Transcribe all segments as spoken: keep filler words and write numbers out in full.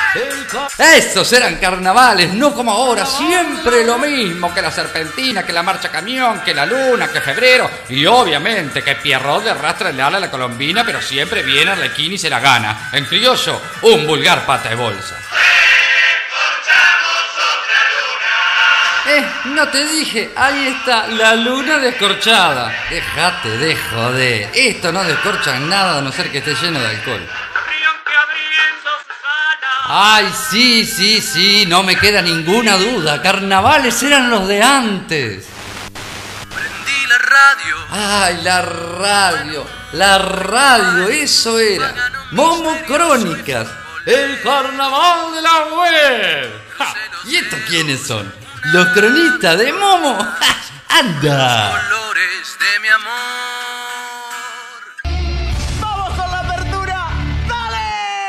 Esos eran carnavales, no como ahora, siempre lo mismo, que la serpentina, que la marcha camión, que la luna, que febrero, y obviamente que Pierrot de rastra el ala a la colombina, pero siempre viene Arlequín y se la gana. En criollo, un vulgar pata de bolsa. Eh, no te dije, ahí está, la luna descorchada. Déjate de joder, esto no descorcha nada a no ser que esté lleno de alcohol. Ay, sí, sí, sí, no me queda ninguna duda, carnavales eran los de antes. Prendí la radio. Ay, la radio, la radio, eso era. Momo Crónicas, el carnaval de la web. Ja, ¿y estos quiénes son? Los cronistas de Momo. ¡Anda! Los colores de mi amor. ¡Vamos con la apertura! ¡Dale!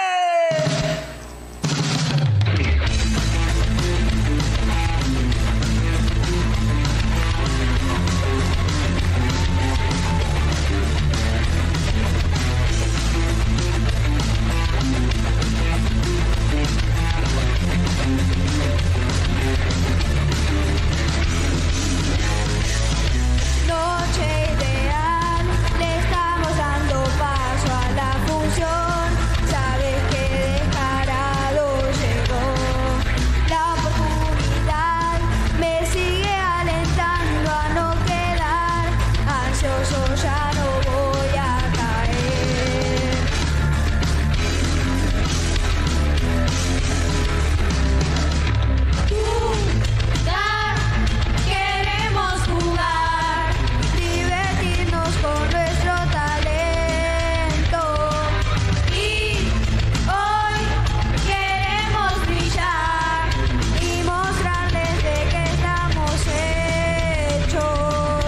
Noche ideal, le estamos dando paso a la función. Sabes que descarado llegó la oportunidad. Me sigue alentando a no quedar ansioso, ya no voy a caer. Jugar, queremos jugar, divertirnos con nuestro talento. Y hoy queremos brillar y mostrarles de qué estamos hechos.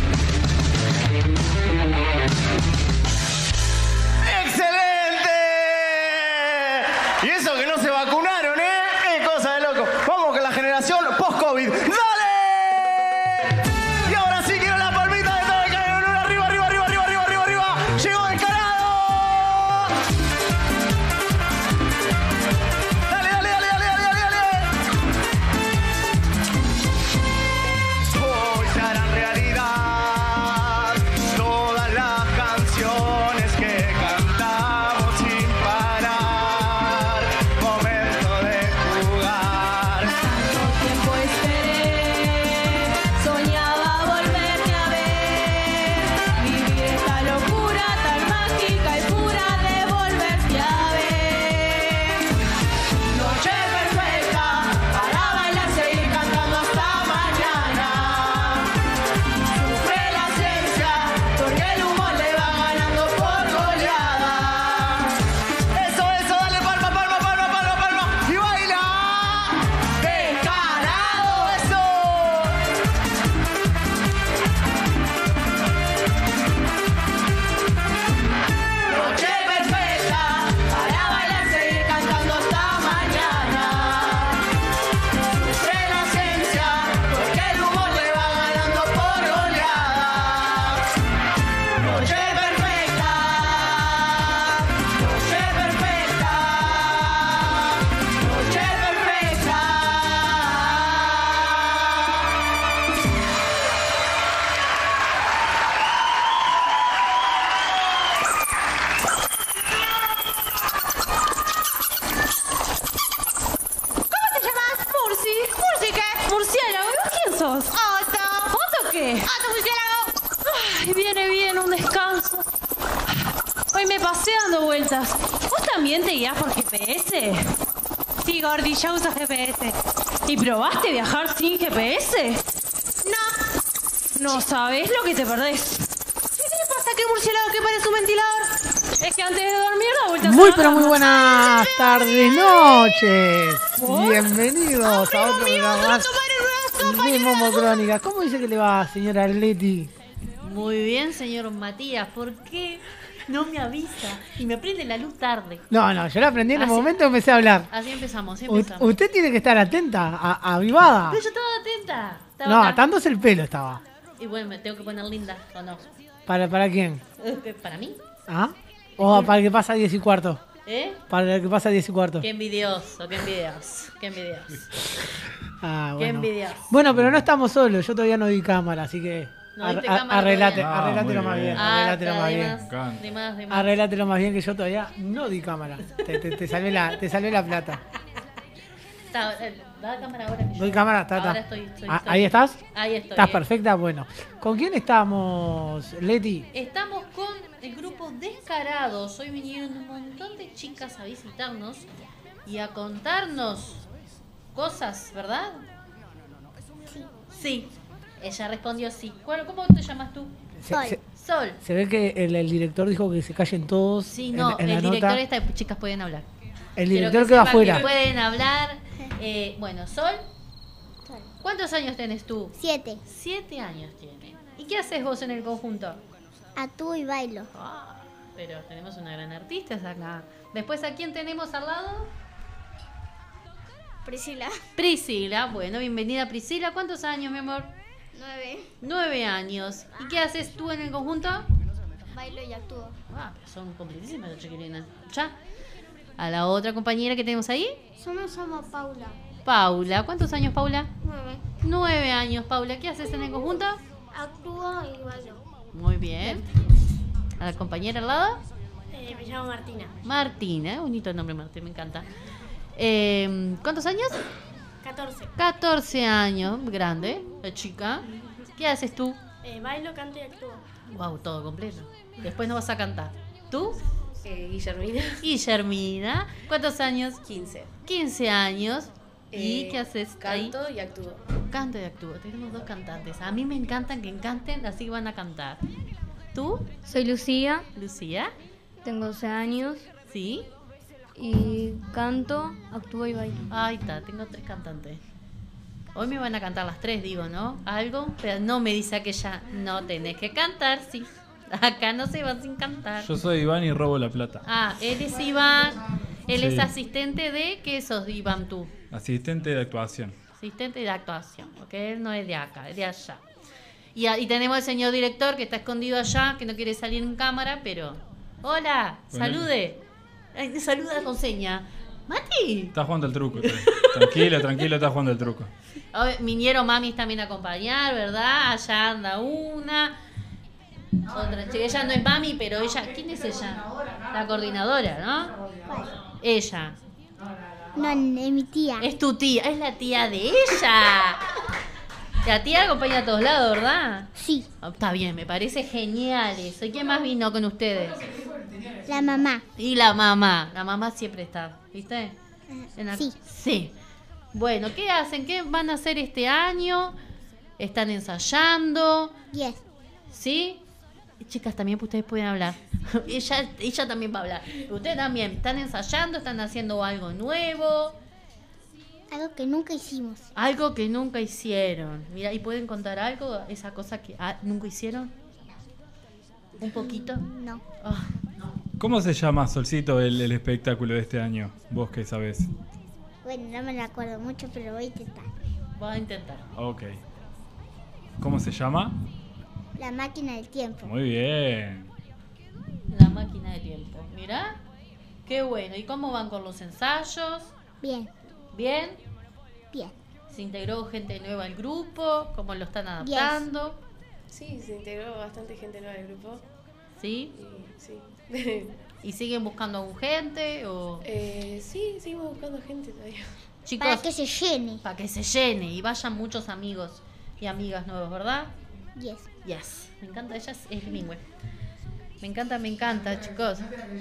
¡Excelente! Y eso que no se vacunaron, ¿eh? ¡Qué cosa de loco! Vamos con la generación post-COVID. ¡Dale! Y ahora sí quiero la palmita de todo el cañón. Arriba, arriba, arriba, arriba, arriba, arriba, arriba. ¡Llegó descarado! ¡Dale, dale, dale, dale, dale, dale, dale! Hoy se harán realidad todas las canciones que cantamos sin parar. Momento de jugar. Tanto tiempo esperé, soñaba volverte a ver, vivir esta locura tan mágica y pura de volverte a ver. Noche perfecta para bailar, seguir cantando hasta mañana. Sufre la esencia porque el humor le va ganando por goleada. Eso, eso, dale palma, palma, palma, palma, palma. Y baila. Descarado, eso. Noche perfecta para bailar, seguir cantando hasta mañana. Sufre la esencia porque el humor le va ganando por goleada. Noche perfecta, noche perfecta, noche perfecta. ¿Cómo te llamas? Murci. ¿Murci qué? Murciélago. ¿Y vos quién sos? Otto. ¿Otto qué? Otto murciélago. Ay, viene bien un descanso. Hoy me pasé dando vueltas. ¿Vos también te guías por G P S? Sí, Gordi, ya uso G P S. ¿Y probaste viajar sin G P S? No. No sabés lo que te perdés. ¿Qué te pasa que el murciélago que parece un ventilador? Es que antes de dormir da vueltas. Muy a pero la muy cama. buenas tardes, noches. ¿Vos? Bienvenidos a otro Amigo mío, programa te más vas a tomar el brazo, de Momo Crónicas. ¿Cómo dice que le va, señora Arleti? Muy bien, señor Matías. ¿Por qué no me avisa y me prende la luz tarde? No, no, yo la aprendí en el Así- momento que empecé a hablar. Así empezamos, así U- empezamos. usted tiene que estar atenta, a- avivada. Pero yo estaba atenta. Estaba No, acá. atándose el pelo estaba. Y bueno, me tengo que poner linda, ¿o no? ¿Para, para quién? Eh, ¿Para mí? ¿Ah? ¿O para que pasa diez y cuarto? ¿Eh? Para el que pasa diez y cuarto. Qué envidioso, qué envidioso, qué envidioso. Ah, Qué bueno. envidioso. Bueno, pero no estamos solos. Yo todavía no di cámara, así que. ¿No diste ar- ar- cámara arreglate, todavía? Ah, arreglátelo muy más bien. bien. Arreglátelo Ah, más de bien. más, encanta. de más, de más. Arreglátelo más bien que yo todavía no di cámara. Te, te, te salvé la, te salvé la plata. Está, eh, da cámara ahora que yo. Doy cámara, está, Ahora está. estoy, estoy, Ah, estoy. ¿Ahí estás? Ahí estoy. ¿Estás eh. perfecta? Bueno. ¿Con quién estamos, Leti? Estamos con el grupo Descarados. Hoy vinieron un montón de chicas a visitarnos y a contarnos cosas, ¿verdad? Sí. Sí. Ella respondió sí. Bueno, ¿cómo te llamas tú? Se, Sol. se- Sol. se ve que el, el director dijo que se callen todos. Sí, en- no, en la el director nota. está, chicas pueden hablar. El Quiero director que queda sepan afuera. que pueden hablar. Eh, bueno, Sol, Sol. ¿cuántos años tenés tú? Siete. Siete años tiene. ¿Y qué haces vos en el conjunto? Actúo y bailo. Ah, pero tenemos una gran artista acá. Después, ¿a quién tenemos al lado? Priscila. Priscila. Bueno, bienvenida Priscila. ¿Cuántos años, mi amor? Nueve. Nueve años. ¿Y qué haces tú en el conjunto? Bailo y actúo. Ah, pero son completísimas las chiquilinas. ¿Ya? A la otra compañera que tenemos ahí, Somos somos Paula. Paula. ¿Cuántos años, Paula? Nueve. Nueve años, Paula. ¿Qué haces en el conjunto? Actúo y bailo. Muy bien. A la compañera al lado, Eh, me llamo Martina. Martina. Bonito el nombre, Martina, me encanta. Eh, ¿Cuántos años? Catorce. catorce años. Grande, la chica. ¿Qué haces tú? Eh, bailo, canto y actúo. Wow, todo completo. Después nos vas a cantar. ¿Tú? Eh, Guillermina. Guillermina. ¿Cuántos años? quince. quince años. ¿Y Eh, qué haces ahí? Canto y actúo. Canto y actúo. Tenemos dos cantantes. A mí me encantan que canten, así que van a cantar. ¿Tú, Soy Lucía, Lucía? tengo doce años ¿Sí? y canto, actúo y bailo. Ahí está, tengo tres cantantes. Hoy me van a cantar las tres, digo, ¿no? Algo, pero no me dice aquella, no tenés que cantar, sí. Acá no se va sin cantar. Yo soy Iván y robo la plata. Ah, él es Iván, él Sí. es asistente de, ¿qué sos, Iván, tú? Asistente de actuación. Asistente de actuación, porque él no es de acá, es de allá. Y, a- y tenemos al señor director que está escondido allá, que no quiere salir en cámara, pero... Hola, Bueno. salude. Ay, saluda con seña. Mati. Está jugando el truco. está- Tranquila, tranquila, está jugando el truco. A ver, vinieron mamis también a acompañar, ¿verdad? Allá anda una. Otra chica. Ella no es mami, pero ella... ¿Quién es ella? La coordinadora, ¿no? Ella. No, es mi tía. Es tu tía, es la tía de ella. La tía la acompaña a todos lados, ¿verdad? Sí. Ah, está bien, me parece genial eso. ¿Y quién más vino con ustedes? La mamá. Y la mamá. La mamá siempre está, ¿viste? En la- sí. Sí. Bueno, ¿qué hacen? ¿Qué van a hacer este año? ¿Están ensayando? Yes. ¿Sí? Chicas, también ustedes pueden hablar. ella, ella también va a hablar. Ustedes también. ¿Están ensayando? ¿Están haciendo algo nuevo? Algo que nunca hicimos. Algo que nunca hicieron. Mira, ¿y pueden contar algo? Esa cosa que ah, nunca hicieron. ¿Un poquito? No. Ah, ¿Cómo se llama, Solcito, el, el espectáculo de este año? Vos que sabés. Bueno, no me lo acuerdo mucho, pero voy a intentar. voy a intentar. Ok. ¿Cómo se llama? La máquina del tiempo. Muy bien. La máquina de tiempo. Mira. Qué bueno. ¿Y cómo van con los ensayos? Bien. ¿Bien? Bien. ¿Se integró gente nueva al grupo? ¿Cómo lo están adaptando? Sí, se integró bastante gente nueva al grupo. ¿Sí? Y sí. ¿Y siguen buscando aún gente? O... eh, sí, seguimos buscando gente todavía. Chicos, Para que se llene. para que se llene y vayan muchos amigos y amigas nuevos, ¿verdad? Yes. Yes. Me encanta, ella es, es bilingüe. Me encanta, me encanta, chicos.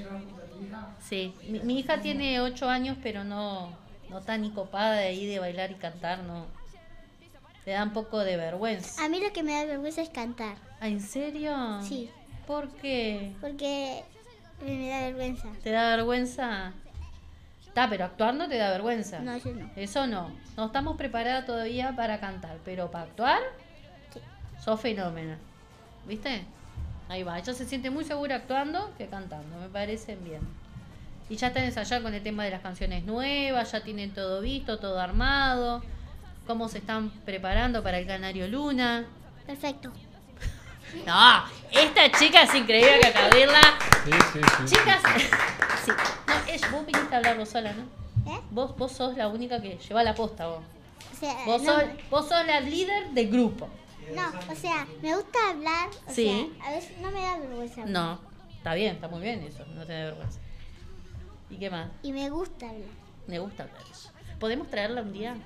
Sí. Mi, mi hija tiene ocho años, pero no, no está ni copada de ahí de bailar y cantar, no. Le da un poco de vergüenza. A mí lo que me da vergüenza es cantar. ¿Ah, en serio? Sí. ¿Por qué? Porque me da vergüenza. ¿Te da vergüenza? Está, pero actuar no te da vergüenza. No, yo no. Eso no. No estamos preparadas todavía para cantar, pero para actuar, Sí. sos fenómena. ¿Viste? Ahí va. Ella se siente muy segura actuando que cantando. Me parecen bien. Y ya están ensayando con el tema de las canciones nuevas, ya tienen todo visto, todo armado. ¿Cómo se están preparando para el Canario Luna? Perfecto. No, esta chica es increíble que aplaudirla. Sí, sí, sí. Chicas, Sí. No, es, vos viniste a hablar vos sola, ¿no? ¿Eh? Vos, vos sos la única que lleva la posta, vos. O sea, Vos, no, sos, vos sos la líder del grupo. no, o sea, me gusta hablar. O Sí. sea, a veces no me da vergüenza hablar. No, está bien, está muy bien eso, no tenés vergüenza. ¿Y qué más? Y me gusta hablar. Me gusta hablar eso. ¿Podemos traerla un día?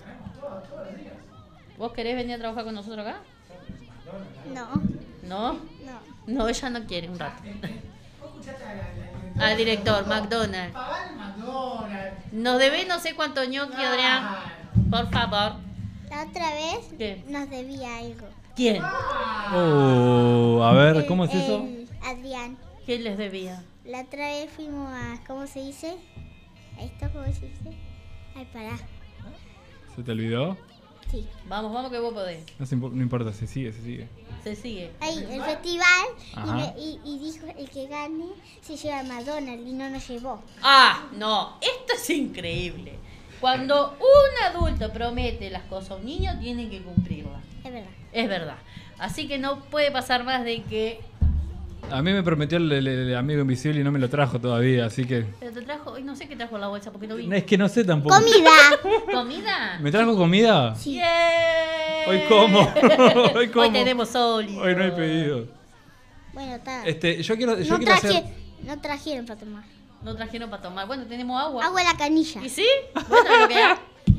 ¿Vos querés venir a trabajar con nosotros acá? No, ¿No? no. No, ella no quiere un rato. Al director, McDonald's. Nos debe no sé cuánto ñoqui, Adrián. Por favor. La otra vez ¿Qué? nos debía algo. ¿Quién? Oh, a ver, El- ¿cómo es eso? el Adrián. ¿Quién les debía? La otra vez fuimos a, ¿cómo se dice? ¿A esto cómo se dice? Ay, pará. ¿Se te olvidó? Sí. Vamos, vamos que vos podés. No, se impo- no importa, se sigue, se sigue. Se sigue. Ahí, el festival. Y, Ajá. me- y, y dijo, el que gane se lleva a McDonald's y no nos llevó. Ah, no, esto es increíble. Cuando un adulto promete las cosas a un niño, tiene que cumplirlas. Es verdad. Es verdad. Así que no puede pasar más de que... A mí me prometió el, el- el amigo invisible y no me lo trajo todavía, así que... Pero te trajo, hoy no sé qué trajo en la bolsa porque no vi. Es que no sé tampoco. ¡Comida! ¿Comida? ¿Me trajo comida? Sí. ¡Yay! Hoy como. Hoy como. Hoy tenemos sólido. Hoy no hay pedido. Bueno, está. Este, yo quiero, yo No, quiero traje, hacer... no trajeron para tomar. No trajeron para tomar. Bueno, tenemos agua. Agua en la canilla. ¿Y sí? Bueno, lo que hay.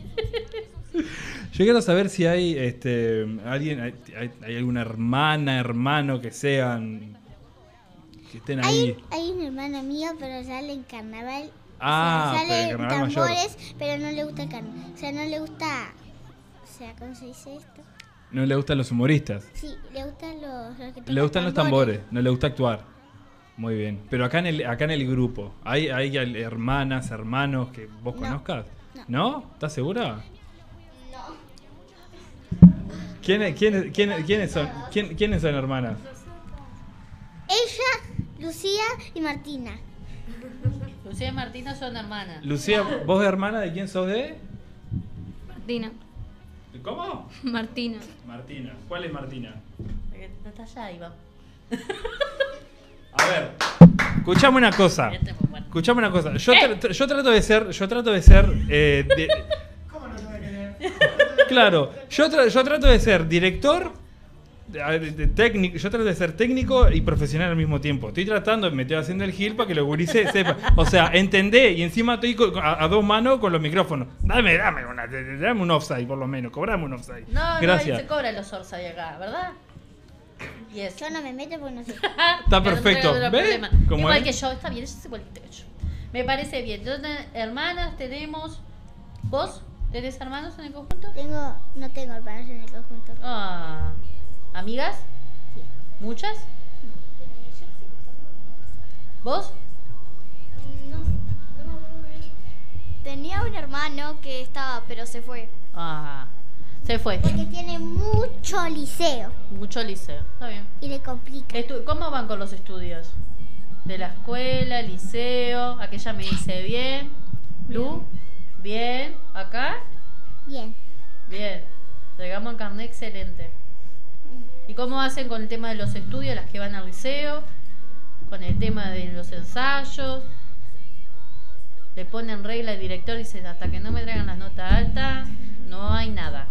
Yo quiero saber si hay este alguien, hay, hay- hay alguna hermana, hermano que sean que estén Hay, ahí. un- hay una hermana mía, pero sale en carnaval. Ah, o sea, pero sale el en carnaval mayor. tambores, pero no le gusta el carnaval. O sea, no le gusta. O sea, ¿cómo se dice esto? No le gustan los humoristas. Sí, le gustan los. los que Le tocan gustan los tambores, no le gusta actuar. Muy bien. Pero acá en el acá en el grupo, ¿hay, hay hermanas, hermanos que vos No. conozcas? No. ¿No? ¿Estás segura? No. ¿Quiénes, quiénes, quiénes, quiénes son? ¿Quién- ¿Quiénes son hermanas? Ella, Lucía y Martina. Lucía y Martina son hermanas. Lucía, ¿vos hermana de quién sos de? Martina. ¿Cómo? Martina. Martina. ¿Cuál es Martina? Eh, No está allá, Iván. A ver, escuchame una cosa. Este fue bueno. Escuchame una cosa. Yo, tra- tra- yo trato de ser, yo trato de ser, eh, de- claro, yo, tra- yo trato de ser director, de- de- de técnico, yo trato de ser técnico y profesional al mismo tiempo. Estoy tratando, me estoy haciendo el gil para que los gurises sepan. O sea, entendé y encima estoy co- a, a dos manos con los micrófonos. Dame, dame, una, dame un offside por lo menos, cobrame un offside. No, Gracias. no, se cobran los Orsay acá, ¿verdad? Y eso. Yo no me meto porque no sé. Está perfecto. ¿Ves? ¿Cómo Igual es? que yo, está bien, eso es igual que yo. Me parece bien. Entonces, hermanas tenemos. ¿Vos tenés hermanos en el conjunto? Tengo, no tengo hermanos en el conjunto. Ah, ¿amigas? Sí. ¿Muchas? ¿Vos? Tenía un hermano que estaba, pero se fue. Ah, se fue. Porque tiene mucho liceo Mucho liceo. Está bien. y le complica. Estu- ¿Cómo van con los estudios? De la escuela, liceo, aquella me dice bien. Lu, bien. ¿Acá? Bien. Bien. Llegamos al carnet excelente. ¿Y cómo hacen con el tema de los estudios, las que van al liceo? Con el tema de los ensayos. Le ponen regla el director y dice, hasta que no me traigan las notas altas, no hay nada.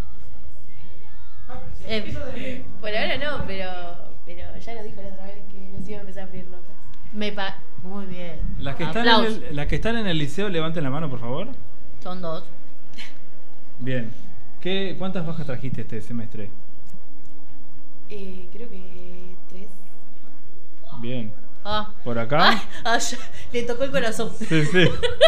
Eh, Por ahora no, pero, pero ya nos dijo la otra vez que nos iba a empezar a pedir notas. me pa Muy bien. Las que, están en Aplausos. el, las que están en el liceo, levanten la mano, por favor. Son dos. Bien. ¿Qué, ¿Cuántas bajas trajiste este semestre? Eh, creo que tres. Bien. Ah. ¿Por acá? Ah, ah, ya, le tocó el corazón. Sí, sí.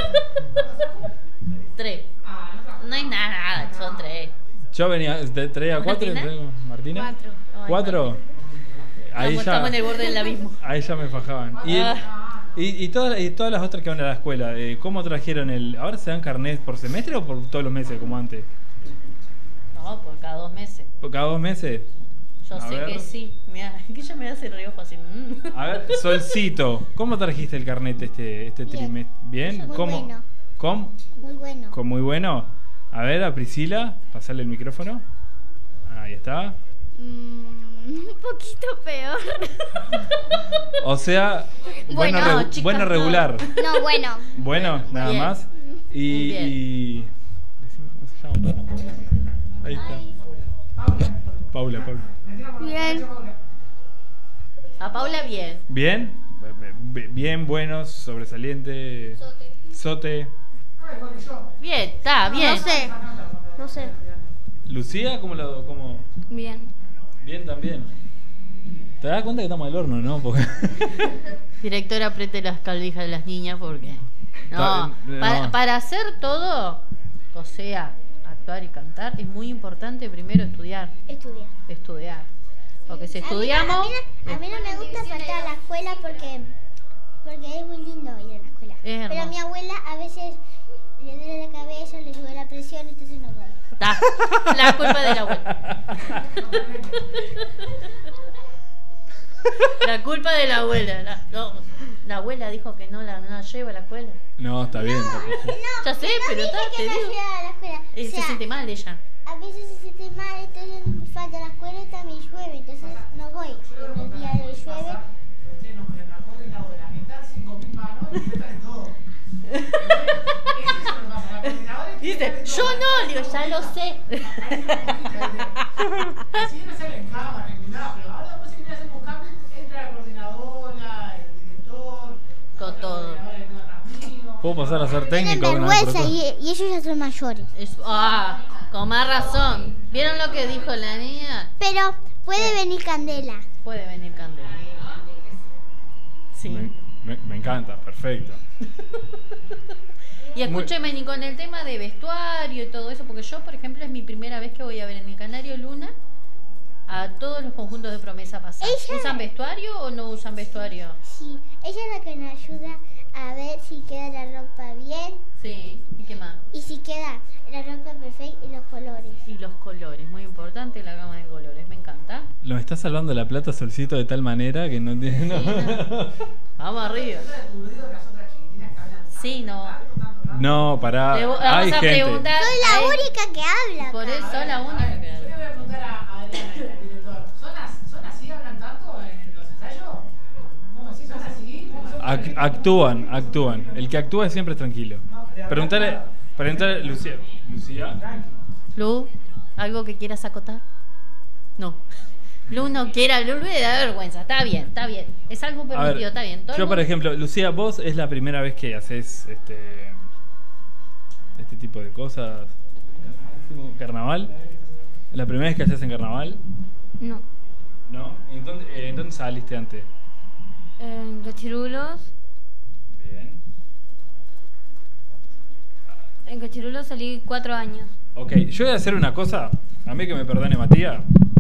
Tres. No hay nada, son tres. Yo venía de tres a cuatro. ¿Martina? Tengo- ¿Martina? Cuatro. Ay, ¿Cuatro? Ahí Estamos, ya, estamos en el borde del abismo. ahí ya me fajaban. Y, Ah. y, y, todas, y todas las otras que van a la escuela, eh, ¿cómo trajeron el...? ¿Ahora se dan carnet por semestre o por todos los meses, como antes? No, por cada dos meses. ¿Por cada dos meses? Yo A sé ver. que sí. Mira, que ella me hace reojo así. mm. A ver, Solcito, ¿cómo trajiste el carnet este, este Bien. trimestre? ¿Bien? Muy ¿Cómo? bueno. ¿Cómo? Muy bueno. ¿Con muy bueno? A ver, a Priscila, pasarle el micrófono. Ahí está. Mm, Un poquito peor. O sea, bueno, Bueno, regu- chicas, bueno no. regular. No, bueno. Bueno, nada Bien. más. Y, Bien. y- decime cómo se llama. Ahí está. Paula, Paula. Bien. A Paula bien. ¿Bien? B- Bien, buenos, sobresaliente. Sote. Bien, está bien. No sé. No sé. Lucía, ¿cómo lo.? Cómo? Bien. Bien también. ¿Te das cuenta que estamos al horno, no? Porque... Directora, apriete las calvijas de las niñas porque. No, Está- no. Para, para hacer todo, o sea, actuar y cantar, es muy importante primero estudiar. Estudiar. Estudiar. Porque si estudiamos. A mí, no, a mí no me gusta faltar a la escuela porque, porque es muy lindo ir a la escuela. Es hermoso. Pero mi abuela a veces le duele la cabeza, le sube la presión, entonces no voy. Está. La culpa de la abuela. La culpa de la abuela. La, no, la abuela dijo que no la, no la lleva a la escuela. No, está bien. está bien. Ya sé, No pero dije está, que te no digo. lleva a la escuela. Eh, O se sea, siente mal ella. a veces se siente mal, entonces me falta la escuela y también llueve, entonces no voy. Y los días de llueve. Dice, yo no, digo, ya lo sé. Si no sale en cámara ni nada, pero ahora después si querés hacer un cambio, entra la coordinadora, el director, Con todo. ¿Puedo pasar a ser técnico? Tienen alguna vez por vergüenza acá? y, y ellos ya son mayores. Es- ah, con más razón. ¿Vieron lo que dijo la niña? Pero puede venir Candela. Puede venir Candela. Sí. Me, me- me encanta, perfecto. Y escúcheme, ni con el tema de vestuario y todo eso, porque yo, por ejemplo, es mi primera vez que voy a ver en el Canario Luna a todos los conjuntos de Promesa Pasada. Ella- ¿Usan vestuario o no usan vestuario? Sí, ella es la que nos ayuda a ver si queda la ropa bien Sí. ¿Y qué más? y si queda la ropa perfecta y los colores. Y los colores, muy importante la gama de colores, me encanta. Lo está salvando la plata Solcito de tal manera que no tiene. no. Vamos arriba. Sí, no. No, pará. Le vo- vamos Hay a gente. preguntar. Soy la a él. única que habla. Por eso soy la única que Yo le voy a preguntar a, a Adriana, al director, ¿son, as- ¿son así, hablan tanto en los ensayos? ¿Cómo así? ¿Son así? Ac- actúan, actúan. El que actúa siempre es tranquilo. Preguntale, preguntale, Lucía. Lucía. Lu, ¿algo que quieras acotar? No. Lu no quiera, Lu le da vergüenza. Está bien, está bien. Es algo A ver, permitido, está bien. Todo el yo por mundo- ejemplo, Lucía, vos es la primera vez que haces este este tipo de cosas. ¿Carnaval? ¿La primera vez que haces en carnaval? No. No. ¿En dónde, eh, ¿en dónde saliste antes? En Cachirulos. Bien. En Cachirulos salí cuatro años. Ok, yo voy a hacer una cosa. A mí que me perdone Matías.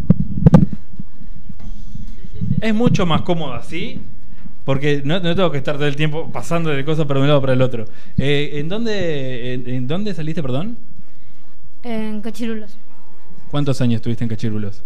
Es mucho más cómodo así. Porque no, no tengo que estar todo el tiempo pasando de cosas para un lado para el otro. Eh, ¿en, dónde, en, en dónde saliste, perdón? En Cachirulos. ¿Cuántos años estuviste en Cachirulos?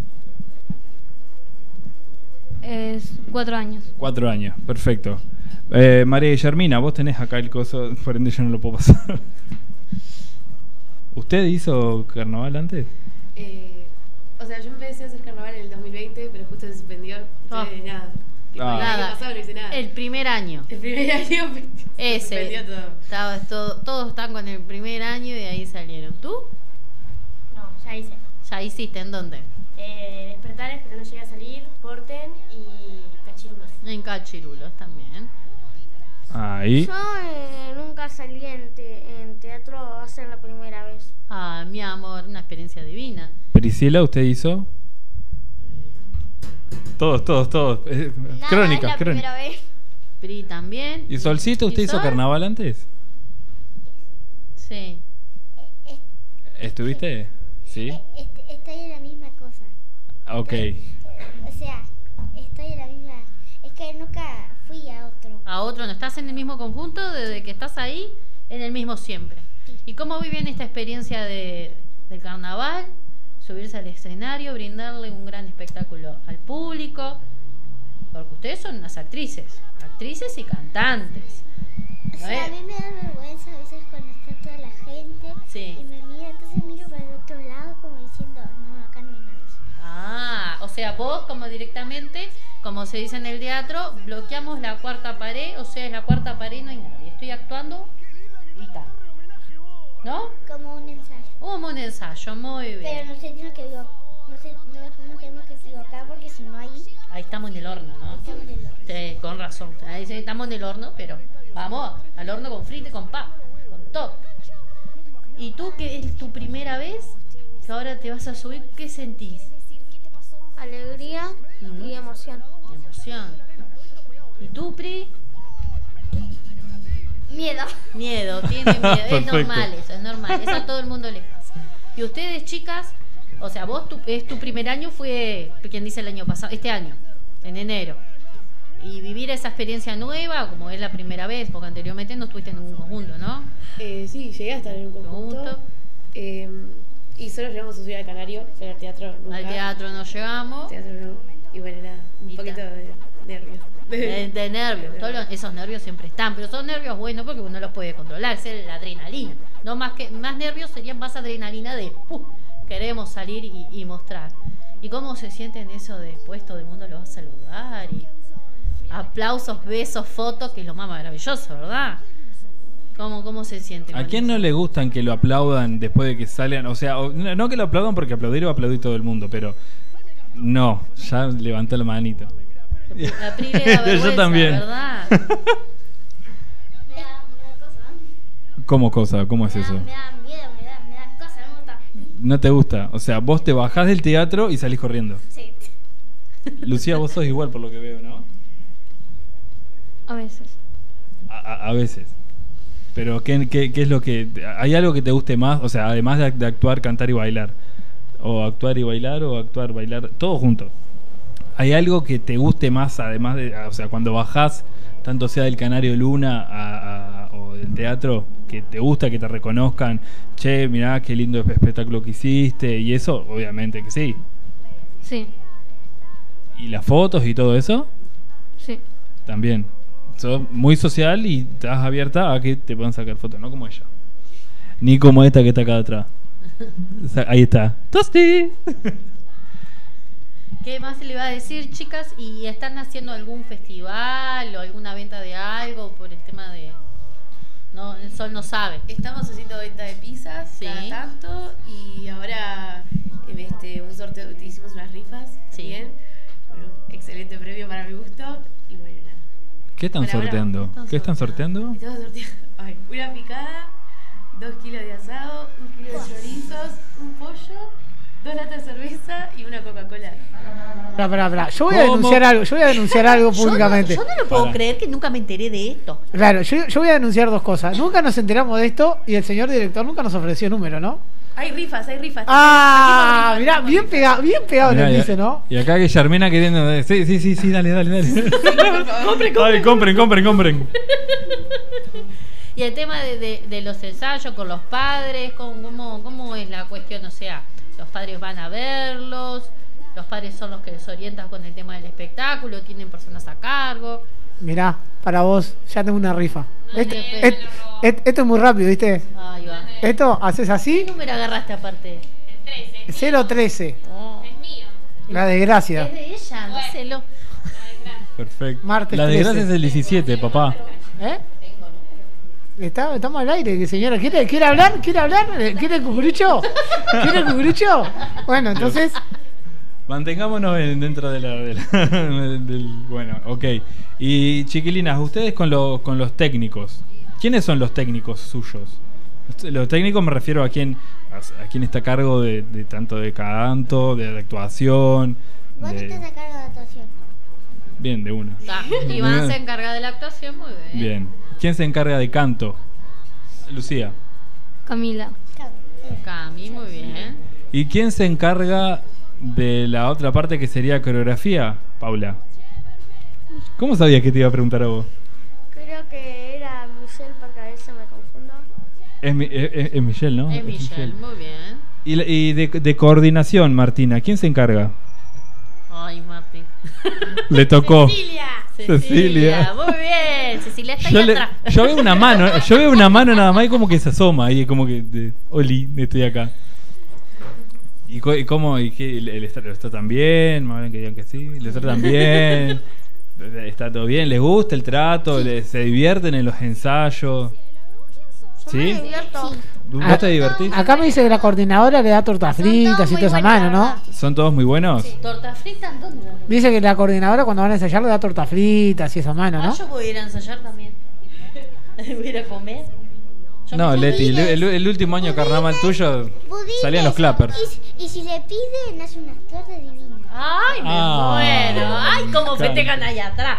Es cuatro años. Cuatro años, perfecto. Eh, María Guillermina, vos tenés acá el coso, por ende yo no lo puedo pasar. ¿Usted hizo carnaval antes? Eh, o sea, yo empecé a hacer carnaval en el dos mil veinte, pero justo se suspendió. Entonces, Ah. nada. Tipo, Ah. el año Nada. pasado no hice nada. El primer año. El primer año se Ese. suspendió todo. Estaba todo, todos están con el primer año y de ahí salieron. ¿Tú? No, ya hice. ¿Ya hiciste? ¿En dónde? Eh, despertares, pero no llegué a salir. Porten y cachirulos. En Cachirulos también. Ahí. Yo eh, nunca salí en, te- en teatro, va a ser la primera vez. Ah, mi amor, una experiencia divina. Priscila, ¿usted hizo? Todos, todos, todos. Eh, Nada, crónicas, es la crónicas. primera vez. Pri también. ¿Y Solcito, usted ¿Y hizo Sol? carnaval antes? Sí. ¿Estuviste? Sí. Est- estoy en la misma cosa. Ok. O sea, estoy en la misma. Es que nunca fui a otro. A otro, ¿no estás en el mismo conjunto desde que estás ahí? En el mismo siempre. ¿Y cómo viven esta experiencia de, del carnaval? Subirse al escenario, brindarle un gran espectáculo al público. Porque ustedes son unas actrices. Actrices y cantantes. O ¿No sea, a es? mí me da vergüenza a veces cuando está toda la gente Sí. y me mira, entonces miro para el otro lado como diciendo, no, acá no hay nadie. Ah, o sea, sea, vos como directamente, como se dice en el teatro, bloqueamos la cuarta pared, o sea, es la cuarta pared, no hay nadie. Estoy actuando y tal. ¿No? Como un ensayo. Como un ensayo, muy bien. Pero no se tiene que no, se, no, no tenemos que equivocar porque si no ahí. Ahí estamos en el horno, ¿no? Estamos en el horno. Sí, con razón. Ahí dice, estamos en el horno, pero vamos al horno con frito y con pap, con todo. ¿Y tú, que es tu primera vez, que ahora te vas a subir, qué sentís? Alegría Ujú. y emoción. Emoción. ¿Y tú, Pri? Miedo. Miedo, tiene miedo. Es Perfecto. normal eso, es normal. Eso a todo el mundo le pasa. Y ustedes, chicas, o sea, vos, tu, es tu primer año, fue, quien dice el año pasado, este año, en enero. Y vivir esa experiencia nueva, como es la primera vez, porque anteriormente no estuviste en ningún conjunto, ¿no? Eh, sí, llegué a estar en un conjunto. Conjunto. Eh, y solo llegamos a subir al Canario, pero al teatro nunca. Al teatro no llegamos. Teatro no. Y bueno, nada, un Y poquito ta. de nervios. De, de nervios, todos los- esos nervios siempre están, pero son nervios buenos porque uno los puede controlar, es la adrenalina. No más que más nervios serían más adrenalina de uh, queremos salir y, y mostrar. ¿Y cómo se sienten eso de después todo el mundo lo va a saludar? Y aplausos, besos, fotos, que es lo más maravilloso, ¿verdad? ¿Cómo, cómo se sienten? ¿A con quién eso? no le gustan que lo aplaudan después de que salgan? O sea, o- no no que lo aplaudan porque aplaudir va a aplaudir todo el mundo, pero no, ya levantó la manito. La Pri le da vergüenza, Yo también. ¿verdad? Me da, me da cosa. ¿Cómo cosa? ¿Cómo es Me da, eso? me da miedo, me da, me da cosa, no me gusta. No te gusta. O sea, vos te bajás del teatro y salís corriendo. Sí. Lucía, vos sos igual por lo que veo, ¿no? A veces. A, a- a veces. Pero ¿qué, qué, qué es lo que... ¿Hay algo que te guste más? O sea, además de, de actuar, cantar y bailar. O actuar y bailar, o actuar, bailar, todo junto. ¿Hay algo que te guste más, además de... O sea, cuando bajás, tanto sea del Canario Luna a, a- o del teatro, que te gusta, que te reconozcan, che, mirá qué lindo espectáculo que hiciste, y eso, obviamente que sí. Sí, ¿Y las fotos y todo eso? sí. También. Sos muy social y estás abierta a que te puedan sacar fotos, no como ella. Ni como esta que está acá atrás. O sea, ahí está. ¡Tosti! ¿Qué más le iba a decir, chicas? ¿Y están haciendo algún festival o alguna venta de algo por el tema de... No, el Sol no sabe. Estamos haciendo venta de pizzas Sí. cada tanto y ahora eh, este, un sorteo, hicimos unas rifas Sí. también. Bueno, excelente premio para mi gusto y bueno, nada. ¿Qué están Bueno, ahora sorteando? están ¿Qué están sorteando? Estamos sorteando ay, una picada, dos kilos de asado, un kilo de chorizos, un pollo, dos latas de cerveza y una Coca-Cola. Pará, pará, pará. Yo voy a ¿Cómo? denunciar algo, yo voy a denunciar algo Yo no, públicamente. yo no lo puedo Para. creer que nunca me enteré de esto. Claro, yo, yo voy a denunciar dos cosas. Nunca nos enteramos de esto y el señor director nunca nos ofreció número, ¿no? Hay rifas, hay rifas. Ah, Hay mirá, rifas, bien rifas. pegado, bien pegado Mirá, le y- dice, ¿no? Y acá que Yarmena queriendo... Sí, sí, sí, sí, dale, dale, dale. compren, compren, compren, compren, compren. Y el tema de, de, de los ensayos con los padres, ¿cómo, cómo, ¿cómo es la cuestión? O sea, los padres van a verlos, los padres son los que les orientan con el tema del espectáculo, tienen personas a cargo. Mirá, para vos, ya tengo una rifa. No Este- te et- et- esto es muy rápido, ¿viste? Ahí va. Esto, haces ¿Qué así, número agarraste aparte? cero trece. Oh. La desgracia. Es de ella, dáselo. Perfecto. Martes La desgracia trece. es el diecisiete, papá. ¿Eh? Está, estamos al aire, señora. ¿Quiere, ¿Quiere hablar? ¿Quiere hablar? ¿Quiere cucurucho? ¿Quiere cucurucho? Bueno, entonces, Mantengámonos en- dentro de la, de la- del, bueno, ok. Y chiquilinas, ustedes con los con los técnicos, ¿quiénes son los técnicos suyos? Los técnicos me refiero a quién a, a quién está a cargo de, de tanto de canto, de, de actuación, Vos de- estás a cargo de actuación. bien, de una. Está. Iván se encarga de la actuación, muy bien. Bien. ¿Quién se encarga de canto? Lucía. Camila. Cami, muy bien. ¿Y quién se encarga de la otra parte que sería coreografía? Paula. ¿Cómo sabías que te iba a preguntar a vos? Creo que era Michelle porque a veces me confundo. Es, mi- es- es- es Michelle, ¿no? Es Michelle, muy bien. Y, la- y de, de coordinación, Martina, ¿quién se encarga? Ay, Martín. Le tocó. Cecilia. Cecilia. Muy bien. Cecilia está Yo, ahí le- atrás. yo veo una mano, yo veo una mano nada más y como que se asoma y es como que, de, Oli, estoy acá. ¿Y, co- y cómo? ¿Y qué? ¿Le, le está, le está tan bien? Más bien que digan que sí. ¿Le está tan bien? ¿Está todo bien? ¿Les gusta el trato? ¿Le- ¿Se divierten en los ensayos? ¿Sí? ¿Vos te divertís? Acá me dice que la coordinadora le da tortas fritas y toda esa mano, ¿no? ¿Son todos muy buenos? ¿Torta frita en dónde? Dice que la coordinadora cuando van a ensayar le da tortas fritas y esa mano, Ah, ¿no? yo voy a ir a ensayar también. Voy a ir a comer. Yo No, me- Leti, el, el- el último año de carnaval tuyo Budines. salían los clappers. Y, y si le piden, hace unas tortas divinas. Ay, me Ah. muero. Ay, cómo Claro. festejan allá atrás.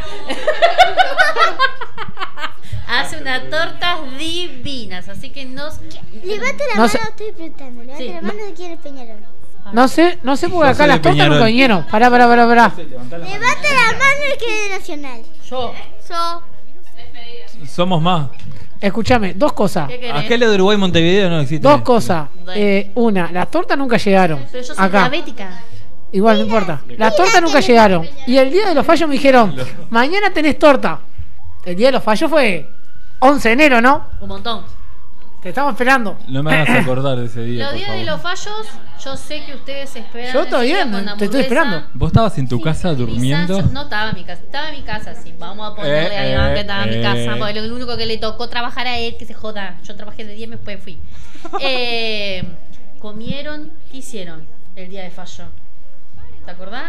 Hace unas tortas divinas, así que nos... Levante la No mano, sé- estoy preguntando. Levante Sí. la mano de quién es Peñarol. No sé, no sé porque Yo acá soy las de tortas Peñarol. nunca vinieron. Pará, pará, pará, pará. Levante la mano el que es de Nacional. Yo. Yo. Somos más. Escúchame, dos cosas. ¿Qué querés? Aquel de Uruguay Montevideo no existe. Dos cosas. Eh, una, las tortas nunca llegaron. Pero yo soy Acá. diabética. Igual, no importa. Las tortas nunca llegaron. Y el día de los fallos me dijeron, mañana tenés torta. El día de los fallos fue once de enero, ¿no? Un montón. Te estamos esperando. No me hagas acordar de ese día. Los por días de favor. los fallos, yo sé que ustedes esperan. Yo ese todavía día con no- te estoy hamburguesa, esperando. ¿Vos estabas en tu casa durmiendo? pizza. No estaba en mi casa, estaba en mi casa, sí. Vamos a ponerle Eh, a Iván que eh, estaba en mi eh. casa, porque lo único que le tocó trabajar a él, que se joda. Yo trabajé de día y después fui. Eh, comieron, ¿qué hicieron el día de fallo? ¿Te acordás?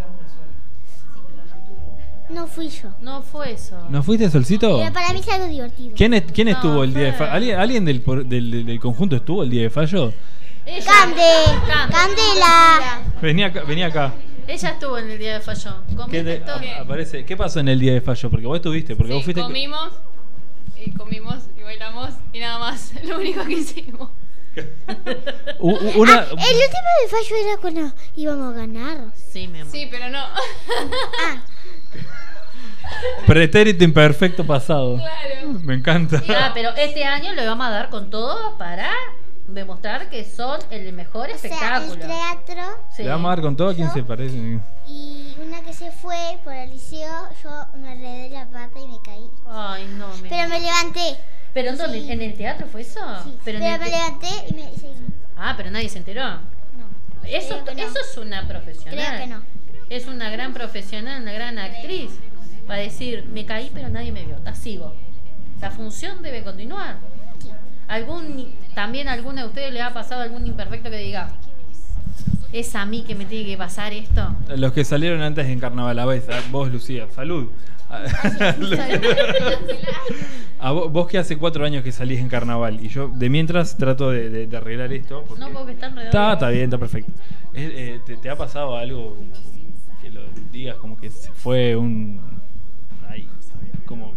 No fui yo. No fue eso. ¿No fuiste, Solcito? Pero para mí es algo divertido. ¿Quién, es- quién No, estuvo el día de fue- fallo? ¿Alguien, alguien del, por- del, del- del conjunto estuvo el día de fallo? Ella, Cande. Cande. Candela. Venía acá. Venía acá. Ella estuvo en el día de fallo. ¿Qué, ¿Comiste te- todo? a- aparece? ¿Qué pasó en el día de fallo? Porque vos estuviste, porque vos Sí, fuiste. comimos y comimos y bailamos y nada más. Lo único que hicimos. U- u- una, Ah, el último de fallo era cuando íbamos a ganar. Sí, mi amor. Sí, pero no. Ah, pretérito imperfecto pasado. Claro. Me encanta. Ah, pero este año lo vamos a dar con todo para demostrar que son el mejor o sea, espectáculo. el teatro Sí. ¿Le vamos a dar con todo a quién se parece? y una que se fue por el liceo, yo me enredé la pata y me caí. Ay, no, mi Pero me levanté. ¿Pero en dónde? Sí. ¿En el teatro fue eso? Sí, Pero, pero, en el me te- levanté y me seguí. Ah, pero nadie se enteró. No. Eso, Creo que no. eso es una profesional. Creo que no. Es una gran profesional, una gran actriz. Va a decir, me caí pero nadie me vio, está sigo. La función debe continuar. ¿Algún, también a alguno de ustedes le ha pasado algún imperfecto que diga, es a mí que me tiene que pasar esto? Los que salieron antes en carnaval, a vos, a vos Lucía, salud. A vos, vos que hace cuatro años que salís en carnaval y yo de mientras trato de, de- de arreglar esto. Porque No, porque está enredado. Está, está bien, está perfecto. Eh, eh, ¿te, te ha pasado algo que lo digas como que se fue un... Ahí, como...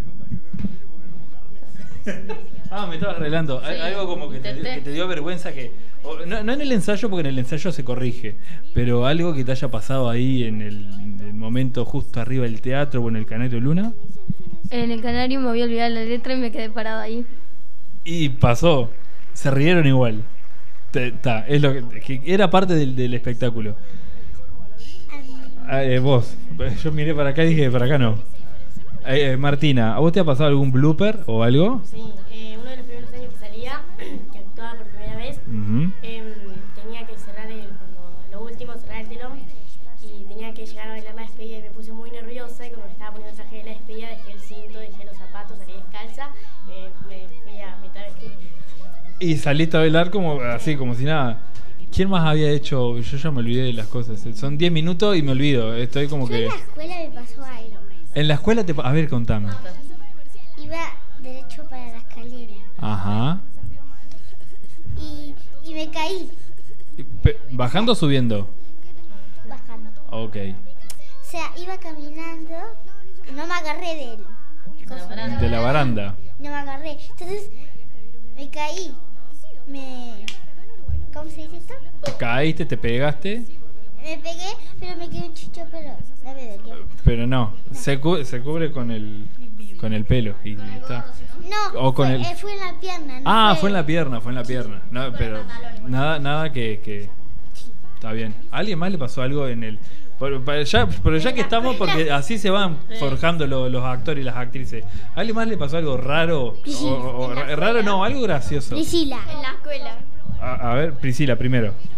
Ah, me estabas arreglando. Al- Sí, algo como que te, intenté. que te dio vergüenza que... o- no, no en el ensayo, porque en el ensayo se corrige, pero algo que te haya pasado ahí en el, en el momento justo arriba del teatro o en el Canario Luna. En el Canario me había olvidado la letra y me quedé parada ahí. Y pasó. Se rieron igual. Te- ta, es lo que, que era parte del, del espectáculo. Ah, eh, vos. Yo miré para acá y dije, para acá no. Eh, eh, Martina, ¿a vos te ha pasado algún blooper o algo? Sí, eh, uno de los primeros años que salía, que actuaba por primera vez, Ujú. em, tenía que cerrar el, cuando lo último, cerrar el telón y tenía que llegar a bailar la despedida y me puse muy nerviosa y cuando me estaba poniendo el traje de la despedida dejé el cinto, dejé los zapatos, salí descalza, eh, me fui a mitad vestir. Y saliste a bailar como así, como si nada. ¿Quién más había hecho? Yo ya me olvidé de las cosas. Son diez minutos y me olvido. Estoy como Yo que... en la escuela me pasó algo. En la escuela te... pa- A ver, contame. Iba derecho para la escalera Ajá. y, y me caí Y pe- ¿Bajando o subiendo? bajando. Ok. O sea, iba caminando y no me agarré de él. De la baranda. No me agarré. Entonces me caí. Me... ¿Cómo se dice esto? Caíste, te pegaste, Me pegué, pero me quedé un chicho, pero no me dolió. pero no. Se, cu- se cubre con el con el pelo y, y está. No, O con fue, el- eh, fue en la pierna. No Ah, fue en la pierna, fue en la pierna. No, pero nada, nada que, que está bien. ¿A alguien más le pasó algo en el? Pero, pero ya, pero ya que estamos, porque así se van forjando lo- los actores y las actrices. ¿A alguien más le pasó algo raro? O, o- o ra- raro no, algo gracioso. Priscila. En la escuela. A, a ver, Priscila primero.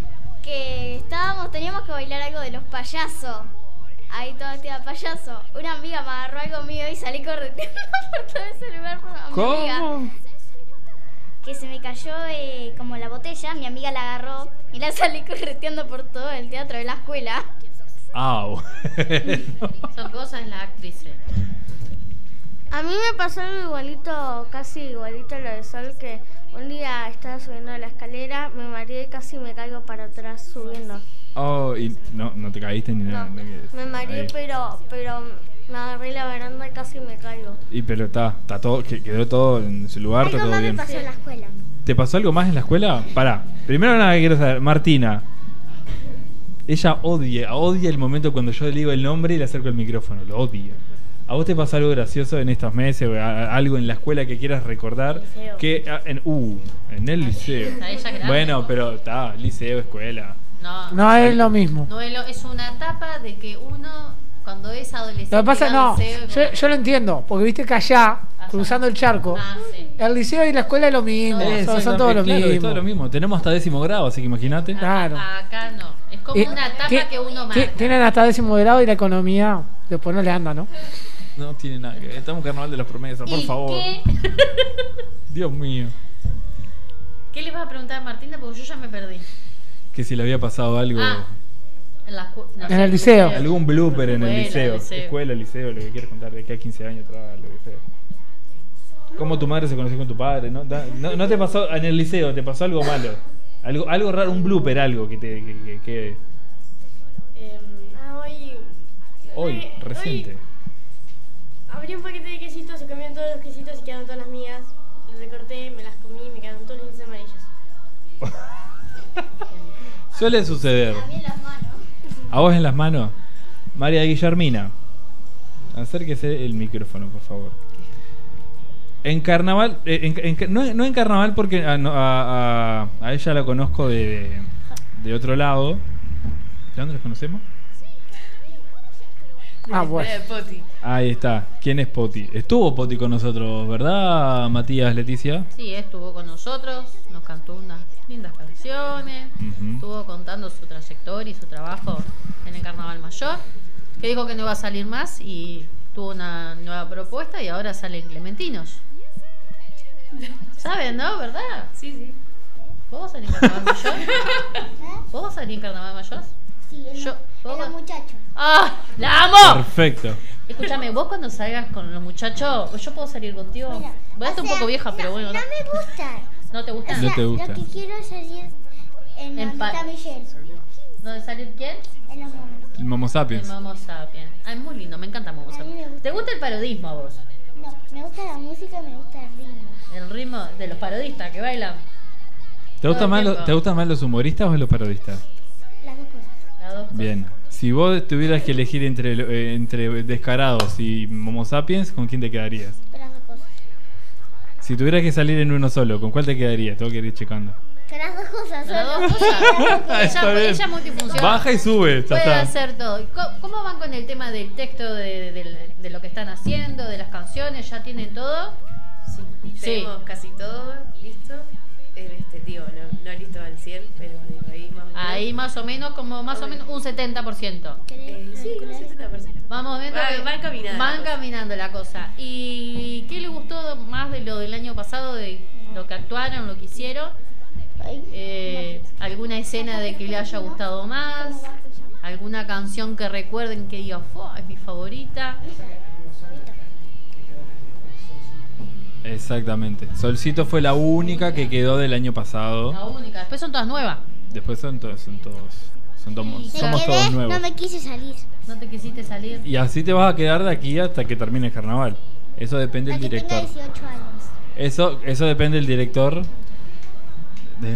que estábamos, teníamos que bailar algo de los payasos. Ahí todo este payaso. Una amiga me agarró algo mío y salí correteando por todo ese lugar por mi ¿Cómo? amiga. Que se me cayó eh, como la botella, mi amiga la agarró y la salí correteando por todo el teatro de la escuela. Au. Son cosas de las actrices. A mí me pasó algo igualito, casi igualito a lo de Sol, que un día estaba subiendo la escalera, me mareé y casi me caigo para atrás subiendo. Oh, y no, no te caíste ni nada. No, me mareé, Ahí. pero, pero me agarré la baranda y casi me caigo. Y pero está, está todo, que- quedó todo en su lugar, está Algo todo más me bien. pasó en la escuela. ¿Te pasó algo más en la escuela? Pará, primero nada que quiero saber, Martina. Ella odia, odia el momento cuando yo le digo el nombre y le acerco el micrófono, lo odia. ¿A vos te pasó algo gracioso en estos meses o a- a- algo en la escuela que quieras recordar? Liceo. Que ah, en uh, en el liceo. Está ella grande. Bueno, pero está, liceo, escuela. No, No es lo mismo. no es, lo- es una etapa de que uno, cuando es adolescente. Lo que pasa, va no, al liceo y yo, yo lo entiendo, porque viste que allá, cruzando el charco, Ah, sí. el liceo y la escuela es lo mismo, Eh, son, son exactamente, todos lo claro, es mismo. todo lo mismo. Tenemos hasta décimo grado, así que imagínate. Claro. Acá no. Es como Y- una etapa ¿qué- que uno qué- marca. Tienen hasta décimo grado y la economía después no le anda, ¿no? No tiene nada que ver. Estamos en carnaval de las promesas, por ¿Y favor. qué? Dios mío. ¿Qué le vas a preguntar a Martina? Porque yo ya me perdí. Que si le había pasado algo. Ah, en, la escu- no En sé, el liceo. Algún blooper en el Escuela, liceo. liceo. Escuela, liceo, lo que quieras contar de aquí a quince años atrás, lo que sea. ¿Cómo tu madre se conoció con tu padre? ¿No, Da- no, no te pasó en el liceo? ¿Te pasó algo malo? Algo, algo raro, un blooper, algo que te. Que, que- que- Eh, ah, hoy. hoy, reciente. Abrí un paquete de quesitos, se comieron todos los quesitos y quedaron todas las mías. Los recorté, me las comí y me quedaron todos los dientes amarillos. Suele suceder. A mí en las manos. ¿A vos en las manos? María Guillermina, acérquese el micrófono, por favor. En carnaval, eh, en- en- no, no en carnaval porque a, no, a- a- a ella la conozco de, de, de otro lado. ¿De dónde los conocemos? Ah, bueno. Eh, Poti. Ahí está. ¿Quién es Poti? Estuvo Poti con nosotros, ¿verdad, Matías, Leticia? Sí, estuvo con nosotros, nos cantó unas lindas canciones, Ujú. estuvo contando su trayectoria y su trabajo en el Carnaval Mayor, que dijo que no iba a salir más y tuvo una nueva propuesta y ahora salen Clementinos. ¿Saben, no? ¿Verdad? Sí, sí. ¿Vos vas a salir en Carnaval Mayor? ¿Vos vas a salir en Carnaval Mayor? Sí, en, Yo- los- en ¿vos? los muchachos. ¡Ah! ¡La amo! Perfecto. Escúchame, vos cuando salgas con los muchachos, ¿yo puedo salir contigo? Bueno, Voy a estar o un sea, poco vieja, pero no, bueno. No me gusta. ¿No te O gusta? sea, No te gusta. Lo que quiero es salir en En donde pa- está Michelle. ¿Dónde salir quién? En los monos. El Momo El Sapiens. Momo Sapiens. Ah, es muy lindo, me encanta Momo A mí me Sapiens. gusta. ¿Te gusta el parodismo a vos? No, me gusta la música y me gusta el ritmo. El ritmo de los parodistas que bailan. ¿Te gustan Todo más, el los, tiempo. ¿Te gustan más los humoristas o los parodistas? Las dos cosas. Las dos cosas. Bien. Si vos tuvieras que elegir entre, eh, entre Descarados y Momo Sapiens, ¿con quién te quedarías? Las dos cosas. Si tuvieras que salir en uno solo, ¿con cuál te quedarías? Tengo que ir checando. Que las dos cosas. Las solo. dos cosas. Está ella, bien. ella es multifuncional. Baja y sube, ya Puede está. hacer todo. ¿Y co- ¿Cómo van con el tema del texto de, de- de- de lo que están haciendo, de las canciones? ¿Ya tienen todo? Sí, Sí. tenemos casi todo listo. En este, digo, no, no listo al cien, pero digo, ahí más o menos. Ahí más o menos, como más o menos un setenta por ciento. Eh, sí, un setenta por ciento. Vamos viendo Va- que va caminando van la cosa. caminando la cosa. ¿Y qué le gustó más de lo del año pasado, de lo que actuaron, lo que hicieron? Eh, ¿Alguna escena de que le haya gustado más? ¿Alguna canción que recuerden que diga, "Fua, es mi favorita"? Exactamente. Solcito fue la única que quedó del año pasado. La única. Después son todas nuevas. Después son todos, son todos, son todos, Me somos quedé, todos nuevos. no me quise salir. ¿No te quisiste salir? Y así te vas a quedar de aquí hasta que termine el carnaval. Eso depende del Hasta que tenga director. dieciocho años. Eso, eso depende del director. De-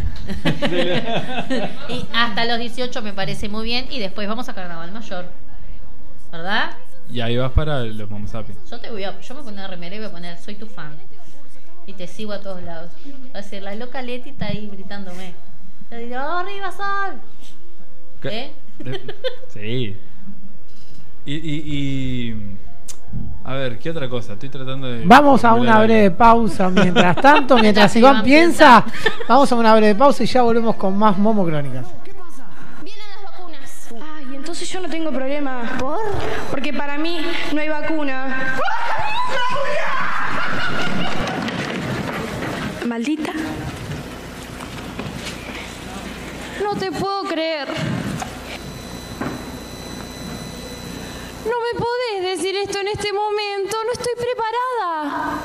Y hasta los dieciocho me parece muy bien. Y después vamos a Carnaval Mayor. ¿Verdad? y ahí vas para los Momo Sapiens. Yo te voy a, yo me voy a poner una remera y voy a poner "soy tu fan". Y te sigo a todos lados. Va a ser la loca Leti está ahí gritándome. Te digo, "Oh, arriba Sol". ¿Qué? ¿Eh? De- sí. Y, y, y- a ver, ¿qué otra cosa? Estoy tratando de. Vamos a formular una algo. breve pausa. Mientras tanto, mientras Mientras Iván Iván piensa, vamos a una breve pausa y ya volvemos con más Momo Crónicas. Entonces yo no tengo problema. ¿Por? Porque para mí no hay vacuna. Maldita. No te puedo creer. No me podés decir esto en este momento. No estoy preparada.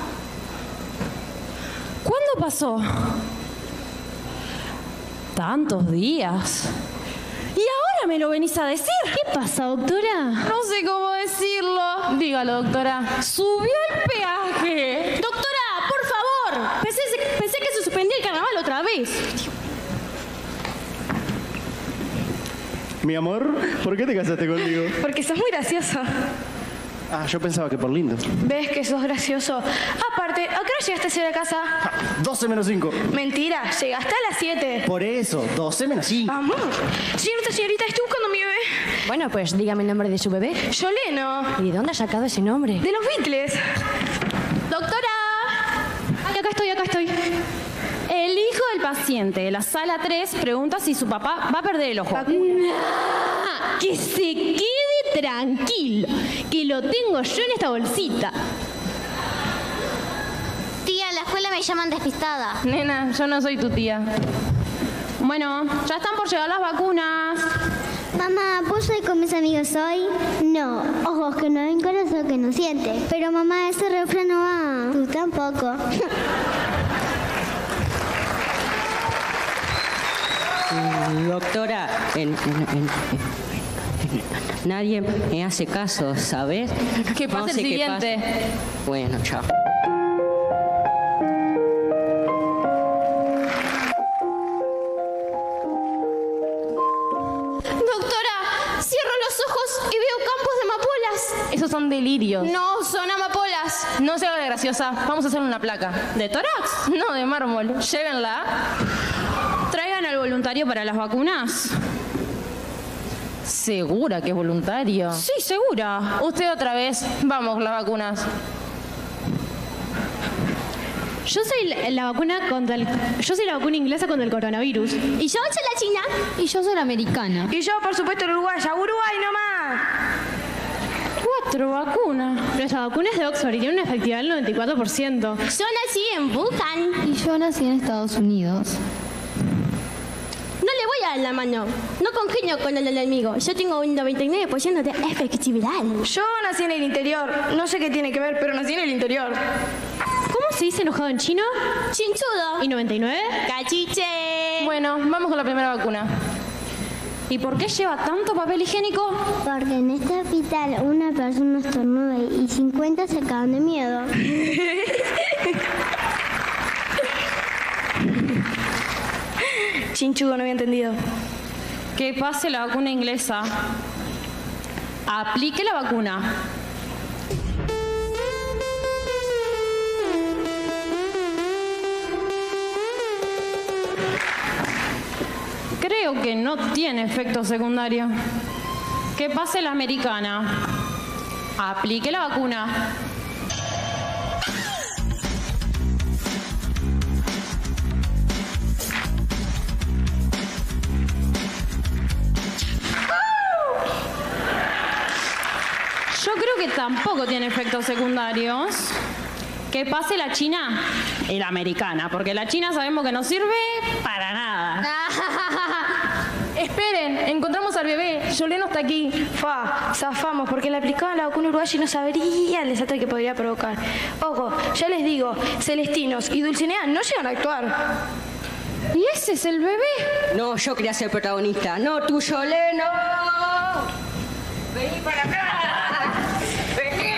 ¿Cuándo pasó? Tantos días. ¿Y ahora me lo venís a decir? ¿Qué pasa, doctora? No sé cómo decirlo. Dígalo, doctora. Subió el peaje. Doctora, por favor. Pensé, pensé que se suspendía el carnaval otra vez. Mi amor, ¿por qué te casaste conmigo? Porque sos muy gracioso. Ah, yo pensaba que por lindo. ¿Ves que sos gracioso? Aparte, ¿a qué hora llegaste a ser a casa? doce menos cinco. Mentira, llegaste a las siete. Por eso, doce menos cinco. Vamos. Señorita, señorita, estoy buscando a mi bebé. Bueno, pues dígame el nombre de su bebé. Yoleno. ¿Y de dónde ha sacado ese nombre? De los Beatles. Doctora. Ay, acá estoy, acá estoy. El hijo del paciente de la sala tres pregunta si su papá va a perder el ojo. Ah, que se quede tranquilo, que lo tengo yo en esta bolsita. Tía, en la escuela me llaman despistada. Nena, yo no soy tu tía. Bueno, ya están por llegar las vacunas. Mamá, ¿puedo ir con mis amigos hoy? No, ojos que no ven, corazón que no siente. Pero mamá, ese refrán no va. Tú tampoco. Doctora, en, en, en, en, nadie me hace caso, ¿sabes? Que pase No el sé qué siguiente. pasa. Bueno, chao. Doctora, cierro los ojos y veo campos de amapolas. Esos son delirios. No, son amapolas. No se haga de graciosa. Vamos a hacer una placa. ¿De tórax? No, de mármol. Llévenla. Traigan al voluntario para las vacunas. ¿Segura que es voluntario? Sí, segura. Usted otra vez. Vamos, las vacunas. Yo soy la, la vacuna contra el, yo soy la vacuna inglesa contra el coronavirus. Y yo soy la china. Y yo soy la americana. Y yo, por supuesto, la uruguaya. Uruguay nomás. Cuatro vacunas. Nuestra vacuna es de Oxford y tiene una efectividad del noventa y cuatro por ciento. Yo nací en Wuhan. Y yo nací en Estados Unidos. No le voy a dar la mano. No congenio con el enemigo. Yo tengo un noventa y nueve por ciento de efectividad. Yo nací en el interior. No sé qué tiene que ver, pero nací en el interior. ¿Cómo se dice enojado en chino? Chinchudo. ¿Y noventa y nueve? Cachiche. Bueno, vamos con la primera vacuna. ¿Y por qué lleva tanto papel higiénico? Porque en este hospital una persona estornuda y cincuenta se cagan de miedo. Chinchudo, no había entendido. Que pase la vacuna inglesa. Aplique la vacuna. Creo que no tiene efecto secundario. Que pase la americana. Aplique la vacuna. Yo creo que tampoco tiene efectos secundarios. Que pase la china y la americana, porque la china sabemos que no sirve para nada. Esperen, encontramos al bebé. Yoleno está aquí. Fa, zafamos, porque le aplicaban la vacuna uruguaya y no sabría el desastre que podría provocar. Ojo, ya les digo, Celestinos y Dulcinea no llegan a actuar. ¿Y ese es el bebé? No, yo quería ser protagonista. No, tú, Yoleno. Vení para acá. Vení.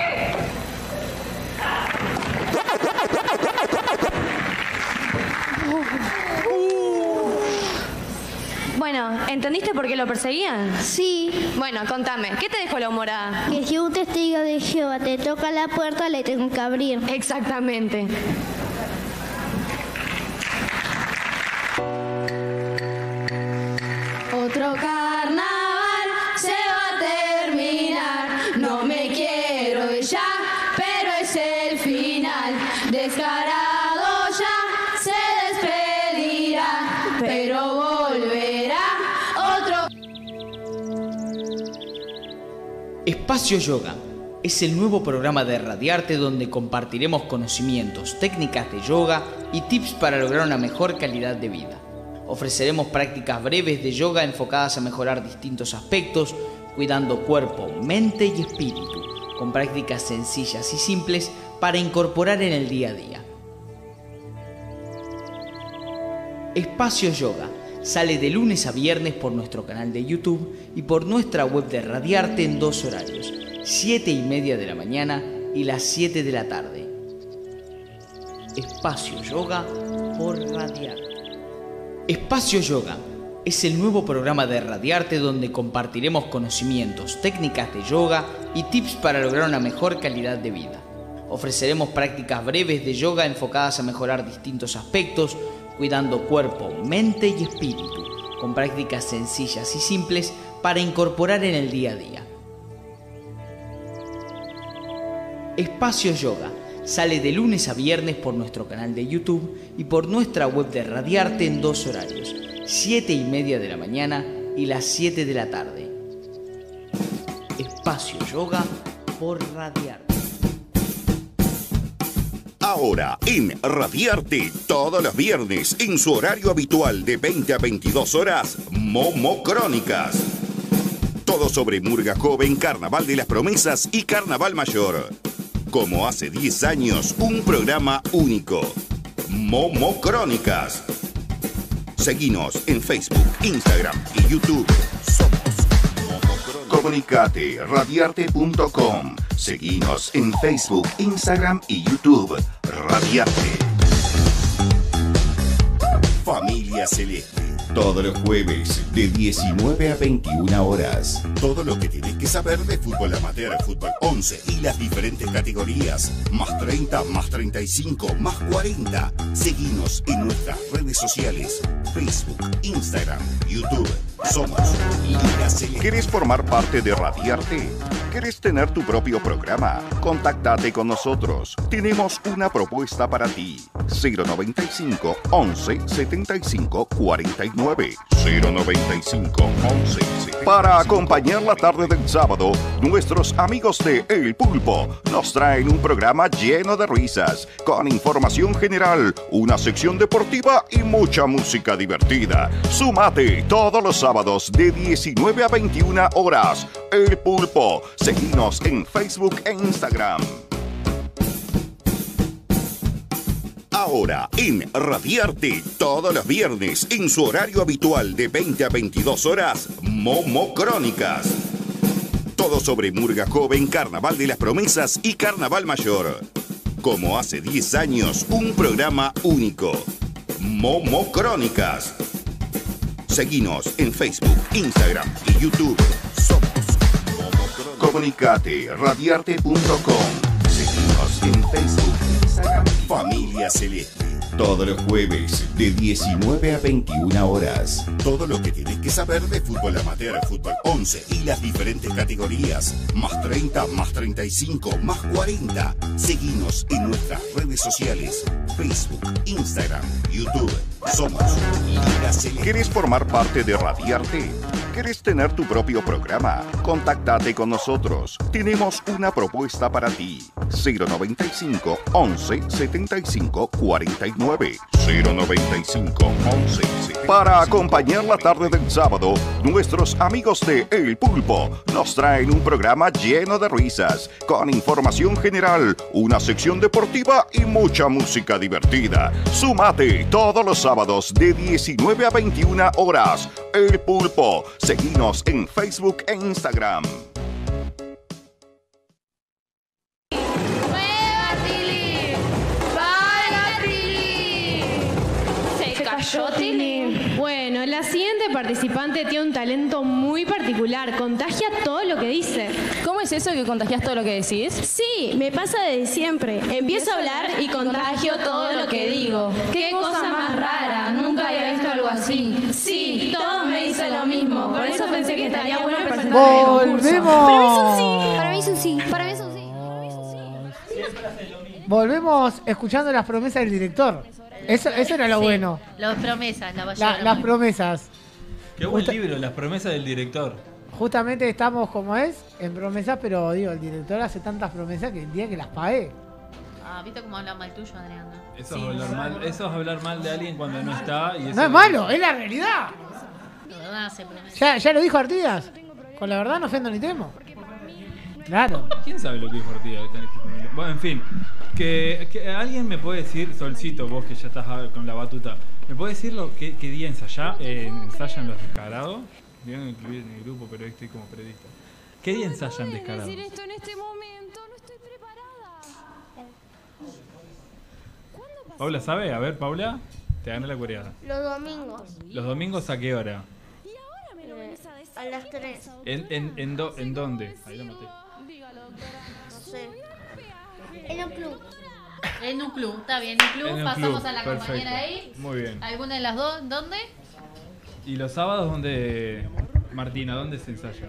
Bueno, ¿entendiste por qué lo perseguían? Sí. Bueno, contame, ¿qué te dejó la humorada? Que si un testigo de Jehová te toca la puerta, le tengo que abrir. Exactamente. Otro carnaval se va a terminar. No me quiero ir ya, pero es el final. Descarado ya se despedirá, pero volverá otro. Espacio Yoga es el nuevo programa de Radiarte donde compartiremos conocimientos, técnicas de yoga y tips para lograr una mejor calidad de vida. Ofreceremos prácticas breves de yoga enfocadas a mejorar distintos aspectos, cuidando cuerpo, mente y espíritu, con prácticas sencillas y simples para incorporar en el día a día. Espacio Yoga sale de lunes a viernes por nuestro canal de YouTube y por nuestra web de Radiarte en dos horarios, siete y media de la mañana y las siete de la tarde. Espacio Yoga por Radiarte. Espacio Yoga es el nuevo programa de Radiarte donde compartiremos conocimientos, técnicas de yoga y tips para lograr una mejor calidad de vida. Ofreceremos prácticas breves de yoga enfocadas a mejorar distintos aspectos, cuidando cuerpo, mente y espíritu, con prácticas sencillas y simples para incorporar en el día a día. Espacio Yoga sale de lunes a viernes por nuestro canal de YouTube y por nuestra web de Radiarte en dos horarios, siete y media de la mañana y las siete de la tarde. Espacio Yoga por Radiarte. Ahora en Radiarte, todos los viernes, en su horario habitual de veinte a veintidós horas, Momo Crónicas. Todo sobre Murga Joven, Carnaval de las Promesas y Carnaval Mayor. Como hace diez años, un programa único. Momo Crónicas. Seguinos en Facebook, Instagram y YouTube. Somos Momo Crónicas. Comunicate, radiarte punto com. Seguinos en Facebook, Instagram y YouTube. Radiarte. Familia Celeste. Todos los jueves de diecinueve a veintiuna horas. Todo lo que tienes que saber de fútbol amateur, fútbol once y las diferentes categorías. Más treinta, más treinta y cinco, más cuarenta. Seguinos en nuestras redes sociales. Facebook, Instagram, YouTube. Somos Liga Celeste. ¿Quieres formar parte de Radiarte? ¿Quieres tener tu propio programa? Contáctate con nosotros. Tenemos una propuesta para ti. cero noventa y cinco, once, setenta y cinco, cuarenta y nueve. cero noventa y cinco, once, setenta. Para acompañar la tarde del sábado, nuestros amigos de El Pulpo nos traen un programa lleno de risas, con información general, una sección deportiva y mucha música divertida. Súmate todos los sábados de diecinueve a veintiuna horas. El Pulpo. Seguinos en Facebook e Instagram. Ahora en Radiarte, todos los viernes, en su horario habitual de veinte a veintidós horas, Momo Crónicas. Todo sobre Murga Joven, Carnaval de las Promesas y Carnaval Mayor. Como hace diez años, un programa único. Momo Crónicas. Seguinos en Facebook, Instagram y YouTube. Somos Momo Crónicas. Comunicate, radiarte punto com. Seguinos en Facebook, Instagram. Familia Celeste. Todos los jueves de diecinueve a veintiuna horas. Todo lo que tienes que saber de fútbol amateur, fútbol once y las diferentes categorías. Más treinta, más treinta y cinco, más cuarenta. Seguinos en nuestras redes sociales. Facebook, Instagram, YouTube. Somos Liga Celeste. ¿Quieres formar parte de Radiarte? ¿Quieres tener tu propio programa? Contáctate con nosotros. Tenemos una propuesta para ti. cero noventa y cinco, once, setenta y cinco, cuarenta y nueve. cero noventa y cinco, once, setenta. Para acompañar la tarde del sábado, nuestros amigos de El Pulpo nos traen un programa lleno de risas, con información general, una sección deportiva y mucha música divertida. Súmate todos los sábados de diecinueve a veintiuna horas. El Pulpo. Seguinos en Facebook e Instagram. Yo, Tili. Bueno, la siguiente participante tiene un talento muy particular. Contagia todo lo que dice. ¿Cómo es eso que contagias todo lo que decís? Sí, me pasa desde siempre. Empiezo a hablar y contagio todo lo que digo. ¡Qué cosa más rara! Nunca había visto algo así. Sí, todos me dicen lo mismo. Por eso pensé que estaría bueno presentar ¡Volvemos! el concurso. Para mí es un sí. Para mí es un sí. Volvemos escuchando las promesas del director. Eso, eso era lo Sí, bueno. Las promesas, la La- las promesas. Qué buen libro, Las promesas del director. justamente estamos como es, en promesas, pero digo, el director hace tantas promesas que el día que las pagué. Ah, ¿viste cómo habla mal tuyo, Adriana? Eso, Sí. es hablar mal, eso es hablar mal de alguien cuando no está. Y eso No es malo, es la realidad. La verdad se promete. Ya, ya lo dijo Artigas. Con la verdad no ofendo ni temo. Claro. ¿Quién sabe lo que dijo Ortiga? Bueno, en fin. Que, que alguien me puede decir, Solcito, vos que ya estás con la batuta, ¿me puede decir lo, qué, qué día ensaya, eh, ensayan los Descarados? Me van a incluir en el grupo, pero estoy como periodista. ¿Qué día ensayan Descarados? esto en este momento, no estoy preparada. Paula, ¿sabe? A ver, Paula, te gané la coreada. Los domingos. ¿Los domingos a qué hora? Eh, a las tres. ¿En, en, en, do, ¿en dónde? Ahí lo maté. No sé. En un club. En un club, está bien, en un club. En un Pasamos club, a la perfecto. compañera ahí. Muy bien. ¿Alguna de las dos? ¿Dónde? ¿Y los sábados dónde, Martina, dónde se ensaya?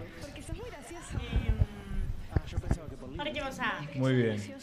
Parque Rosada. Muy bien.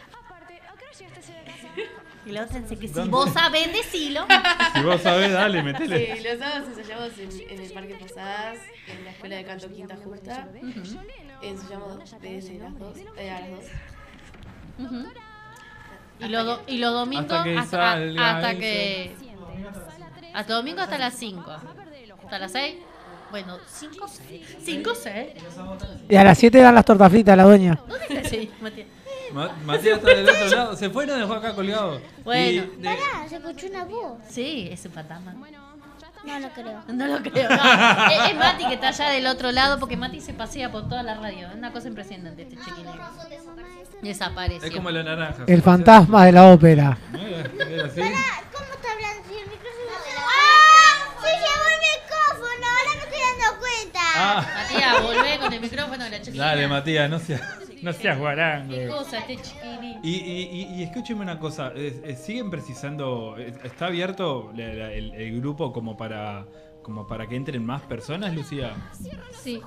Y la otra dice que si ¿Dónde? vos sabés, decilo. Si vos sabés, dale, metele. Sí, los sábados ensayamos en, en el Parque Posadas, en la Escuela de Canto Quinta Justa. Ensayamos desde las dos, eh, a las dos. Ujú. Y, los do- y los domingos Hasta que hasta, salga hasta el que hasta domingo hasta las cinco. Hasta las seis. Bueno, cinco, seis. cinco, seis. Y a las siete dan las tortas fritas la dueña. ¿Dónde está? Sí, Matías. Ma- Matías está del otro lado. Se fue y nos dejó acá colgado. Bueno. Y de- Pará, se escuchó una voz. Sí, es un fantasma. No lo creo. No lo creo. No. Es, es Mati que está allá del otro lado porque Mati se pasea por toda la radio. Es una cosa impresionante este chiquilín. Desapareció. es como la naranja. El fantasma de la ópera. ¿No era- era así? ¿Cómo está hablando si el micrófono? ¡Ah! ¡Se llevó el micrófono! Ahora me estoy dando cuenta. Ah. Matías, volvé con el micrófono de la chiquilina. Dale, Matías, no seas, no seas guarango. Qué cosa este chiquilín. Y, y, y, y escúcheme una cosa, eh, eh, ¿siguen precisando, eh, está abierto la- la- el, el grupo como para como para que entren más personas, Lucía? Sí.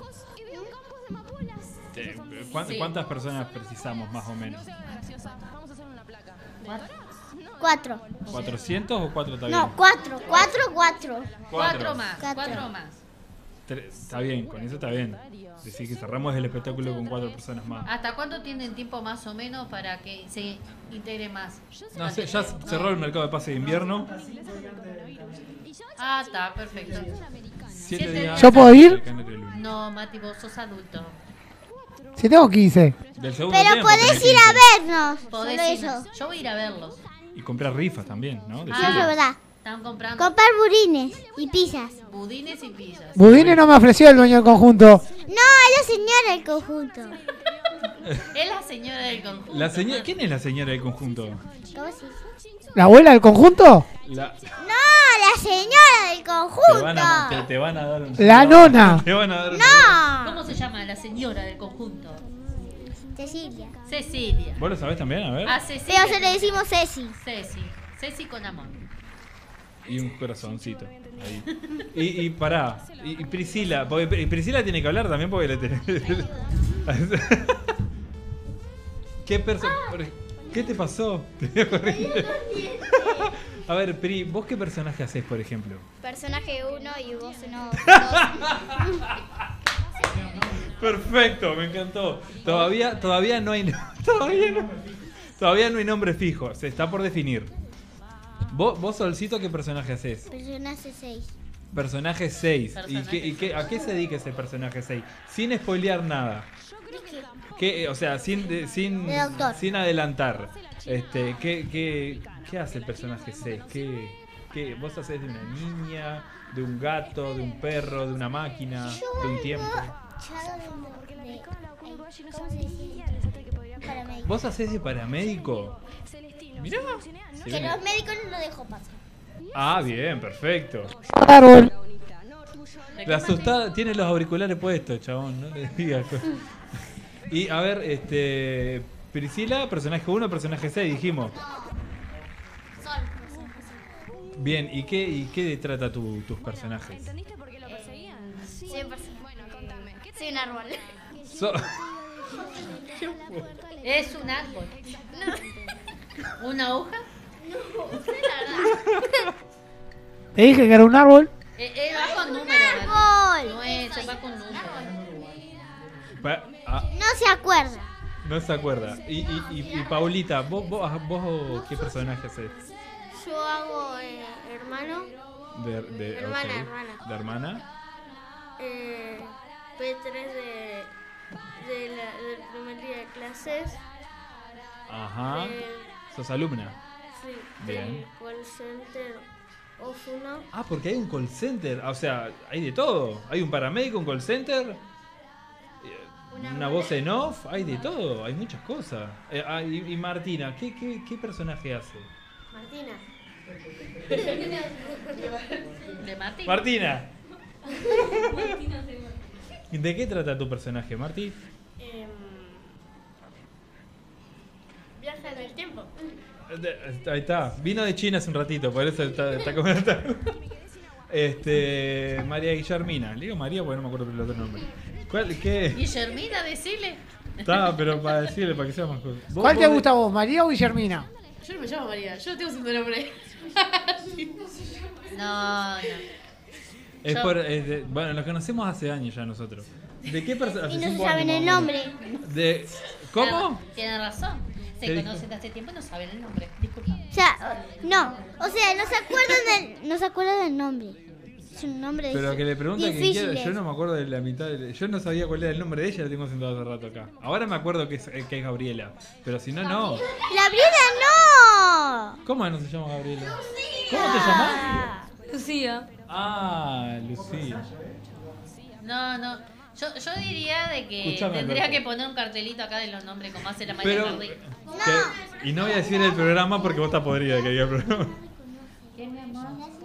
Eh, ¿cuán- Sí. ¿Cuántas personas precisamos más o menos? Cuatro. ¿cuatrocientos o cuatro está bien? No, cuatro. Cuatro, cuatro. Cuatro más, Cuatro. cuatro más. Tre- Está bien, con eso está bien. Decir que cerramos el espectáculo con cuatro personas más. ¿Hasta cuánto tienen tiempo más o menos para que se integre más? No sé, ya cerró el mercado de pase de invierno. Ah, está, perfecto. Siete Siete días. ¿Yo puedo ir? Acá en el lunes. No, Mati, vos sos adulto. Si tengo quince. Del segundo Pero tiempo podés tenés ir quince. a vernos. Podés Solo ir. eso. Yo voy a ir a verlos. Y comprar rifas también, ¿no? Eso Decilo. es verdad. Están comprando Comprar budines y pizzas. budines y pizzas. Budine no me ofreció el dueño del conjunto. No, es la señora del conjunto. Es la señora del conjunto. La señora, ¿quién es la señora del conjunto? ¿Cómo se dice? ¿La abuela del conjunto? La, No, la señora del te, van a, te, conjunto. te van a dar un... La nona. Te van a dar un- No. ¿Cómo se llama la señora del conjunto? Cecilia. Cecilia. ¿Vos lo sabés también? A ver. A Cecilia. Pero se le decimos Ceci. Ceci. Ceci con amor. Y un corazoncito. Ahí. Y, y pará. Y, y Priscila. Porque Pri- Priscila tiene que hablar también porque le tenés. ¿Qué perso por- ¿Qué te pasó? A ver, Pri, ¿vos qué personaje haces, por ejemplo? Personaje uno y vos no. Perfecto, me encantó. Todavía, todavía no hay, todavía no, todavía no hay nombre fijo. Se está por definir. ¿Vos, vos Solcito, qué personaje haces? Personaje seis. Personaje seis. ¿Y, Personaje qué, y qué, a qué se dedica ese personaje seis? Sin spoilear nada. ¿Qué, o sea, sin, de- sin, De doctor. sin adelantar. Este, ¿qué, qué, ¿Qué hace el personaje seis? ¿Qué, qué, ¿Vos hacés de una niña, de un gato, de un perro, de una máquina, de un tiempo? ¿Cómo se dice? Paramédico. ¿Vos hacés de paramédico? Mirá. Se Que viene- los médicos no lo dejo pasar. Ah, bien, perfecto. Árbol. La asustada tiene los auriculares puestos, chabón, no le digas cosas. Y a ver, este. Priscila, personaje uno, personaje seis, dijimos. Bien, ¿y qué, y qué trata tu- tus personajes? cien por ciento. Soy un árbol. So- Es un árbol. ¿Una hoja? No, soy la verdad. Te dije que era un árbol. Eh, eh, va con números. árbol! No es, va con números. Pa- ah, No se acuerda. no se acuerda. Y, y, y, y Paulita, ¿vos, vos, vos qué personaje haces? Yo hago eh, hermano, De, de, Hermana, ok. hermana. ¿De hermana? eh, P tres de, de la- del primer día de clases. Ajá. del- ¿Sos alumna? sí, Bien. del call center Ofuno. Ah, porque hay un call center. O sea, hay de todo. Hay un paramédico, un call center. eh, Una voz en off. Hay de todo. Hay muchas cosas. Eh, ah, y, y Martina, ¿qué, qué, qué personaje hace? Martina. De Martín. Martina. ¿De qué trata tu personaje, Marti? Em, viaja en el tiempo. De- Ahí está. Vino de China hace un ratito, por eso está, está como está. Este. María Guillermina. Le digo María porque no me acuerdo el otro nombre. ¿Cuál? ¿Qué? Guillermina, decile. Está, pero para decirle, para que sea más cosa. ¿Vos- ¿Cuál te vos- gusta a vos, María o Guillermina? Yo no me llamo María, yo no tengo segundo nombre. No, no. Es Yo- por, es de- bueno, lo conocemos hace años ya nosotros. ¿De qué personaje? Y no se saben el nombre. De, ¿Cómo? Tienen razón. Se ¿Qué conocen de hace tiempo y no saben el nombre. Disculpa. O sea, no. O sea, no se acuerdan del, no se acuerdan del nombre. Es un nombre Pero que le pregunta a quien quiera, difícil. yo no me acuerdo de la mitad. De, yo no sabía cuál era el nombre de ella, la tengo sentado hace rato acá. Ahora me acuerdo que es, eh, que es Gabriela. Pero si no, no. ¡Gabriela, no! ¿Cómo no se llama Gabriela? ¿Cómo te llamas? Lucía. Ah, Lucía. No, no. Yo, yo diría de que Escuchame, tendría Alberto. que poner un cartelito acá de los nombres como hace la María Pero. Cardi. que- y no voy a decir el programa porque vos estás podrida de que diga el programa. ¿Qué, mi amor?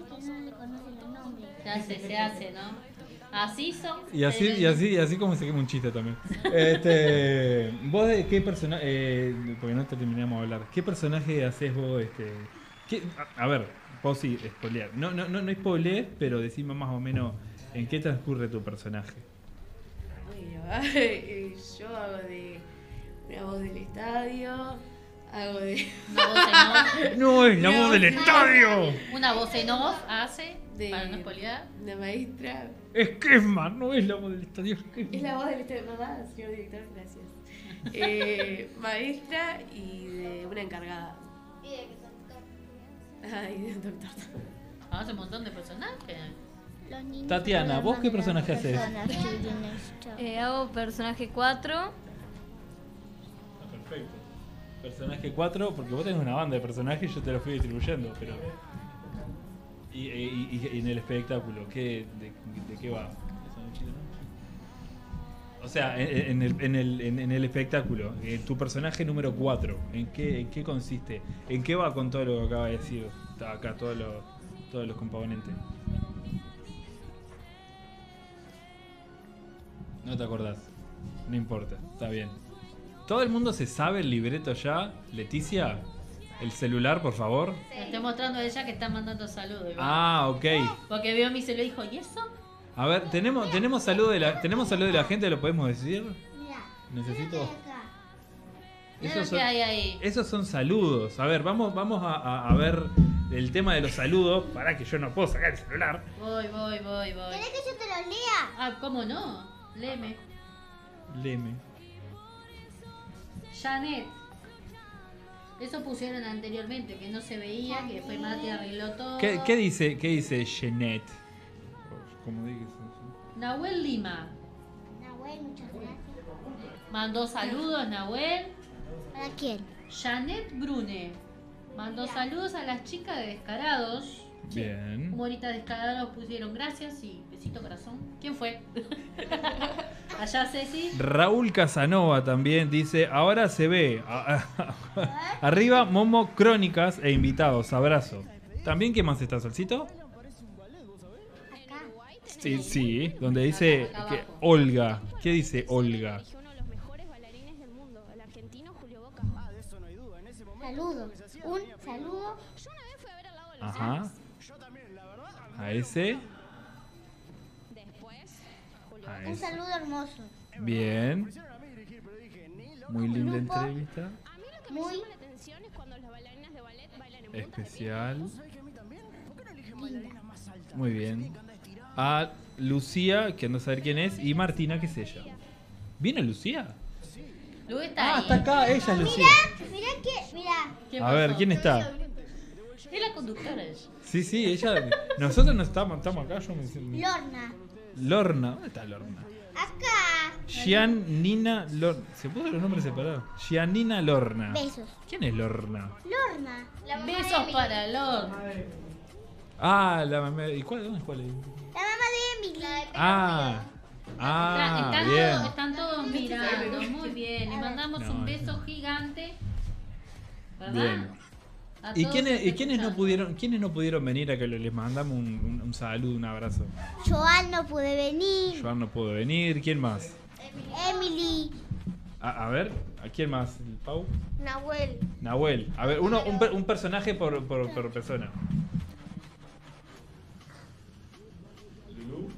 Se hace, se hace, ¿no? Así son. Y así, y así, y así como se quema un chiste también. Este, ¿vos de qué personaje, eh, porque no te terminamos de hablar, qué personaje haces vos? Este, qué- a, a ver, vos sí, spoilear. No, no, no, no spoilees, pero decime más o menos en qué transcurre tu personaje. Bueno, eh, yo hago de una voz del estadio, hago de... Una voz en off. ¡No, es la Una voz del estadio! Una voz en off hace, De- para no spoilear. Una maestra. Es que es más, no es la voz del estadio. Es que Es la voz del estadio, mamá, señor director, gracias. Eh, maestra y de una encargada. Ah, y de un doctor. Hace un montón de personajes. Tatiana, ¿vos qué personaje haces? Eh, hago personaje cuatro. Perfecto. Personaje cuatro, porque vos tenés una banda de personajes y yo te los fui distribuyendo, pero... Y, y- y- y en el espectáculo, ¿qué, de, de qué va? O sea, en, en el, en, el, en, en el espectáculo, eh, tu personaje número cuatro, ¿en qué, ¿en qué consiste? ¿En qué va con todo lo que acaba de decir acá, todos los, todos los componentes? No te acordás, no importa, está bien. ¿Todo el mundo se sabe el libreto ya? Leticia, el celular, por favor. Le estoy mostrando a ella que está mandando saludos. Iván. Ah, ok. Porque vio mi celular y dijo, ¿y eso? A ver, tenemos tenemos salud de la tenemos salud de la gente, ¿lo podemos decir? Necesito. Mira Esos lo son, que hay ahí. esos son saludos. A ver, vamos vamos a, a- a ver el tema de los saludos. Para que yo no puedo sacar el celular. Voy, voy, voy, voy. ¿Querés que yo te lo lea? Ah, ¿cómo no? Léeme. Leme. Janet. Eso pusieron anteriormente, que no se veía, que después Mati arregló todo. ¿Qué, qué dice qué dice Jeanette? Como digas. Nahuel Lima. Nahuel, muchas gracias. Mandó saludos, Nahuel. ¿Para quién? Janet Brune. Mandó saludos a las chicas de Descarados. Bien. Como ahorita Descarados pusieron gracias y besito corazón. ¿Quién fue? Allá Ceci. Raúl Casanova también dice, ahora se ve. a- a- Arriba Momo Crónicas e invitados, abrazo. ¿También qué más está, Solcito? Sí, sí, donde dice que Olga. ¿Qué dice Olga? Saludos. Un saludo. Ajá. A ese. A Un ese. saludo hermoso. Bien. Muy linda entrevista. Muy Especial. linda. Muy bien. A Lucía, que ando a saber quién es, y Martina, que es ella. ¿Viene Lucía? Lu está Ah, ahí. está acá, ella es Lucía. Mirá que, mirá. A ver, ¿quién está? Es la conductora ella. Sí, sí, ella. Nosotros no estamos, estamos acá. Yo me... Lorna. Lorna, ¿dónde está Lorna? Acá. Giannina Lorna. ¿Se puso los nombres separados? Giannina Lorna. Besos. ¿Quién es Lorna? Lorna. La mamá Besos de Emily. para Lord. Ah, la mamá. ¿Y cuál? ¿Dónde es cuál es? La mamá de Emily. Ah, Está- ah, están, bien. todos, están todos mirando, muy bien. Le mandamos No, un no. beso gigante. ¿Verdad? Bien. A ¿Y todos quiénes, los que y quiénes no escuchan. pudieron, quiénes no pudieron venir a que les mandamos un, un, un saludo, un abrazo? Joan no puede venir. Joan no pudo venir. ¿Quién más? Emily. A, a ver, ¿a quién más? ¿El Pau? Nahuel. Nahuel. A ver, uno, un, per- un personaje por, por, por persona. Lulú.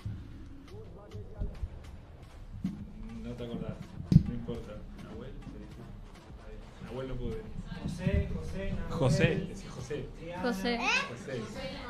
No te acordás. No importa. Nahuel. Ahí. Nahuel no pudo venir. José, José, Nahuel. José. Decí José. José. José.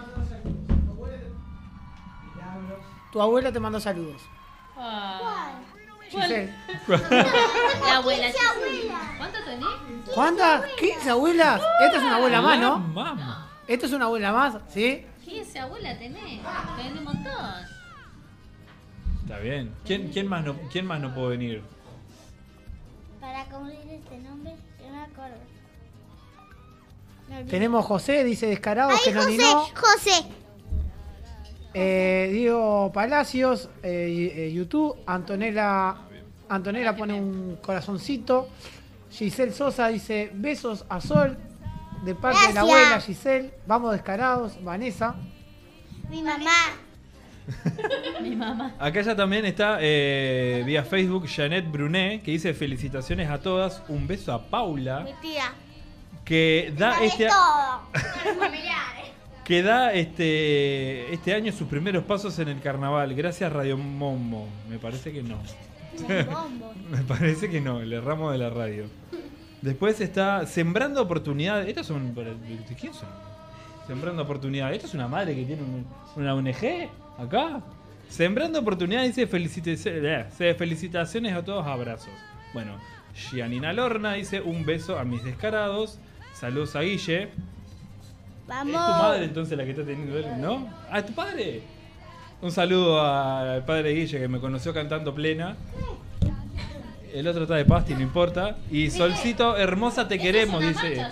Tu abuela te mandó saludos. Ah. Giselle. La abuela. Esa abuela. ¿Cuánto tenés? ¿Cuántas? ¿quince abuelas? Esta es una abuela más, ¿no? Mamá. Esto es una abuela más, ¿sí? quince abuela tenés. Tenés un montón. Está bien. ¿Quién, quién, más no, ¿Quién más no pudo venir? Para cumplir este nombre, yo me acuerdo. Me olvidé. Tenemos José, dice Descarados, Ay, que no José, ni no. José. Eh, Diego Palacios, eh, eh, YouTube. Antonella, Antonella pone un corazoncito. Giselle Sosa dice besos a Sol de parte de la Gracias. abuela Giselle. Vamos Descarados. Vanessa. Mi mamá. Mi mamá. Acá ya también está eh, vía Facebook Janet Brunet, que dice felicitaciones a todas. Un beso a Paula, Mi tía. que da Sabes este, todo. Familiares. que da este, este año sus primeros pasos en el carnaval. Gracias Radio Mombo. Me parece que no. Bombo. Me parece que no, le erramos de la radio. Después está Sembrando Oportunidades. ¿Estas son para- de quién son? Sembrando Oportunidades. ¿Esta es una madre que tiene un- una O N G acá? Sembrando Oportunidades dice felicitaciones, eh, felicitaciones a todos, abrazos. Bueno, Giannina Lorna dice un beso a mis descarados. Saludos a Guille. Vamos. Es tu madre entonces la que está teniendo él, ¿no? Ah, es tu padre. Un saludo al padre Guille que me conoció cantando plena. El otro está de pasti, no importa. Y Solcito, hermosa te queremos, dice.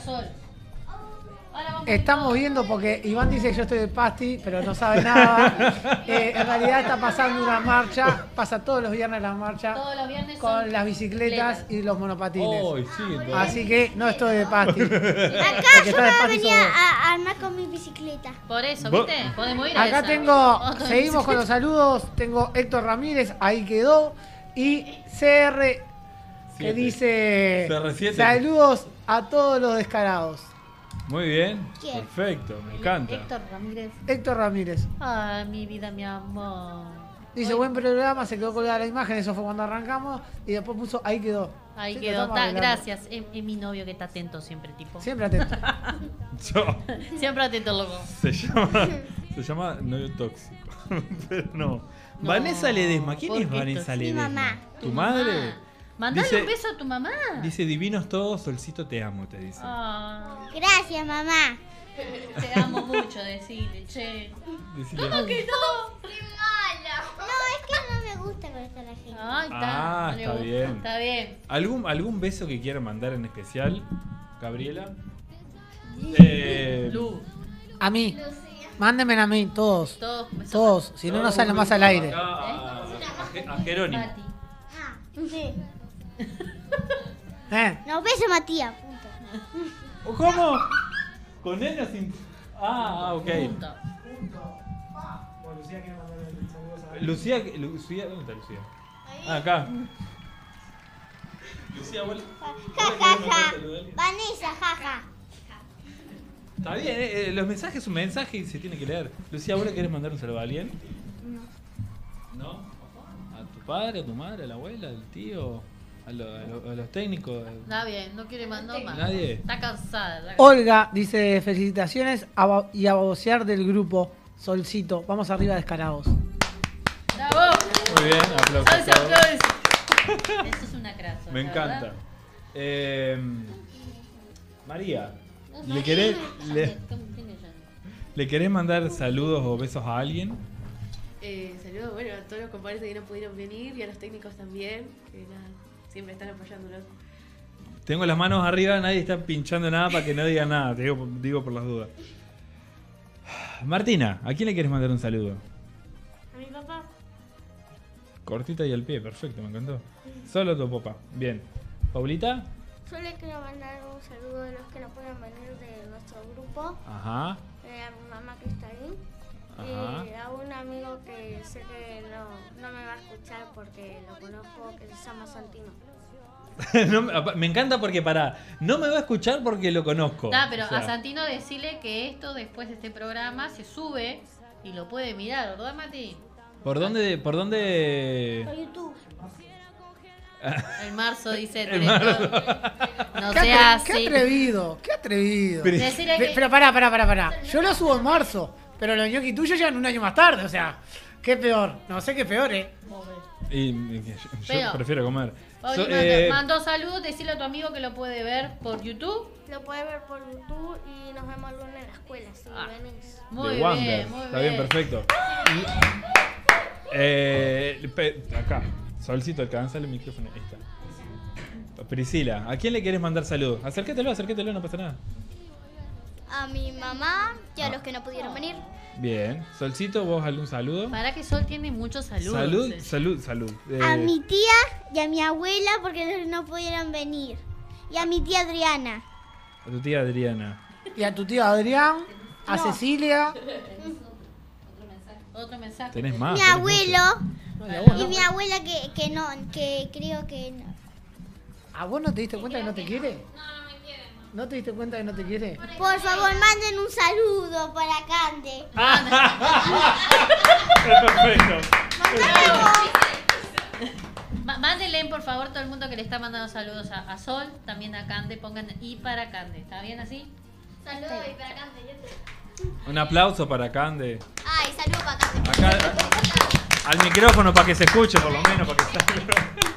Estamos viendo porque Iván dice que yo estoy de pasti, pero no sabe nada. Eh, en realidad está pasando una marcha, pasa todos los viernes la marcha Todos los viernes con son las bicicletas y los monopatines. Oh, sí, entonces. Así que no estoy de pasti. Acá El que yo está de me pasti venía sos vos. a, a armar con mi bicicleta. Por eso, Vos- ¿viste? Podemos ir a Acá esa. tengo, Otra seguimos con los saludos. Tengo Héctor Ramírez, ahí quedó. Y C R que Siete. dice C R siete. saludos a todos los descarados. Muy bien, ¿Quién? perfecto, me encanta. Héctor Ramírez. Héctor Ramírez. Ay, mi vida, mi amor. Dice, buen programa, se quedó colgada la imagen, eso fue cuando arrancamos. Y después puso, ahí quedó. Ahí Sí, quedó. estamos Ta- hablando. gracias. Es, es mi novio que está atento siempre, tipo. Siempre atento. Yo- Siempre atento, loco. se llama, se llama novio tóxico. Pero no. Vanessa Ledesma, ¿quién ¿por es qué Vanessa tóxico? Ledesma? Mi mamá. ¿Tu madre? Mandale Dice- un beso a tu mamá. Dice divinos todos, Solcito te amo, te dice. Ah, Gracias, mamá. te amo mucho, decirle, che. Decile- ¿Cómo que no? ¡Qué mala! No, es que no me gusta conocer a la gente. Ay, está. Ah, no le está gusta. bien. Está bien. ¿Algún, ¿Algún beso que quiera mandar en especial, Gabriela? Eh, Lu. A mí. Mándenme a mí, todos. Todos. besos. Todos. Si no, no sale más al aire. acá a, a Je- a Jerónimo. Mati. Ah, sí. ¿Eh? Nos beso, Matías. Punto. ¿Cómo? ¿Con él o sin...? Ah, ok. Punto. Lucía, Lucía, ¿dónde está Lucía? Ah, acá. Lucía, vuelve. Ja, ja, ja. Vanessa, jaja. Está bien, eh, eh, los mensajes son mensajes y se tiene que leer. Lucía, ¿vos le querés mandar un saludo a alguien? No. ¿No? ¿A tu padre, a tu madre, a la abuela, al tío? ¿A, lo- a lo- a los técnicos? Está bien, no quiere más, no más. Nadie. Está cansada. está cansada. Olga dice felicitaciones a ba- y a babosear del grupo Solcito. Vamos arriba descarados. ¡Bravo! Muy bien, aplausos. Salsa, a todos. aplausos. Eso es una crasa. Me la encanta. verdad. Eh, María, ¿le querés, le, ¿le querés mandar saludos o besos a alguien? Eh, saludos, bueno, a todos los compañeros que no pudieron venir y a los técnicos también, que nada, siempre están apoyándonos. Tengo las manos arriba, nadie está pinchando nada para que no diga nada, te digo, digo por las dudas. Martina, ¿a quién le quieres mandar un saludo? A mi papá. Cortita y al pie, perfecto, me encantó. Solo tu papá, bien. ¿Paulita? Yo le quiero mandar un saludo de los que no pueden venir de nuestro grupo. Ajá. Eh, a mi mamá que está ahí. Ajá. Y a un amigo que sé que no, no me va a escuchar porque lo conozco, que se llama Santino. No, me- me encanta porque para no me va a escuchar porque lo conozco. Ah, pero O sea, a Santino decirle que esto después de este programa se sube y lo puede mirar, ¿verdad, Mati? ¿Por dónde? ¿Por dónde? Por YouTube. El marzo dice el El director. No Qué sea atre- Qué así. atrevido, qué atrevido. Pero- Decirle Pe- que- Pero pará, pará, pará, pará. Yo lo subo en marzo, pero los ñoquis tuyos llegan un año más tarde, o sea, ¿qué peor? No sé qué peor, eh. Y, y- yo Pero- prefiero comer. Pauli So- mandó, eh, mandó saludos, decirle a tu amigo que lo puede ver por YouTube. Lo puedes ver por YouTube y nos vemos el lunes en la escuela, si venís. Muy de bien, Wander. muy Está bien, perfecto. Y- eh, pe- acá, Solcito, alcanza el micrófono. Ahí está. Priscila, ¿a quién le quieres mandar saludos? Acércatelo, acércatelo, no pasa nada. A mi mamá y a los que no pudieron venir. Bien. Solcito, ¿vos algún saludo? Para que Sol tiene muchos saludos. Salud, eh. salud, salud. Eh, A mi tía y a mi abuela porque no pudieron venir. Y a mi tía Adriana. a tu tía Adriana. Y a tu tío Adrián, a No. Cecilia. Otro mensaje. Tenés más. Mi tenés abuelo mucho. y mi abuela que, que no, que creo que no. ¿A vos no te diste cuenta que no te quiere? ¿No te diste cuenta que no te quiere? Por favor, manden un saludo para Cande. Perfecto. Ma- Mándenle, por favor, todo el mundo que le está mandando saludos a, a Sol, también a Cande, pongan y para Cande. ¿Está bien así? Saludos y para Cande. Un aplauso para Cande. Ay, saludos para Cande. Acá, al micrófono para que se escuche, por lo menos, para que se...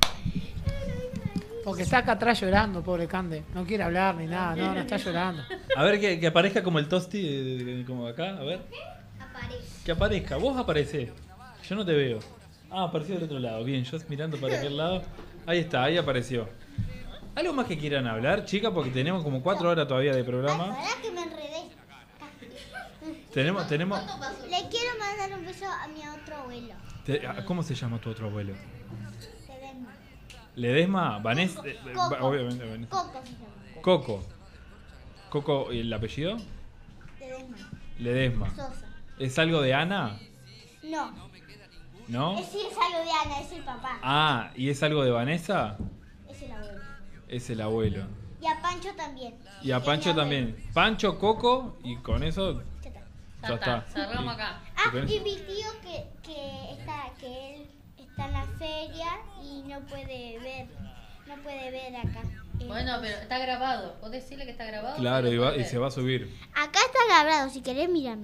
Porque está acá atrás llorando, pobre Cande. No quiere hablar ni nada, no, no está llorando. A ver, que, que aparezca como el tosti, eh, como acá, a ver. Que aparezca, vos aparecés. Yo no te veo. Ah, apareció del otro lado. Bien, yo mirando para aquel lado. Ahí está, ahí apareció. ¿Algo más que quieran hablar, chica? Porque tenemos como cuatro horas todavía de programa. Pará que me enredé. Tenemos, tenemos... Le quiero mandar un beso a mi otro abuelo. te- ah, ¿Cómo se llama tu otro abuelo? Ledesma. ¿Ledesma? ¿Vanessa? Eh, eh, Coco. Obviamente, Vanessa. Coco se llama. Coco. Coco, ¿y el apellido? Ledesma. Ledesma. Sosa. ¿Es algo de Ana? No. ¿No? Es, sí, es algo de Ana, es el papá. Ah, ¿y es algo de Vanessa? Es el abuelo. Es el abuelo. Y a Pancho también. Y a Es Pancho mi abuelo. también. Pancho, Coco, y con eso ya está. Cerramos acá. Ah, con y eso- mi tío que, que está, que él está en la feria y no puede ver, no puede ver acá. Eh, Bueno, pero está grabado. ¿Vos decirle que está grabado? Claro, y, Pero va- puede y ver. se va a subir. Acá está grabado, si querés mírame.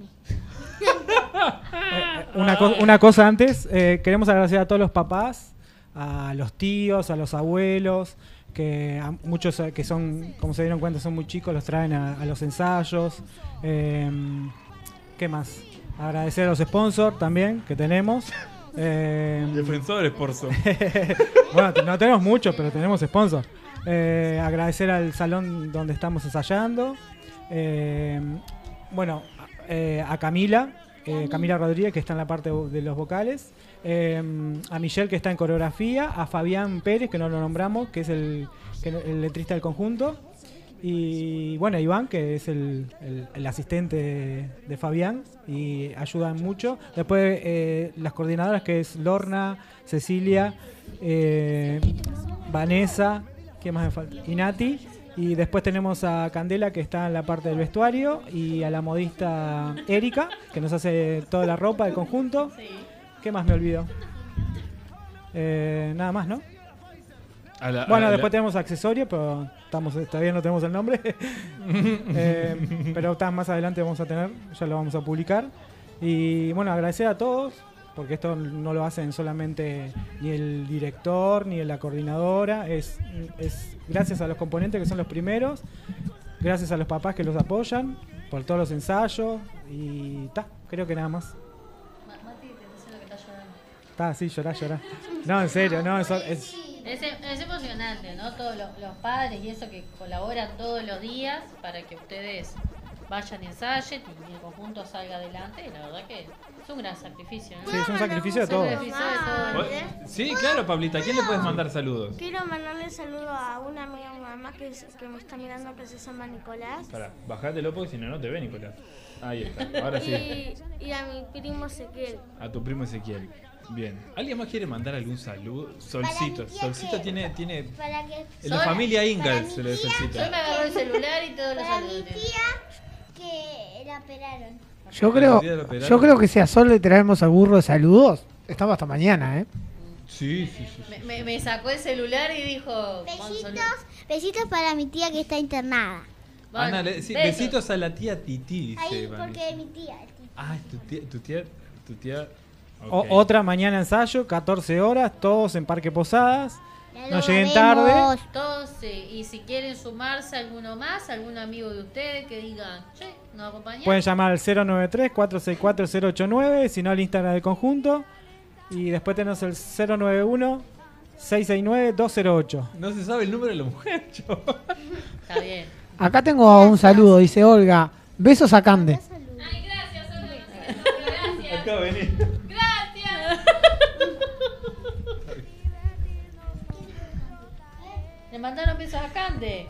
Una, co- una cosa antes, eh, queremos agradecer a todos los papás, a los tíos, a los abuelos, que a muchos eh, que son, como se dieron cuenta, son muy chicos, los traen a, a los ensayos. Eh, ¿Qué más? Agradecer a los sponsors también que tenemos. Eh, Defensores, por su. bueno, te- no tenemos muchos, pero tenemos sponsors. Eh, agradecer al salón donde estamos ensayando. Eh, bueno, eh, a Camila, eh, Camila Rodríguez, que está en la parte de los vocales. Eh, a Michelle, que está en coreografía. A Fabián Pérez, que no lo nombramos, que es el, que- el letrista del conjunto. Y bueno, a Iván, que es el, el- el asistente de, de Fabián y ayudan mucho. Después eh, las coordinadoras, que es Lorna, Cecilia, eh, Vanessa, ¿qué más me falta? Y Nati. Y después tenemos a Candela, que está en la parte del vestuario, y a la modista Erika, que nos hace toda la ropa del conjunto. ¿Qué más me olvido? Eh, nada más, ¿no? A la- Bueno, a la- después tenemos accesorios, pero estamos, todavía no tenemos el nombre. Eh, pero está, más adelante vamos a tener, ya lo vamos a publicar. Y bueno, agradecer a todos porque esto no lo hacen solamente ni el director ni la coordinadora, es, es gracias a los componentes que son los primeros, gracias a los papás que los apoyan por todos los ensayos y ta, creo que nada más. Mati, te diciendo que estás llorando. Está, sí, llorá, llorá. No, en serio, no, eso es... Es, es emocionante, ¿no? Todos los, los padres y eso que colaboran todos los días para que ustedes vayan y ensayen y el conjunto salga adelante. La verdad que es un gran sacrificio, ¿no? Sí, es un sacrificio de Es un todos. sacrificio de todos. Sí, claro, Pablita. ¿A quién le puedes mandar saludos? Quiero mandarle saludo a una amiga de mi mamá que, es- que me está mirando que se llama Nicolás. Pará, bajátelo porque si no, no te ve, Nicolás. Ahí está, ahora sí. Y, y a mi primo Ezequiel. A tu primo Ezequiel. Bien. ¿Alguien más quiere mandar algún saludo? Solcito. Para mi tía Solcito que- tiene, tiene... Para que En la familia Ingalls se lo de Solcito. Yo me agarró el celular y todos los Para mi saludos. tía que la operaron. Yo creo, yo creo que si a Sol le traemos al burro de saludos, estamos hasta mañana, ¿eh? Sí, sí, sí. Me, me, me sacó el celular y dijo... Besitos, besitos para mi tía que está internada. Ana, le- sí, besos. besitos a la tía Titi, dice Ahí, Vanessa. porque es mi tía. Ah, es tu tía, tu tía, tu tía. O- ok. otra mañana ensayo, catorce horas, todos en Parque Posadas. Ya No lo lleguen haremos. tarde. Todos, sí. Y si quieren sumarse alguno más, algún amigo de ustedes que digan, che, nos acompañan. Pueden llamar al cero nueve tres, cuatro seis cuatro, cero ocho nueve, si no al Instagram del conjunto. Y después tenemos el cero nueve uno, seis seis nueve, dos cero ocho. No se sabe el número de la mujer, yo. Está bien. Acá tengo un saludo, dice Olga. Besos a Cande. Ay, gracias, Olga. Gracias. Acá vení. Gracias. Le mandaron besos a Cande.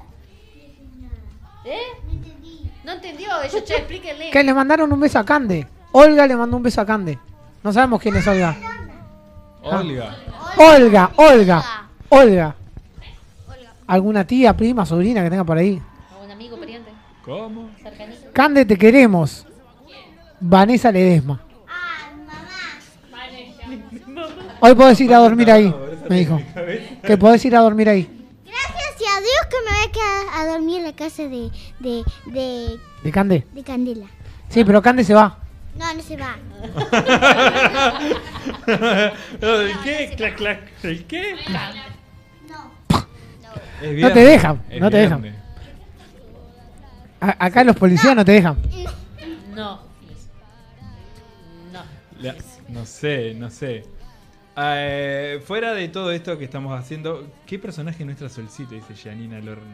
¿Eh? No entendió. Ella, che, explíquenle. Que le mandaron un beso a Cande. Olga le mandó un beso a Cande. No sabemos quién es Olga. Olga. Olga, Olga, Olga. ¿Alguna tía, prima, sobrina que tenga por ahí? ¿Algún amigo, pariente? ¿Cómo? Cercanito. Cande, te queremos. Vanessa Ledesma. Hoy podés ir a dormir ahí, me dijo. Que podés ir a dormir ahí. Gracias y a Dios que me voy a quedar a dormir en la casa de, de, de, ¿De Cande? de Candela. Sí, pero Cande se va. No, no se va. ¿El qué? Clac, clac. ¿El qué? Es No viernes, te dejan, es no te dejan. viernes. A- acá los policías no te dejan. No. No. La- no sé, no sé. Eh, fuera de todo esto que estamos haciendo, ¿qué personaje es nuestra Solcito? Dice Janina Lorna.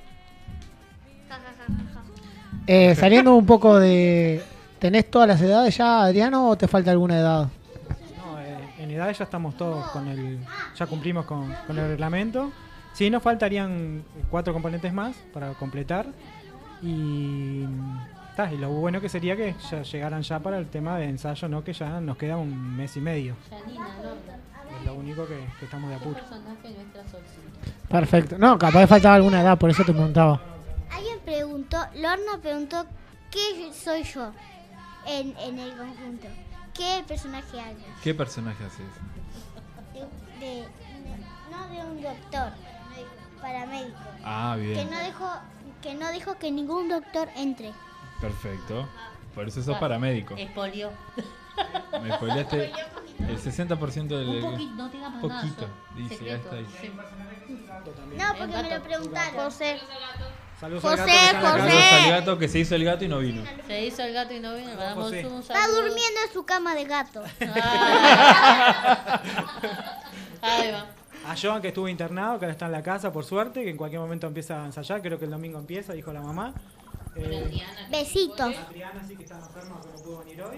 Eh, saliendo un poco de... ¿Tenés todas las edades ya, Adriano, o te falta alguna edad? No, eh, en edad ya estamos todos con el... Ya cumplimos con, con el reglamento. Sí, nos faltarían cuatro componentes más para completar. Y... ta, y lo bueno que sería que ya llegaran ya para el tema de ensayo, ¿no? Que ya nos queda un mes y medio. Janina Lorna. Es lo único que, que estamos de ¿Qué apuro. personaje de nuestra Solcito? Perfecto. No, capaz de faltaba alguna edad, por eso te preguntaba. Alguien preguntó, Lorna preguntó qué soy yo en, en el conjunto. ¿Qué personaje hago? ¿Qué personaje haces? De, de- no de un doctor, paramédico. Ah, bien. Que no dejó que no dijo que ningún doctor entre. Perfecto. Por eso sos paramédico. Espolió. Me spoileaste el sesenta por ciento del... Un poquito, no te digas más nada, Poquito, Sol. dice, ahí Secreto, está ahí. sí. No, porque me lo preguntaron. José. Saludos José, al gato que está en la casa. José. Saludos al gato que se hizo el gato y no vino. Se hizo el gato y no vino. Le damos José. un Está saludo. durmiendo en su cama de gato. Ahí va. A Joan, que estuvo internado, que ahora está en la casa, por suerte, que en cualquier momento empieza a ensayar. Creo que el domingo empieza, dijo la mamá. Eh, Besitos. Adriana sí que está enferma, que no pudo venir hoy.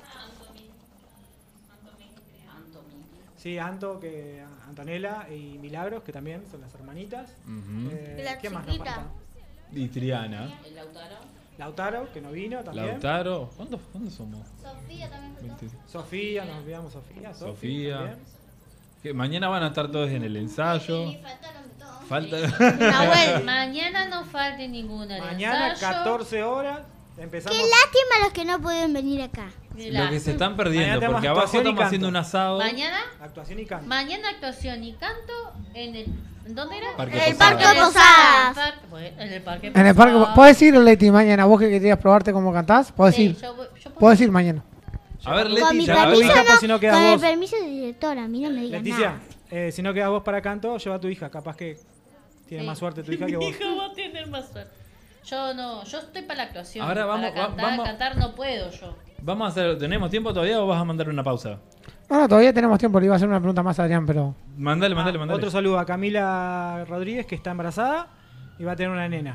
Sí, Anto, que Antonella y Milagros, que también son las hermanitas. Ujú. Eh, Y la ¿Quién más nos chiquita. falta? Y Triana. El Lautaro. Lautaro, que no vino también. Lautaro. ¿Cuántos, ¿Cuántos somos? Sofía también. veinte. Sofía, nos olvidamos Sofía. Sofi Sofía. también. Que mañana van a estar todos en el ensayo. Falta. Nahuel, mañana no falte ninguna. del Mañana, ensayo. catorce horas, empezamos. Qué lástima los que no pueden venir acá. Lo que se están Mañana perdiendo, tenemos porque abajo actuación y estamos canto. haciendo un asado. Mañana, Actuación y canto. mañana actuación y canto en el. ¿en ¿Dónde era? Parque En el Posadas. Parque Posadas. Parque- bueno, En el parque. En el parque. Posadas. ¿Podés ir, Leti, mañana? Vos que querías probarte cómo cantás. ¿Podés Sí, ir? yo voy- yo puedo- Podés ir mañana. A ver, Con Leti, mi ya- permiso, tu hija, no, pues, si no queda con el vos. permiso de director, a mí no me digas Leticia, nada. eh, si no quedas vos para canto, lleva a tu hija. Capaz que tiene Sí. más suerte tu hija que Mi vos. hija va a tener más suerte. Yo no, yo estoy para la actuación. Ahora vamos- para va- cantar, vamos- cantar no puedo yo. Vamos a hacer, ¿tenemos tiempo todavía o vas a mandar una pausa? No, no, todavía tenemos tiempo. Le iba a hacer una pregunta más a Adrián, pero. Mandale, mandale, Ah, mandale. Otro saludo a Camila Rodríguez, que está embarazada y va a tener una nena.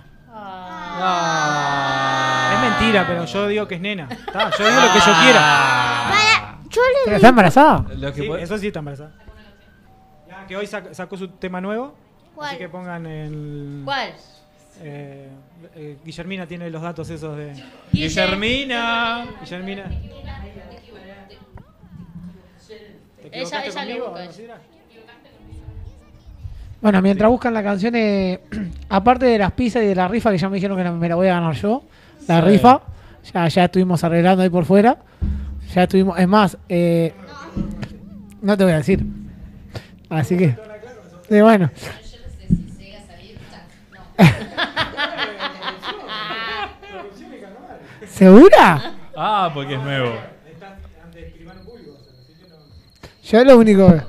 Ah. Es mentira, pero yo digo que es nena. Está, yo digo lo que yo quiera. Para, yo le ¿Pero está embarazada? Lo que Sí, puede- eso sí está embarazada. Ya, que hoy sac- sacó su tema nuevo. ¿Cuál? Así que pongan el. ¿Cuál? Eh, eh, Guillermina tiene los datos esos de. Guillermina. Guillermina. ¿Te Ella, equivocaste ella le conmigo, busca. Rosira? Bueno, mientras buscan la canción, eh, aparte de las pizzas y de la rifa, que ya me dijeron que la- me la voy a ganar yo, la Sí. rifa, ya, ya estuvimos arreglando ahí por fuera. Ya estuvimos, es más, eh, no te voy a decir. Así que, sí, bueno. ¿Segura? Ah, porque es nuevo. Yo lo único que...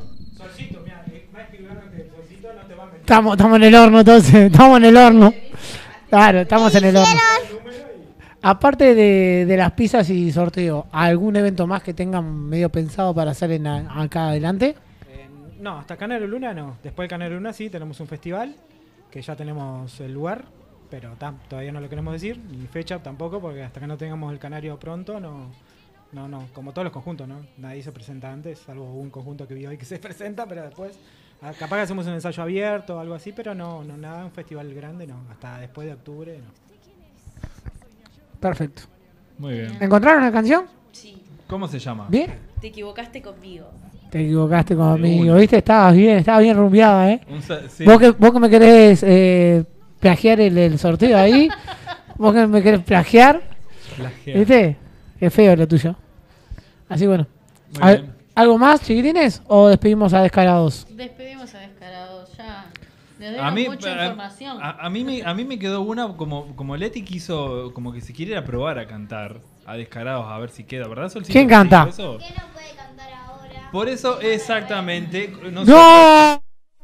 Estamos, estamos en el horno, entonces. Estamos en el horno. Claro, estamos en el horno. Aparte de, de las pizzas y sorteo, ¿algún evento más que tengan medio pensado para hacer en a- acá adelante? Eh, no, hasta Canaro Luna no. Después de Canaro Luna sí tenemos un festival, que ya tenemos el lugar, pero ta, todavía no lo queremos decir, ni fecha tampoco, porque hasta que no tengamos el Canario pronto, no, no, no, como todos los conjuntos, ¿no? Nadie se presenta antes, salvo un conjunto que vi hoy que se presenta, pero después, ah, capaz que hacemos un ensayo abierto o algo así, pero no, no nada, un festival grande, no, hasta después de octubre, no. Perfecto. Muy bien. ¿Encontraron la canción? Sí. ¿Cómo se llama? Bien. Te equivocaste conmigo. Te equivocaste conmigo, una. ¿viste? Estabas bien, estabas bien rumbeada, ¿eh? Un sa- sí. ¿Vos, que, vos que me querés eh, plagiar el, el sorteo ahí, vos que me querés plagiar, Plagiar. ¿viste? Qué feo lo tuyo. Así bueno. Muy A- bien. ¿Algo más, chiquitines? ¿O despedimos a Descarados? Despedimos a Descarados, ya. Les A dieron mí, mucha a, información. a- a mí me, a mí me quedó una como, como Leti quiso, como que se quiere ir a probar a cantar a Descarados a ver si queda, ¿verdad, Solcito? ¿Quién canta? ¿Sí, por eso? Por eso, exactamente. ¡No! nosotros-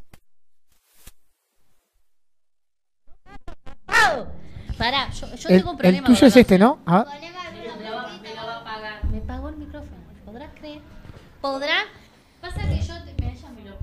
Pará, yo, yo El, tengo un el problema. tuyo con es la este, ¿no? Ah, Me lo va, me lo va a apagar. Me pagó el micrófono. ¿Podrás creer? ¿Podrá? Pasa que yo. te- Me, ella me lo.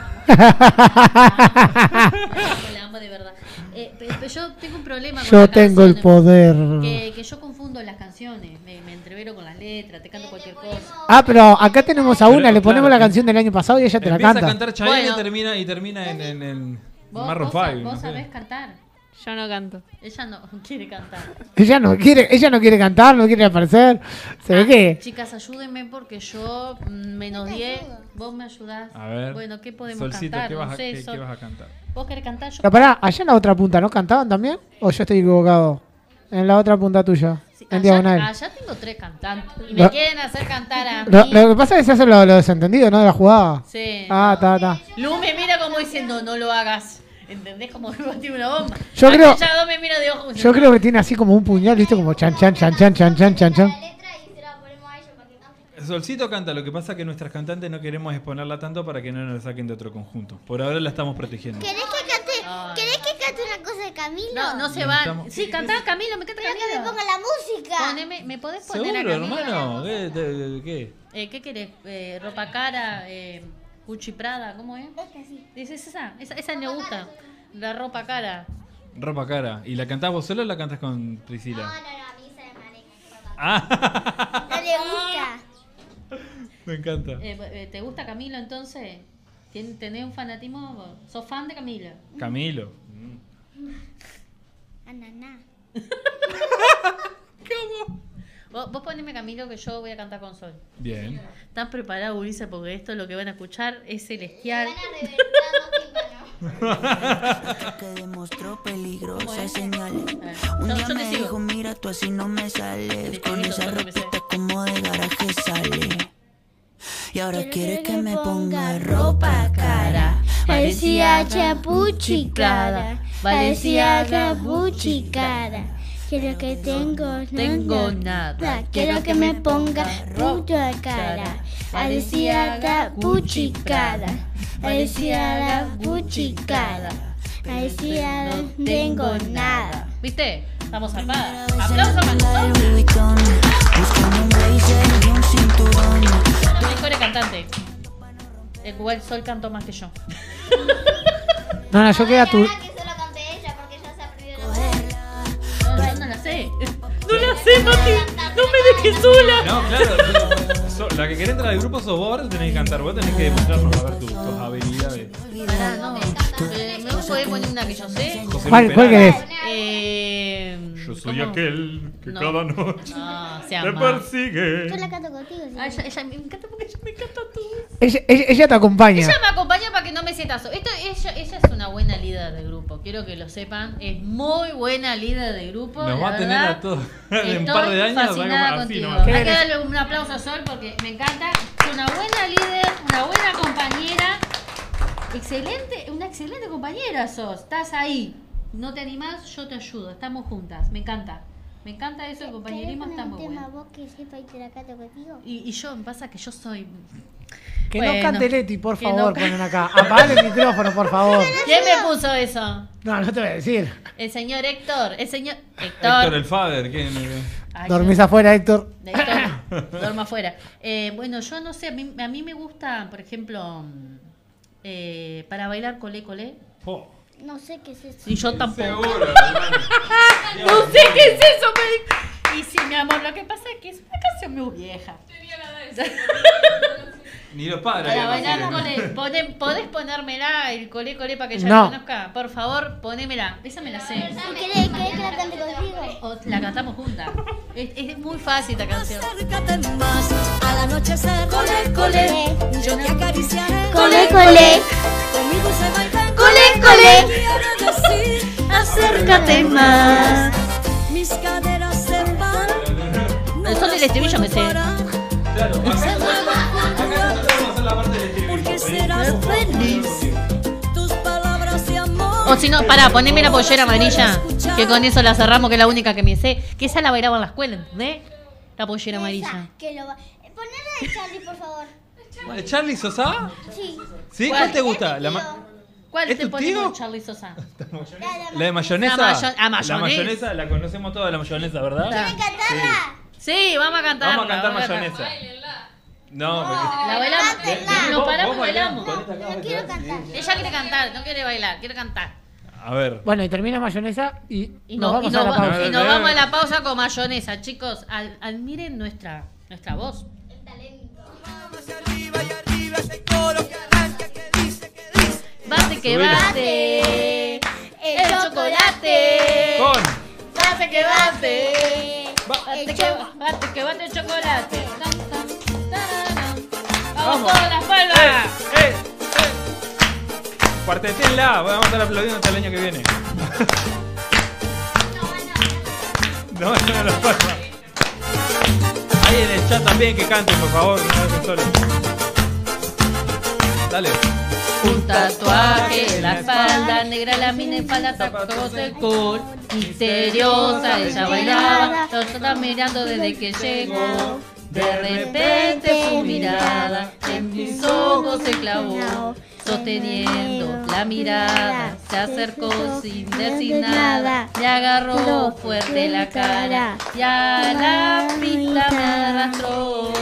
La amo de verdad. Eh, pe- pe- yo tengo un problema con Yo las tengo el canciones. poder. Que, que yo confundo las canciones. Me, me entrevero con las letras, te canto cualquier cosa. Ah, pero acá tenemos a Pero, una, le ponemos claro, la canción del año pasado y ella te la Empieza canta. a cantar Chayanne Bueno. y termina, y termina en, en, en ¿Vos, Maroon vos, five, vos no sé. sabés cantar? Yo no canto. Ella no quiere cantar. Ella no quiere, ella no quiere cantar, no quiere aparecer. ¿Se ve que? Chicas, ayúdenme porque yo mm, menos diez. ¿Vos me ayudás? A ver. Bueno, ¿qué podemos Solcito, cantar? ¿qué vas no a- sé, qué- Sol. qué vas a cantar? ¿Vos querés cantar? Yo Pero pará, allá en la otra punta, ¿no cantaban también? ¿O yo estoy equivocado? En la otra punta tuya, en allá, diagonal. allá tengo tres cantantes. Y me Lo- quieren hacer cantar a mí. Lo, lo que pasa es que se hace lo, lo desentendido, ¿no? De la jugada. Sí. Ah, está, está. Lu me mira como diciendo, no lo hagas. ¿Entendés? Como que tiene una bomba. Yo creo- Aquella dos me mira de ojo como Yo diciendo, creo que tiene así como un puñal, ¿viste? Como chan, chan, chan, chan, chan, chan, chan, chan. Solcito canta, lo que pasa es que nuestras cantantes no queremos exponerla tanto para que no nos la saquen de otro conjunto. Por ahora la estamos protegiendo. ¿Querés que cante, ¿querés que cante una cosa de Camilo? No, no se van. Estamos- Sí, cantá Camilo, me canta Pero Camilo. que me ponga la música. Poneme, ¿me podés poner ¿Seguro, a Camilo? hermano? ¿Qué? de- ¿Qué? Eh, ¿Qué querés? Eh, ropa cara, eh, Gucci Prada, ¿cómo es? Esa, esa, esa, esa me gusta. La ropa cara. Ropa cara. ¿Y la cantás vos solo o la cantas con Priscila? No, no, no, a mí se me maneja. Ah, No le gusta. me encanta. Eh, eh, ¿Te gusta Camilo entonces? ¿Tien- ¿Tenés un fanatismo? ¿Sos fan de Camilo? Camilo. Ananá. Vos, vos poneme Camilo que yo voy a cantar con Sol. Bien. ¿Están preparados, Ulises? Porque esto lo que van a escuchar es celestial. Que demostró peligrosas Yo- señales. Un yo día te me sigo. dijo, mira, tú así no me sales. Con bonito, esa yo no me sé. ropita como de garaje sale. Y ahora quiere que me ponga ropa cara. Parecía chapuchicada. Parecía chapuchicada. Quiero que tengo, Tengo nada. Quiero que me ponga mucha cara. Aliciada, puchicada. Aliciada, puchicada. Aliciada, no tengo nada. ¿Viste? Estamos armadas. ¡Aplausos para nosotros! La mejor cantante. Igual Sol cantó más que yo. No, no, yo quedé a tu. No, yo no la sé. No la sé, Mati. No me dejes sola. No, claro. so- la que quiere entrar al grupo sos vos, ahora tenés que cantar. Vos tenés que demostrarnos a ver tus, tus habilidades. Pará, no. Eh, ¿Me podés poner una que yo sé? José ¿Cuál- Luis cuál Perales. querés? Eh, Yo soy ¿cómo? aquel que No. cada noche Ah, se te ama. persigue. Yo la canto contigo. ¿sí? Ah, ella, ella me encanta porque ella me encanta tú. Ella, ella, ella te acompaña. Ella me acompaña para que no me sienta sola. Esto, ella, ella es una buena líder de grupo. Quiero que lo sepan. Es muy buena líder de grupo. Nos la va a tener verdad. a todos en un Estoy par de años. fascinada así contigo. nomás. Hay que darle un aplauso a Sol porque me encanta. Es una buena líder, una buena compañera. Excelente, una excelente compañera sos. Estás ahí. No te animás, yo te ayudo. Estamos juntas. Me encanta. Me encanta eso, el compañerismo está muy tema bueno. vos que sepa y te la canto contigo? Y, y yo, me pasa que yo soy... Que Bueno, no cante Leti, por que favor, no ca- ponen acá. Apagale el micrófono, por favor. ¿Quién me puso eso? No, no te voy a decir. El señor Héctor. El señor Héctor. Héctor el Fader. ¿Quién? Ay, Dormís yo- afuera, Héctor. Héctor, duermo afuera. Eh, bueno, yo no sé, a mí, a mí me gusta, por ejemplo, eh, para bailar colé colé. Oh. No sé qué es eso. Y yo tampoco. Seguro, hermano. No sé qué es eso, me... Y sí, mi amor, lo que pasa es que es una canción muy vieja. Ni los padres. Para ya bailar no colé, sirven. pone- ¿podés ponérmela, el colé colé, para que ella No. la conozca? Por favor, ponémela. Esa me la sé. ¿Querés, querés que la cante contigo? O la cantamos juntas. Es, es muy fácil esta canción. Al anochecer, colé, colé, yo te acariciaré. Colé, colé. Conmigo se baila. Colé, colé. Quiero decir, Acércate más. mis caderas se van. El son del estribillo me sé. Claro, acá acá vamos a hacer la parte del estribillo. Porque serás feliz. Tus palabras de amor. O si no, pará, poneme la pollera amarilla. Que con eso la cerramos, que es la única que me sé. Que esa la bailaba en la escuela, ¿entendés? La pollera amarilla. Esa, que lo va. Eh, Ponela de Charlie, por favor. ¿De Charlie Sosa? Sí. ¿Sí? ¿Cuál? ¿Cuál te gusta? La, ma- ¿Cuál ¿Es te tu ponemos, tío? Charlie Sosa? la de mayonesa. La mayo- ah, La mayonesa. mayonesa, la conocemos toda la mayonesa, ¿verdad? ¿Quieren cantarla? Sí, vamos a cantar. Vamos a cantar mayonesa. No, porque... La bailamos. Cántenla. Nos paramos y Vos bailamos. bailamos. Yo quiero cantar. Ella quiere cantar, no quiere bailar, quiere cantar. A ver. Bueno, y termina mayonesa y, Y, nos no- vamos y nos a la va- pausa. y nos vamos a la pausa con mayonesa. Chicos, al- admiren nuestra, nuestra voz. Bate que Subila. bate el chocolate. Con. Bate que bate. Bate que bate que bate el chocolate. Tan, tan, tararán. Vamos Vamos. todas las palmas. ¡Eh! ¡Eh! Cuartetenla, vamos a estar aplaudiendo hasta el año que viene. No, no, no, no. Ahí en el chat también que canten, por favor, una vez solo. Dale. Un tatuaje en la espalda, negra la mina en falda, zapatos de cool. Misteriosa, ella bailaba, lo está mirando desde que llegó. De repente su mirada en mis ojos se clavó. Sosteniendo la mirada, se acercó sin decir nada. Le agarró fuerte la cara y a la pista me arrastró.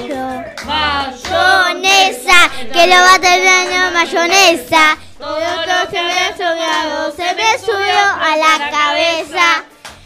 Mayonesa, que lo va a tener la mayonesa. Todo lo que me ha sobrado se me subió a la cabeza.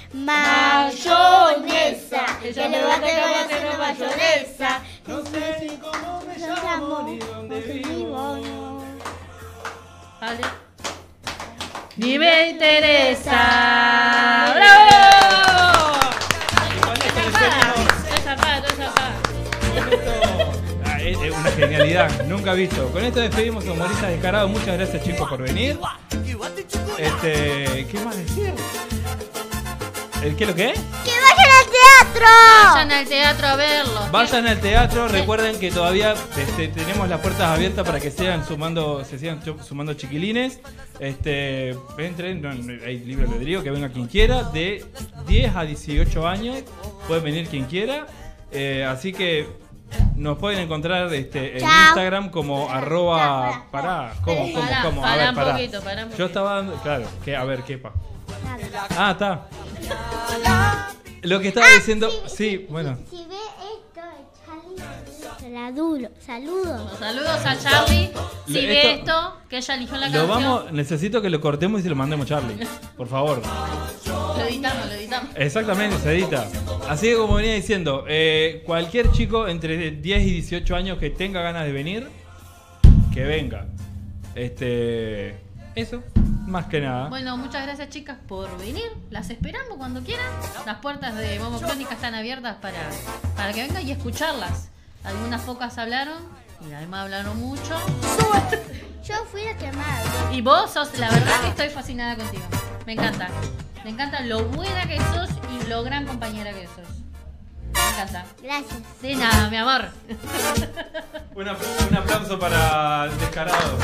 Mayonesa, que lo va a tener la mayonesa. No sé si cómo me llamo ni dónde vivo. Vale. Ni me interesa. ¡Bravo! Estoy zafada, estoy zafada. Ah, es, es una genialidad, nunca visto. Con esto despedimos a Humoristas Descarados. Muchas gracias, chicos, por venir. Este, ¿qué más decir? ¿El qué lo que? ¡Que vayan al teatro! Vayan al teatro a verlo. Vayan al teatro, recuerden que todavía este, tenemos las puertas abiertas para que sigan sumando, se sigan sumando chiquilines. Este, entren, no, no, hay libre albedrío, que venga quien quiera, de diez a dieciocho años, puede venir quien quiera. Eh, así que nos pueden encontrar este, en Chao. Instagram como arroba. Pará, ¿cómo, cómo, Pará, cómo? A pará ver, un pará. poquito, pará un poquito. Yo estaba dando, claro, que, a ver, ¿qué pa? Ah, está. Lo que estaba diciendo, sí, bueno. Si ve esto, Charlie, saludo, saludos. Saludos a Charlie. Si Esto- ve esto, que ella eligió la Lo canción. vamos, necesito que lo cortemos y se lo mandemos a Charlie, por favor. Lo editamos, lo editamos. Exactamente, se edita. Así que como venía diciendo, eh, cualquier chico entre diez y dieciocho años que tenga ganas de venir, que venga. Este, eso, más que nada. Bueno, muchas gracias chicas por venir. Las esperamos cuando quieran. Las puertas de Momo Crónica están abiertas para, para que vengan y escucharlas. Algunas pocas hablaron y además hablaron mucho. Yo fui la que más. Y vos sos, la verdad que estoy fascinada contigo. Me encanta. Me encanta lo buena que sos y lo gran compañera que sos. Me encanta. Gracias. De nada, mi amor. Un, ap- un aplauso para el descarado.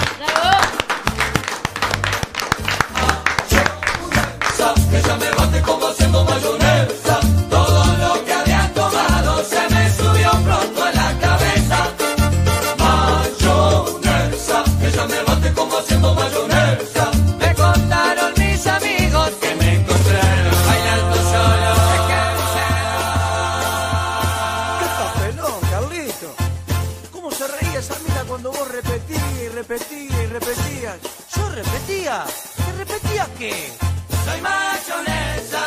Que ya me bate como haciendo mayonesa. Todo lo que había tomado se me subió pronto a la cabeza. Mayonesa, que ya me bate como haciendo mayonesa. Me contaron mis amigos que me encontré bailando solo. ¡Qué papelón, Carlito! ¿Cómo se reía esa mina cuando vos repetías y repetías y repetías? ¿Yo repetía? ¿Qué repetía qué? Soy mayonesa.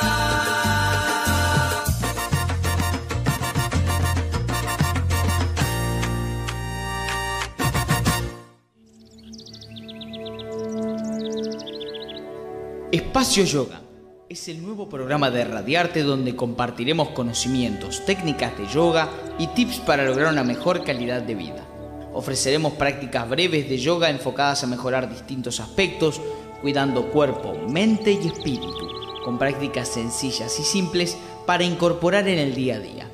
Espacio Yoga es el nuevo programa de Radiarte donde compartiremos conocimientos, técnicas de yoga y tips para lograr una mejor calidad de vida. Ofreceremos prácticas breves de yoga enfocadas a mejorar distintos aspectos, cuidando cuerpo, mente y espíritu, con prácticas sencillas y simples para incorporar en el día a día.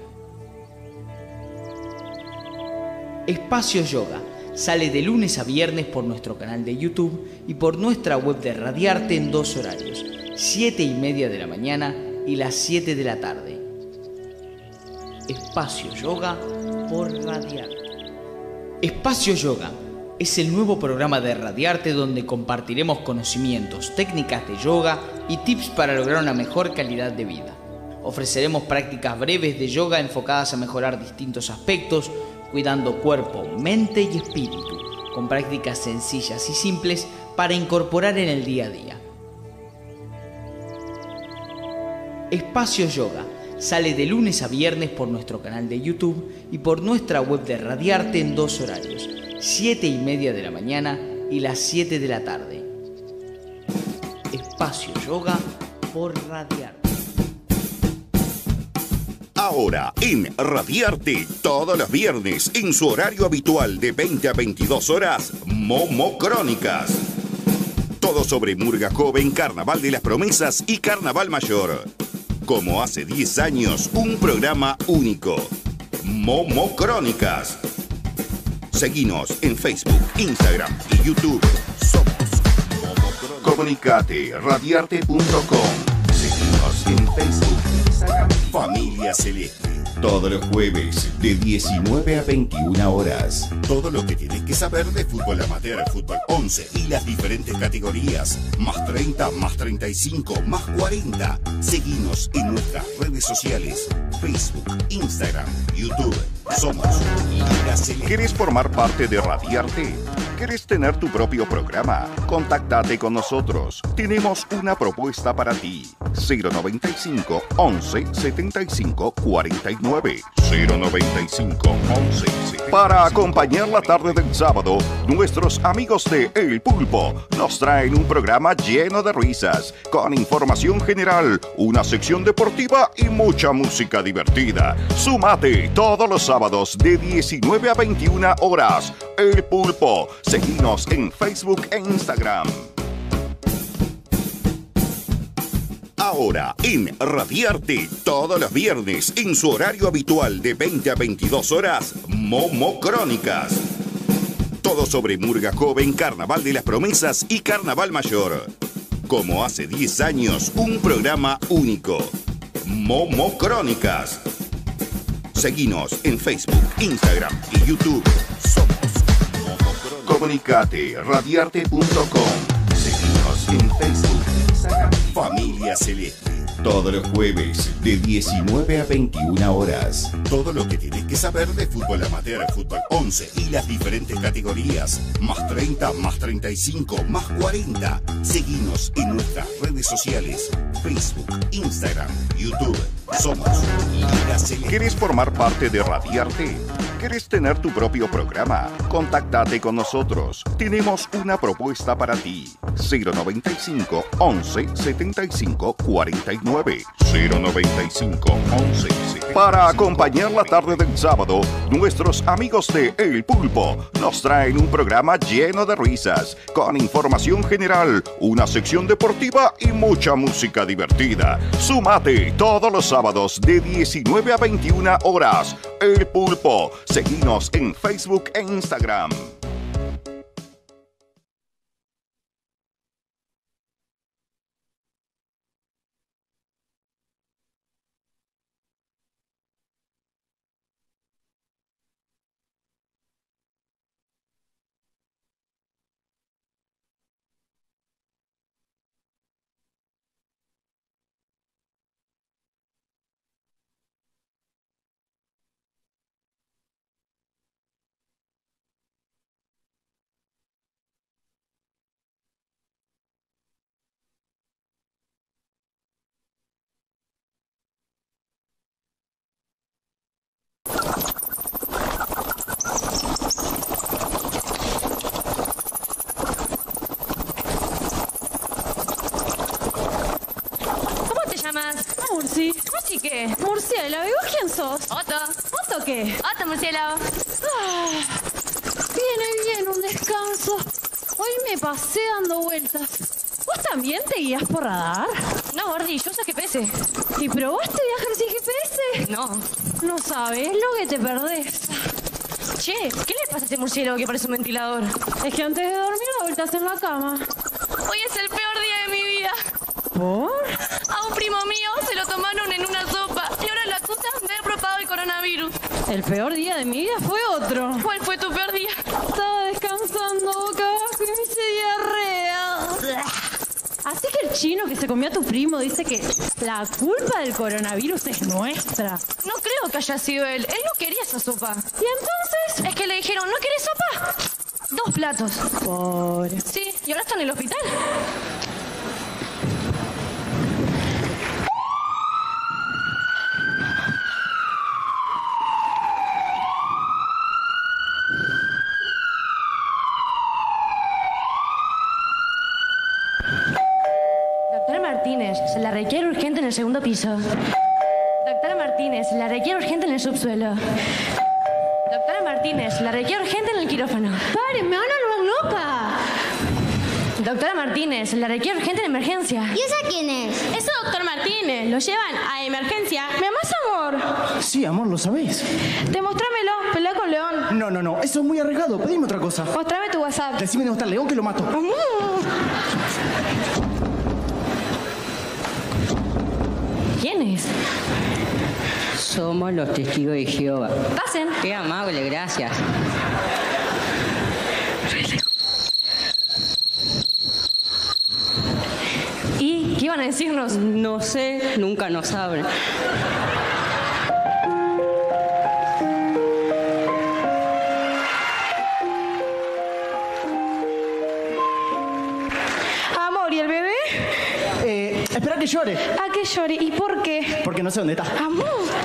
Espacio Yoga sale de lunes a viernes por nuestro canal de YouTube y por nuestra web de Radiarte en dos horarios, siete y media de la mañana y las siete de la tarde. Espacio Yoga por Radiarte. Espacio Yoga es el nuevo programa de Radiarte donde compartiremos conocimientos, técnicas de yoga y tips para lograr una mejor calidad de vida. Ofreceremos prácticas breves de yoga enfocadas a mejorar distintos aspectos, cuidando cuerpo, mente y espíritu, con prácticas sencillas y simples para incorporar en el día a día. Espacio Yoga sale de lunes a viernes por nuestro canal de YouTube y por nuestra web de Radiarte en dos horarios, siete y media de la mañana y las siete de la tarde. Espacio Yoga por Radiarte. Ahora en Radiarte, todos los viernes, en su horario habitual de veinte a veintidós horas, Momo Crónicas. Todo sobre Murga Joven, Carnaval de las Promesas y Carnaval Mayor. Como hace diez años, un programa único. Momo Crónicas. Seguinos en Facebook, Instagram y YouTube. Somos Momo Crónicas. Comunicate, radiarte punto com. Seguinos en Facebook, Instagram. Familia Celeste. Todos los jueves de diecinueve a veintiuna horas. Todo lo que tienes que saber de fútbol amateur, fútbol once y las diferentes categorías. Más treinta, más treinta y cinco, más cuarenta. Seguinos en nuestras redes sociales. Facebook, Instagram, YouTube. Somos Liga Celeste. ¿Quieres formar parte de Radiarte? ¿Quieres tener tu propio programa? Contáctate con nosotros. Tenemos una propuesta para ti. cero noventa y cinco, once, setenta y cinco, cuarenta y nueve. cero noventa y cinco, once, setenta y cinco. Para acompañar la tarde del sábado, nuestros amigos de El Pulpo nos traen un programa lleno de risas, con información general, una sección deportiva y mucha música divertida. Súmate todos los sábados de diecinueve a veintiuna horas. El Pulpo. Seguinos en Facebook e Instagram. Ahora, en Radiarte, todos los viernes, en su horario habitual de veinte a veintidós horas, Momo Crónicas. Todo sobre Murga Joven, Carnaval de las Promesas y Carnaval Mayor. Como hace diez años, un programa único. Momo Crónicas. Seguinos en Facebook, Instagram y YouTube. Somos Momo Crónicas. Comunicate, radiarte punto com. Seguinos en Facebook, Instagram. Familia Celeste. Todos los jueves de diecinueve a veintiuna horas. Todo lo que tienes que saber de fútbol amateur, fútbol once y las diferentes categorías. Más treinta, más treinta y cinco, más cuarenta. Seguinos en nuestras redes sociales. Facebook, Instagram, YouTube. Somos Liga Celeste. ¿Quieres formar parte de Radiarte? ¿Quieres tener tu propio programa? Contáctate con nosotros. Tenemos una propuesta para ti. cero noventa y cinco, once, setenta y cinco, cuarenta y nueve. cero noventa y cinco, once, setenta y cinco. Para acompañar la tarde del sábado, nuestros amigos de El Pulpo nos traen un programa lleno de risas, con información general, una sección deportiva y mucha música divertida. Súmate todos los sábados de diecinueve a veintiuna horas. El Pulpo. Seguinos en Facebook e Instagram. Murci, ¿Murci qué? Murciélago, ¿y vos quién sos? Otto. ¿Otto qué? Otto, murciélago. Ah, viene bien un descanso. Hoy me pasé dando vueltas. ¿Vos también te guías por radar? No, Gordi, yo uso G P S. ¿Y probaste viajar sin G P S? No. No sabés lo que te perdés. Che, ¿qué le pasa a ese murciélago que parece un ventilador? Es que antes de dormir da vueltas en la cama. Hoy es el peor día de mi vida. ¿Por? A un primo mío se lo tomaron en una sopa y ahora la acusan de haber propagado el coronavirus. El peor día de mi vida fue otro. ¿Cuál fue tu peor día? Estaba descansando boca abajo y me hice diarrea. Así que el chino que se comió a tu primo dice que la culpa del coronavirus es nuestra. No creo que haya sido él. Él no quería esa sopa. ¿Y entonces? Es que le dijeron, ¿no querés sopa? Dos platos. Pobre. Sí, y ahora está en el hospital. Se la requiere urgente en el segundo piso. Doctora Martínez, la requiere urgente en el subsuelo. Doctora Martínez, la requiere urgente en el quirófano. ¡Paren, me van a volver loca! Doctora Martínez, la requiere urgente en emergencia. ¿Y esa quién es? Ese doctor Martínez, lo llevan a emergencia. ¿Me amás, amor? Sí, amor, lo sabés. Demostrámelo, pelea con León. No, no, no, eso es muy arriesgado. Pedime otra cosa. Mostrame tu WhatsApp. Decime dónde está el León que lo mato. ¿Quién es? Somos los testigos de Jehová. Pasen. Qué amable, gracias. ¿Y qué iban a decirnos? No sé, nunca nos abren. Amor, ¿y el bebé? Eh, espera que llore. ¿A qué llore? ¿Y por qué? Porque no sé dónde está. Amor.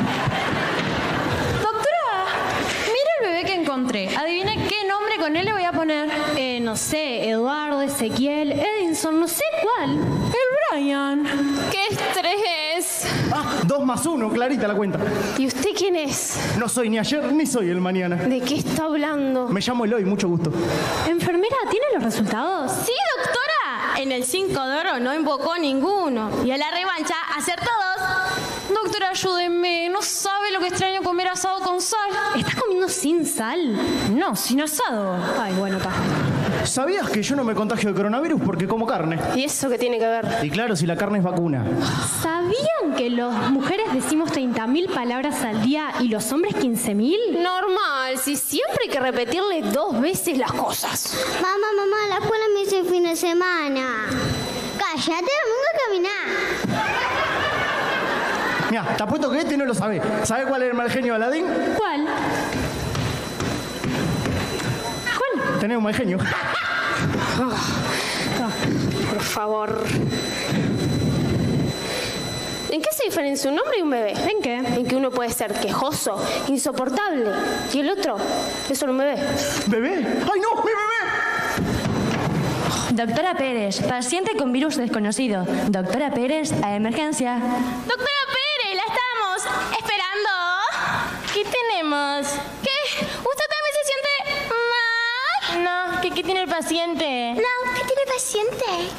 Doctora, mira el bebé que encontré. Adivina qué nombre con él le voy a poner. Eh, no sé, Eduardo, Ezequiel, Edinson, no sé cuál. El Brian. ¡Qué estrés! Ah, dos más uno, clarita la cuenta. ¿Y usted quién es? No soy ni ayer ni soy el mañana. ¿De qué está hablando? Me llamo Eloy, mucho gusto. Enfermera, ¿tiene los resultados? Sí, doctora. en el cinco de oro no invocó ninguno. Y a la revancha, hacer todos. Doctora, ayúdeme. No sabe lo que extraño comer asado con sal. ¿Estás comiendo sin sal? No, sin asado. Ay, bueno, está. ¿Sabías que yo no me contagio de coronavirus porque como carne? ¿Y eso qué tiene que ver? Y claro, si la carne es vacuna. ¿Sabían que las mujeres decimos treinta mil palabras al día y los hombres quince mil? Normal, si siempre hay que repetirle dos veces las cosas. Mamá, mamá, la escuela me dice el fin de semana. Cállate, vamos a caminar. Mira, te apuesto que este no lo sabe. ¿Sabe cuál es el mal genio de Aladín? ¿Cuál? ¿Cuál? Tenés un mal genio. Oh, oh, por favor. ¿En qué se diferencia un hombre y un bebé? ¿En qué? En que uno puede ser quejoso, insoportable, y el otro es solo un bebé. ¿Bebé? ¡Ay, no! ¡Mi bebé! Doctora Pérez, paciente con virus desconocido. Doctora Pérez, a emergencia. Doctora Pérez, la estamos esperando. ¿Qué tenemos? ¿Qué? ¿Usted también se siente mal? No, ¿qué, qué tiene el paciente? No, ¿qué tiene el paciente?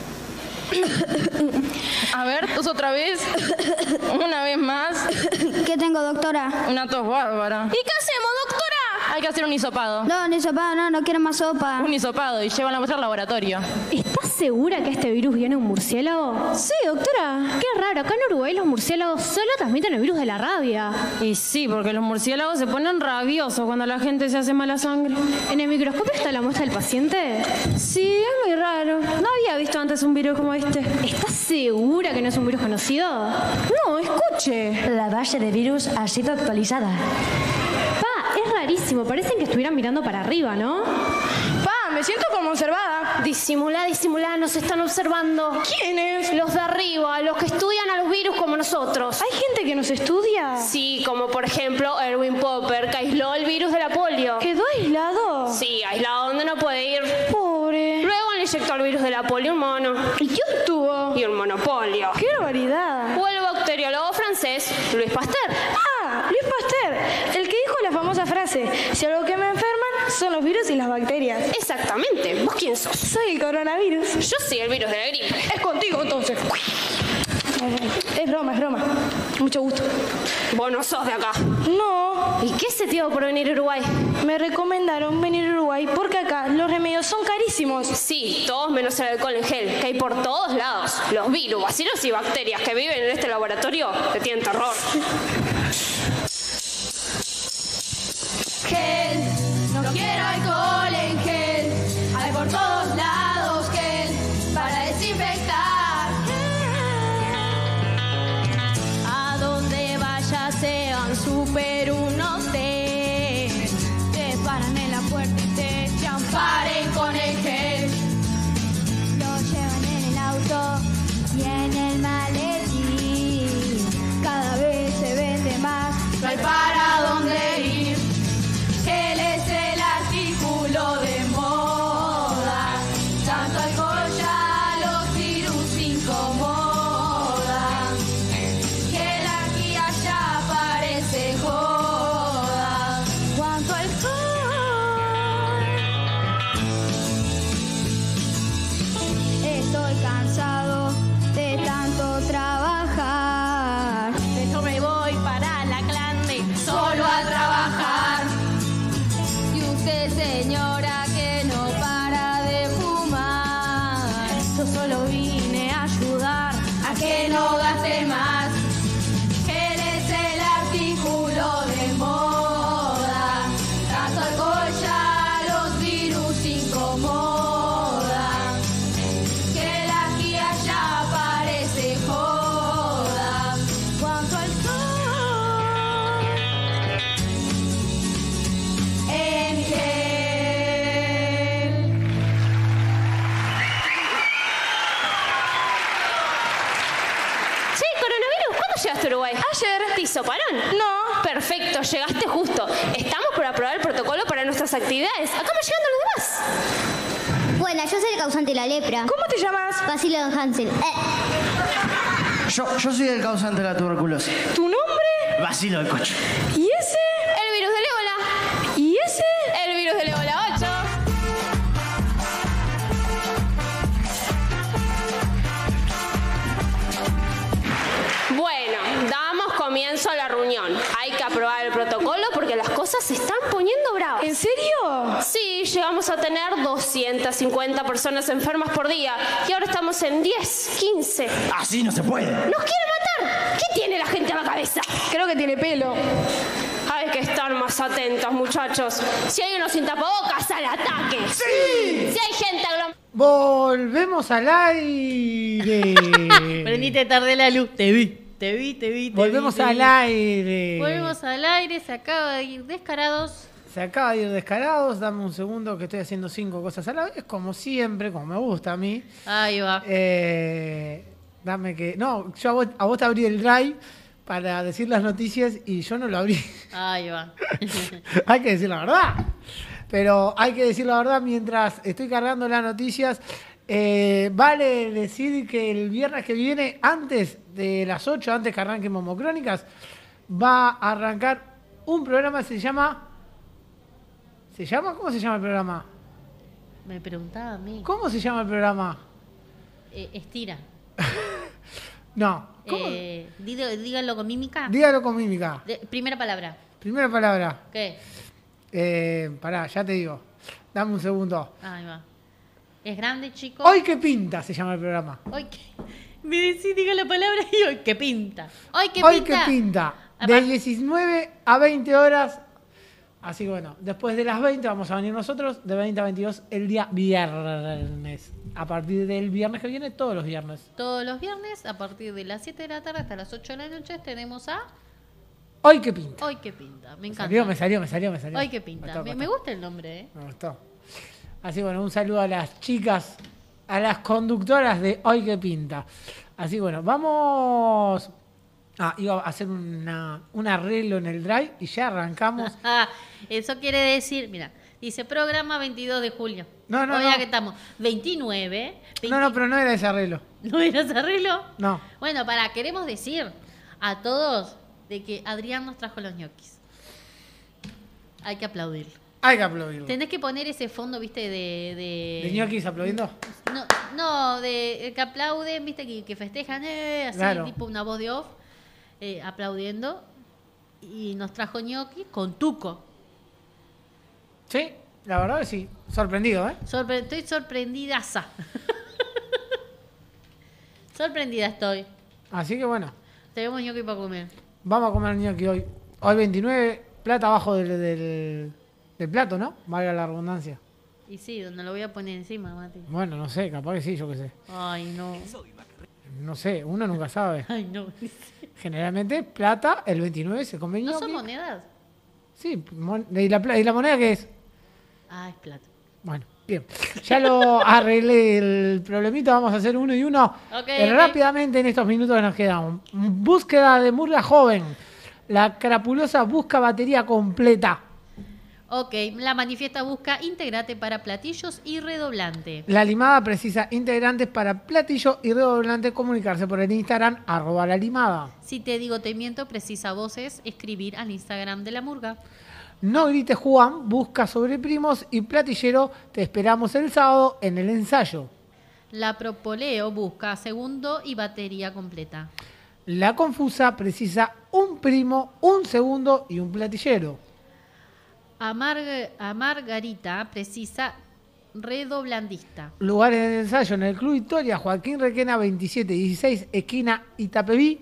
A ver, tos otra vez. Una vez más. ¿Qué tengo, doctora? Una tos bárbara. ¿Y qué hacemos, doctora? Hay que hacer un hisopado. No, un hisopado, no, no quiero más sopa. Un hisopado y llevan a muestra al laboratorio. ¿Estás segura que este virus viene de un murciélago? Sí, doctora. Qué raro, acá en Uruguay los murciélagos solo transmiten el virus de la rabia. Y sí, porque los murciélagos se ponen rabiosos cuando la gente se hace mala sangre. ¿En el microscopio está la muestra del paciente? Sí, es muy raro. No había visto antes un virus como este. ¿Estás segura que no es un virus conocido? No, escuche. La base de virus ha sido actualizada. Pa, es rarísimo. Parecen que estuvieran mirando para arriba, ¿no? Pa, me siento como observada. Disimulá, disimulá, nos están observando. ¿Quiénes? Los de arriba, los que estudian a los virus como nosotros. ¿Hay gente que nos estudia? Sí, como por ejemplo Erwin Popper, que aisló el virus de la polio. ¿Quedó aislado? Sí, aislado donde no puede ir. Pobre. Luego le inyectó el virus de la polio un mono. ¿Y quién tuvo? Y un monopolio. ¡Qué barbaridad! O el bacteriólogo francés, Louis Pasteur. Ah, Louis Pasteur, el que dijo la famosa frase: si algo que me enferman son los virus y las bacterias. Exactamente. ¿Vos quién sos? Soy el coronavirus. Yo soy el virus de la gripe. Es contigo entonces. Es broma, es broma. Mucho gusto. Vos no sos de acá. No. ¿Y qué se te dio por venir a Uruguay? Me recomendaron venir a Uruguay porque acá los remedios son carísimos. Sí, todos menos el alcohol en gel, que hay por todos lados. Los virus, bacilos y bacterias que viven en este laboratorio te tienen terror. Gel, no quiero alcohol en gel. Hay por todos lados gel para desinfectar. A donde vaya sean super unos test. Te paran en la puerta y te echan. Paren con el gel. Lo llevan en el auto y en el maletín. Cada vez se vende más. No hay para dónde ir. Gel es el artículo de moda. Tanto alcohol ya los virus incomodan. Gel aquí allá parece joda. ¿Cuánto alcohol? Estoy cansado de tanto trabajar. Yo me voy para la clande, Solo a trabajar. Y usted, señora, que no para de fumar. yo solo vine a ayudar A que no gaste más. Gel es el artículo de moda. Tanto alcohol ya los virus incomodan. Gel aquí allá parece joda. ¿Cuánto alcohol? En gel. Che, coronavirus, ¿cuándo llegaste a Uruguay? Ayer. ¿Te hisoparon? No. Perfecto, llegaste justo. Estamos por aprobar el protocolo para nuestras actividades. Acá me llegando los demás. Bueno, yo soy el causante de la lepra. ¿Cómo te llamas? Bacilo Don Hansen. Eh. Yo, yo soy el causante de la tuberculosis. ¿Tu nombre? Bacilo del coche. ¿Y ese? El virus del ébola. ¿Y ese? El virus del ébola ocho. llegamos a tener doscientas cincuenta personas enfermas por día y ahora estamos en diez, quince. Así no se puede. ¡Nos quiere matar! ¿Qué tiene la gente en la cabeza? Creo que tiene pelo. Hay que estar más atentos, muchachos. Si hay uno sin tapabocas, al ataque. ¡Sí! Si hay gente aglomerada. Volvemos al aire. Prendiste tarde la luz. Te vi, te vi, te vi. Te Volvemos vi, te al vi. aire. Volvemos al aire, se acaba de ir Descarados. Se acaba de ir Descarados. Dame un segundo que estoy haciendo cinco cosas a la vez, como siempre, como me gusta a mí. Ahí va. Eh, dame que... No, yo a vos, a vos te abrí el drive para decir las noticias y yo no lo abrí. Ahí va. Hay que decir la verdad. Pero hay que decir la verdad mientras estoy cargando las noticias. Eh, vale decir que el viernes que viene, antes de las ocho, antes que arranque Momocrónicas, va a arrancar un programa que se llama... ¿Se llama? ¿Cómo se llama el programa? Me preguntaba a mí. ¿Cómo se llama el programa? Eh, estira. No. Eh, dígalo, dígalo con mímica. Dígalo con mímica. De- primera palabra. Primera palabra. ¿Qué? Eh, pará, ya te digo. Dame un segundo. Ahí va. ¿Es grande, chico? Hoy qué pinta se llama el programa. Hoy qué. Me decís, diga la palabra y hoy qué pinta. Hoy qué Hoy pinta. qué pinta. De diecinueve a veinte horas. Así que bueno, después de las veinte vamos a venir nosotros. De veinte a veintidós el día viernes. A partir del viernes que viene, todos los viernes. Todos los viernes, a partir de las siete de la tarde hasta las ocho de la noche, tenemos a Hoy qué pinta. Hoy qué pinta. Me encanta. Salió, me salió, me salió, me salió. Hoy qué pinta. Me, tocó, Me, me me gusta el nombre, ¿eh? Me gustó. Así bueno, un saludo a las chicas, a las conductoras de Hoy que Pinta. Así bueno, vamos... Ah, iba a hacer una, un arreglo en el drive y ya arrancamos. Eso quiere decir, mira, dice programa veintidós de julio. No, no, Hoy no. ya que estamos veintinueve. No, no, pero no era ese arreglo. ¿No era ese arreglo? No. Bueno, para, queremos decir a todos de que Adrián nos trajo los ñoquis. Hay que aplaudir. Hay que aplaudirlo. Tenés que poner ese fondo, viste, de... ¿De, ¿De ñoquis aplaudiendo? No, no, de que aplauden, viste, que, que festejan, eh, así, Claro. tipo una voz de off, eh, aplaudiendo. Y nos trajo ñoquis con tuco. Sí, la verdad que sí. Sorprendido, ¿eh? Sorpre- estoy sorprendidaza. Sorprendida estoy. Así que bueno, Tenemos ñoqui para comer. vamos a comer ñoqui hoy. Hoy veintinueve, plata abajo del, del, del plato, ¿no? Valga la redundancia. Y sí, donde lo voy a poner encima, Mati. Bueno, no sé, capaz que sí, yo qué sé. Ay, no. No sé, uno nunca sabe. Ay, no. Generalmente, plata, el veintinueve se come ¿No ñoqui. son monedas? Sí, mon- ¿y la, pla- ¿y la moneda qué es? Ah, es plata. Bueno, bien. Ya lo arreglé el problemita, vamos a hacer uno y uno. Ok, Eh, ok. Rápidamente en estos minutos que nos quedan. Búsqueda de murga joven. La crapulosa busca batería completa. Ok, la manifiesta busca integrante para platillos y redoblante. La limada precisa integrantes para platillo y redoblante. Comunicarse por el Instagram, arroba la limada. Si te digo te miento, precisa voces, escribir al Instagram de la murga. No grites Juan, busca sobre primos y platillero. Te esperamos el sábado en el ensayo. La Propoleo busca segundo y batería completa. La confusa precisa un primo, un segundo y un platillero. A, Mar- a Margarita precisa redoblandista. Lugares de ensayo en el Club Victoria, Joaquín Requena veintisiete dieciséis, esquina Itapeví.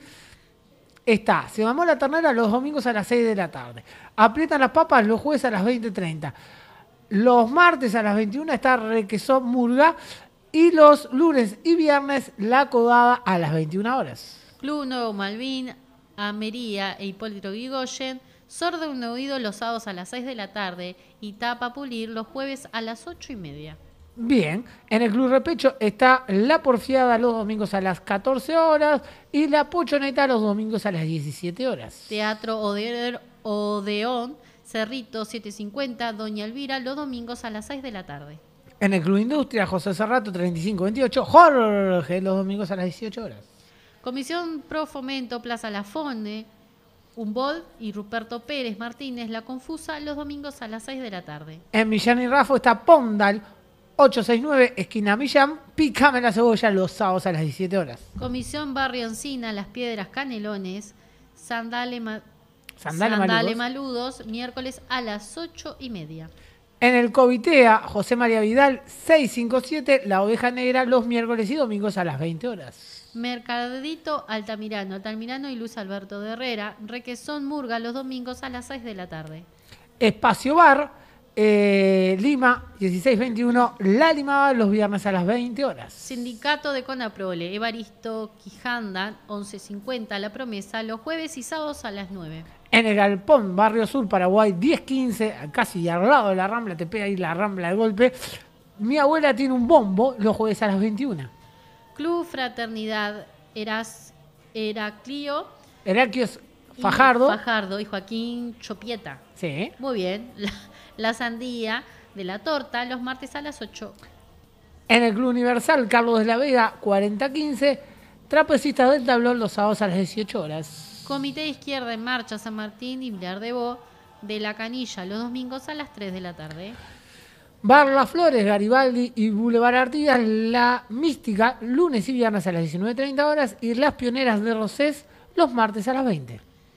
Está, se mamó la ternera los domingos a las seis de la tarde. Aprietan las papas los jueves a las veinte treinta. Los martes a las veintiuna está Requesón Murga. Y los lunes y viernes la codada a las veintiuna horas. Club Nuevo Malvin, Amería e Hipólito Guigoyen. Sordo un oído los sábados a las seis de la tarde y Tapa Pulir los jueves a las ocho y media. Bien, en el Club Repecho está La Porfiada los domingos a las catorce horas y La Pochoneta los domingos a las diecisiete horas. Teatro Ode- Odeón, Cerrito siete cincuenta, Doña Elvira los domingos a las seis de la tarde. En el Club Industria, José Cerrato treinta y cinco veintiocho, Jorge los domingos a las dieciocho horas. Comisión Pro Fomento, Plaza La Fonde, Humboldt y Ruperto Pérez Martínez, La Confusa, los domingos a las seis de la tarde. En Millán y Rafo está Pondal ochocientos sesenta y nueve, esquina Millán, Pícame la cebolla los sábados a las diecisiete horas. Comisión Barrio Encina, Las Piedras Canelones, Sandale, Ma- Sandale Sandale Maludos. Maludos, miércoles a las ocho y media. En el Covitea, José María Vidal, seiscientos cincuenta y siete, La Oveja Negra, los miércoles y domingos a las veinte horas. Mercadito, Altamirano, Altamirano y Luis Alberto de Herrera, Requesón, Murga, los domingos a las seis de la tarde. Espacio Bar, eh, Lima, dieciséis veintiuno, La Lima, los viernes a las veinte horas. Sindicato de Conaprole, Evaristo Quijanda, once cincuenta, La Promesa, los jueves y sábados a las nueve. En el Galpón, Barrio Sur, Paraguay, diez quince, casi al lado de la Rambla, te pega ahí la Rambla de golpe. Mi abuela tiene un bombo los jueves a las veintiuna. Club Fraternidad Eras, Heraclio. Heraclios Fajardo. Fajardo y Joaquín Chopieta. Sí. Muy bien. La, la sandía de la torta los martes a las ocho. En el Club Universal, Carlos de la Vega, cuarenta quince. Trapecistas del Tablón los sábados a las dieciocho horas. Comité de Izquierda en Marcha, San Martín y Villar de Bo de la Canilla los domingos a las tres de la tarde. Bar Las Flores, Garibaldi y Boulevard Artigas, La Mística, lunes y viernes a las diecinueve treinta horas. Y Las Pioneras de Rosés, los martes a las veinte.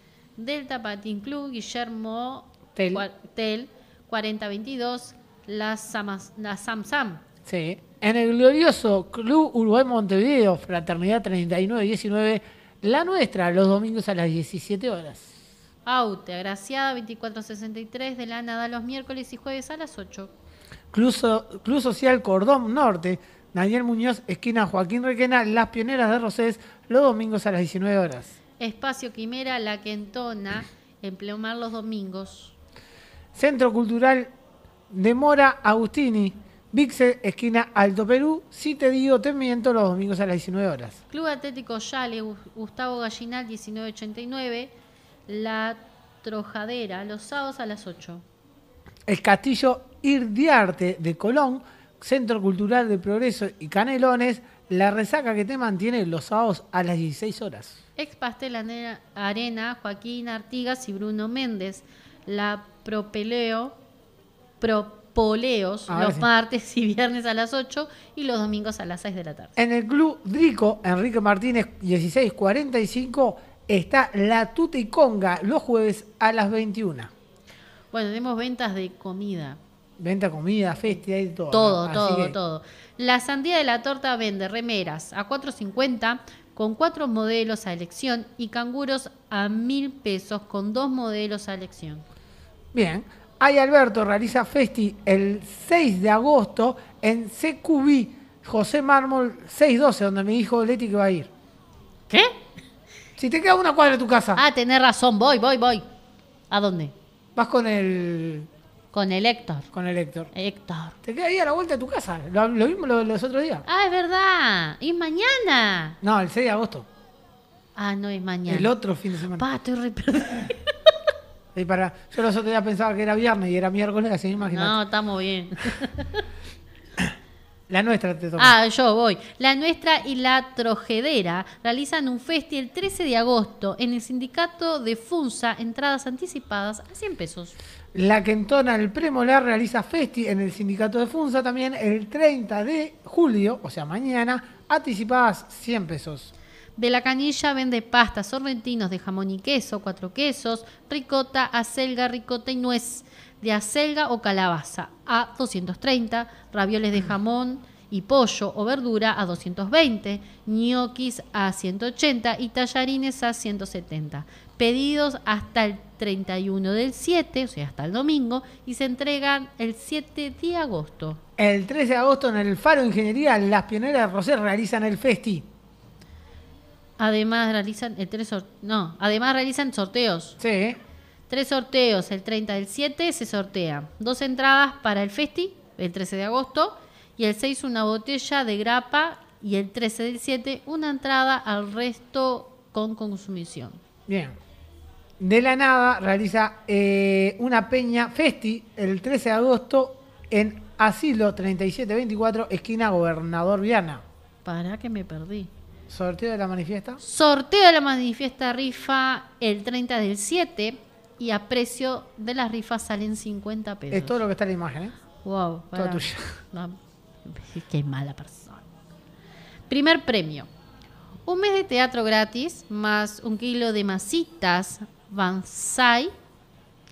Delta Patín Club, Guillermo Tel, Cua- Tel cuarenta veintidós, la, Samas- la Sam Sam. Sí. En el glorioso Club Uruguay Montevideo, Fraternidad treinta y nueve diecinueve, La Nuestra, los domingos a las diecisiete horas. Aute, Agraciada veinticuatro sesenta y tres, de la Nada los miércoles y jueves a las ocho. Club, So- Club Social Cordón Norte, Daniel Muñoz, esquina Joaquín Requena, Las Pioneras de Rosés, los domingos a las diecinueve horas. Espacio Quimera, La Quentona, en Pleomar los domingos. Centro Cultural de Mora Agustini, Vixe, esquina Alto Perú, si te digo te miento, los domingos a las diecinueve horas. Club Atlético Yale, Gu- Gustavo Gallinal diecinueve ochenta y nueve, La Trojadera, los sábados a las ocho. El Castillo Irdiarte de Colón, Centro Cultural de Progreso y Canelones, la resaca que te mantiene los sábados a las dieciséis horas. Ex Pastel Ane- Arena, Joaquín Artigas y Bruno Méndez, La Propeleo, Propoleos, Ahora los sí. martes y viernes a las ocho y los domingos a las seis de la tarde. En el Club Drico, Enrique Martínez dieciséis cuarenta y cinco, está La Tuta y Conga los jueves a las veintiuna. Bueno, tenemos ventas de comida. Venta comida, festival y todo. Todo, ¿no? Así todo, que- todo. La Sandía de la Torta vende remeras a cuatro cincuenta con cuatro modelos a elección y canguros a mil pesos con dos modelos a elección. Bien. Ay Alberto realiza Festi el seis de agosto en C Q B José Mármol seiscientos doce, donde me dijo Leti que va a ir. ¿Qué? Si te queda una cuadra de tu casa. Ah, tenés razón, voy, voy, voy. ¿A dónde? Vas con el... Con el Héctor. Con el Héctor. Héctor. Te queda ahí a la vuelta de tu casa. Lo, lo vimos los, los otros días. Ah, es verdad. ¿Y mañana? No, el seis de agosto. Ah, no es mañana. El otro fin de semana. Pa, estoy re perdida. Y para, yo los otros días pensaba que era viernes y era miércoles, así imagínate. No, estamos bien. La nuestra te toca. Ah, yo voy. La Nuestra y la Trojedera realizan un festi el trece de agosto en el sindicato de Funza, entradas anticipadas a cien pesos. La Quentona, el Premolar, realiza Festi en el sindicato de Funza también el treinta de julio, o sea, mañana, anticipadas cien pesos. De la Canilla vende pastas sorrentinos de jamón y queso, cuatro quesos, ricota, acelga, ricota y nuez, de acelga o calabaza a doscientos treinta, ravioles de jamón y pollo o verdura a doscientos veinte, ñoquis a ciento ochenta y tallarines a ciento setenta. Pedidos hasta el treinta y uno del siete, o sea, hasta el domingo, y se entregan el siete de agosto. El trece de agosto en el Faro Ingeniería, las Pioneras de Rosés realizan el Festi. Además realizan el tres sor- no, además realizan sorteos. Sí. Tres sorteos, el treinta del siete se sortea. Dos entradas para el Festi, el trece de agosto, y el seis una botella de grapa, y el trece del siete una entrada al resto con consumición. Bien. De la Nada realiza eh, una peña Festi el trece de agosto en Asilo treinta y siete veinticuatro, esquina Gobernador Viana. Para que me perdí. Sorteo de la manifiesta. Sorteo de la manifiesta rifa el treinta del siete y a precio de las rifas salen cincuenta pesos. Es todo lo que está en la imagen, ¿eh? Wow. Toda pará. tuya. No, qué mala persona. Primer premio. Un mes de teatro gratis más un kilo de masitas Banzai.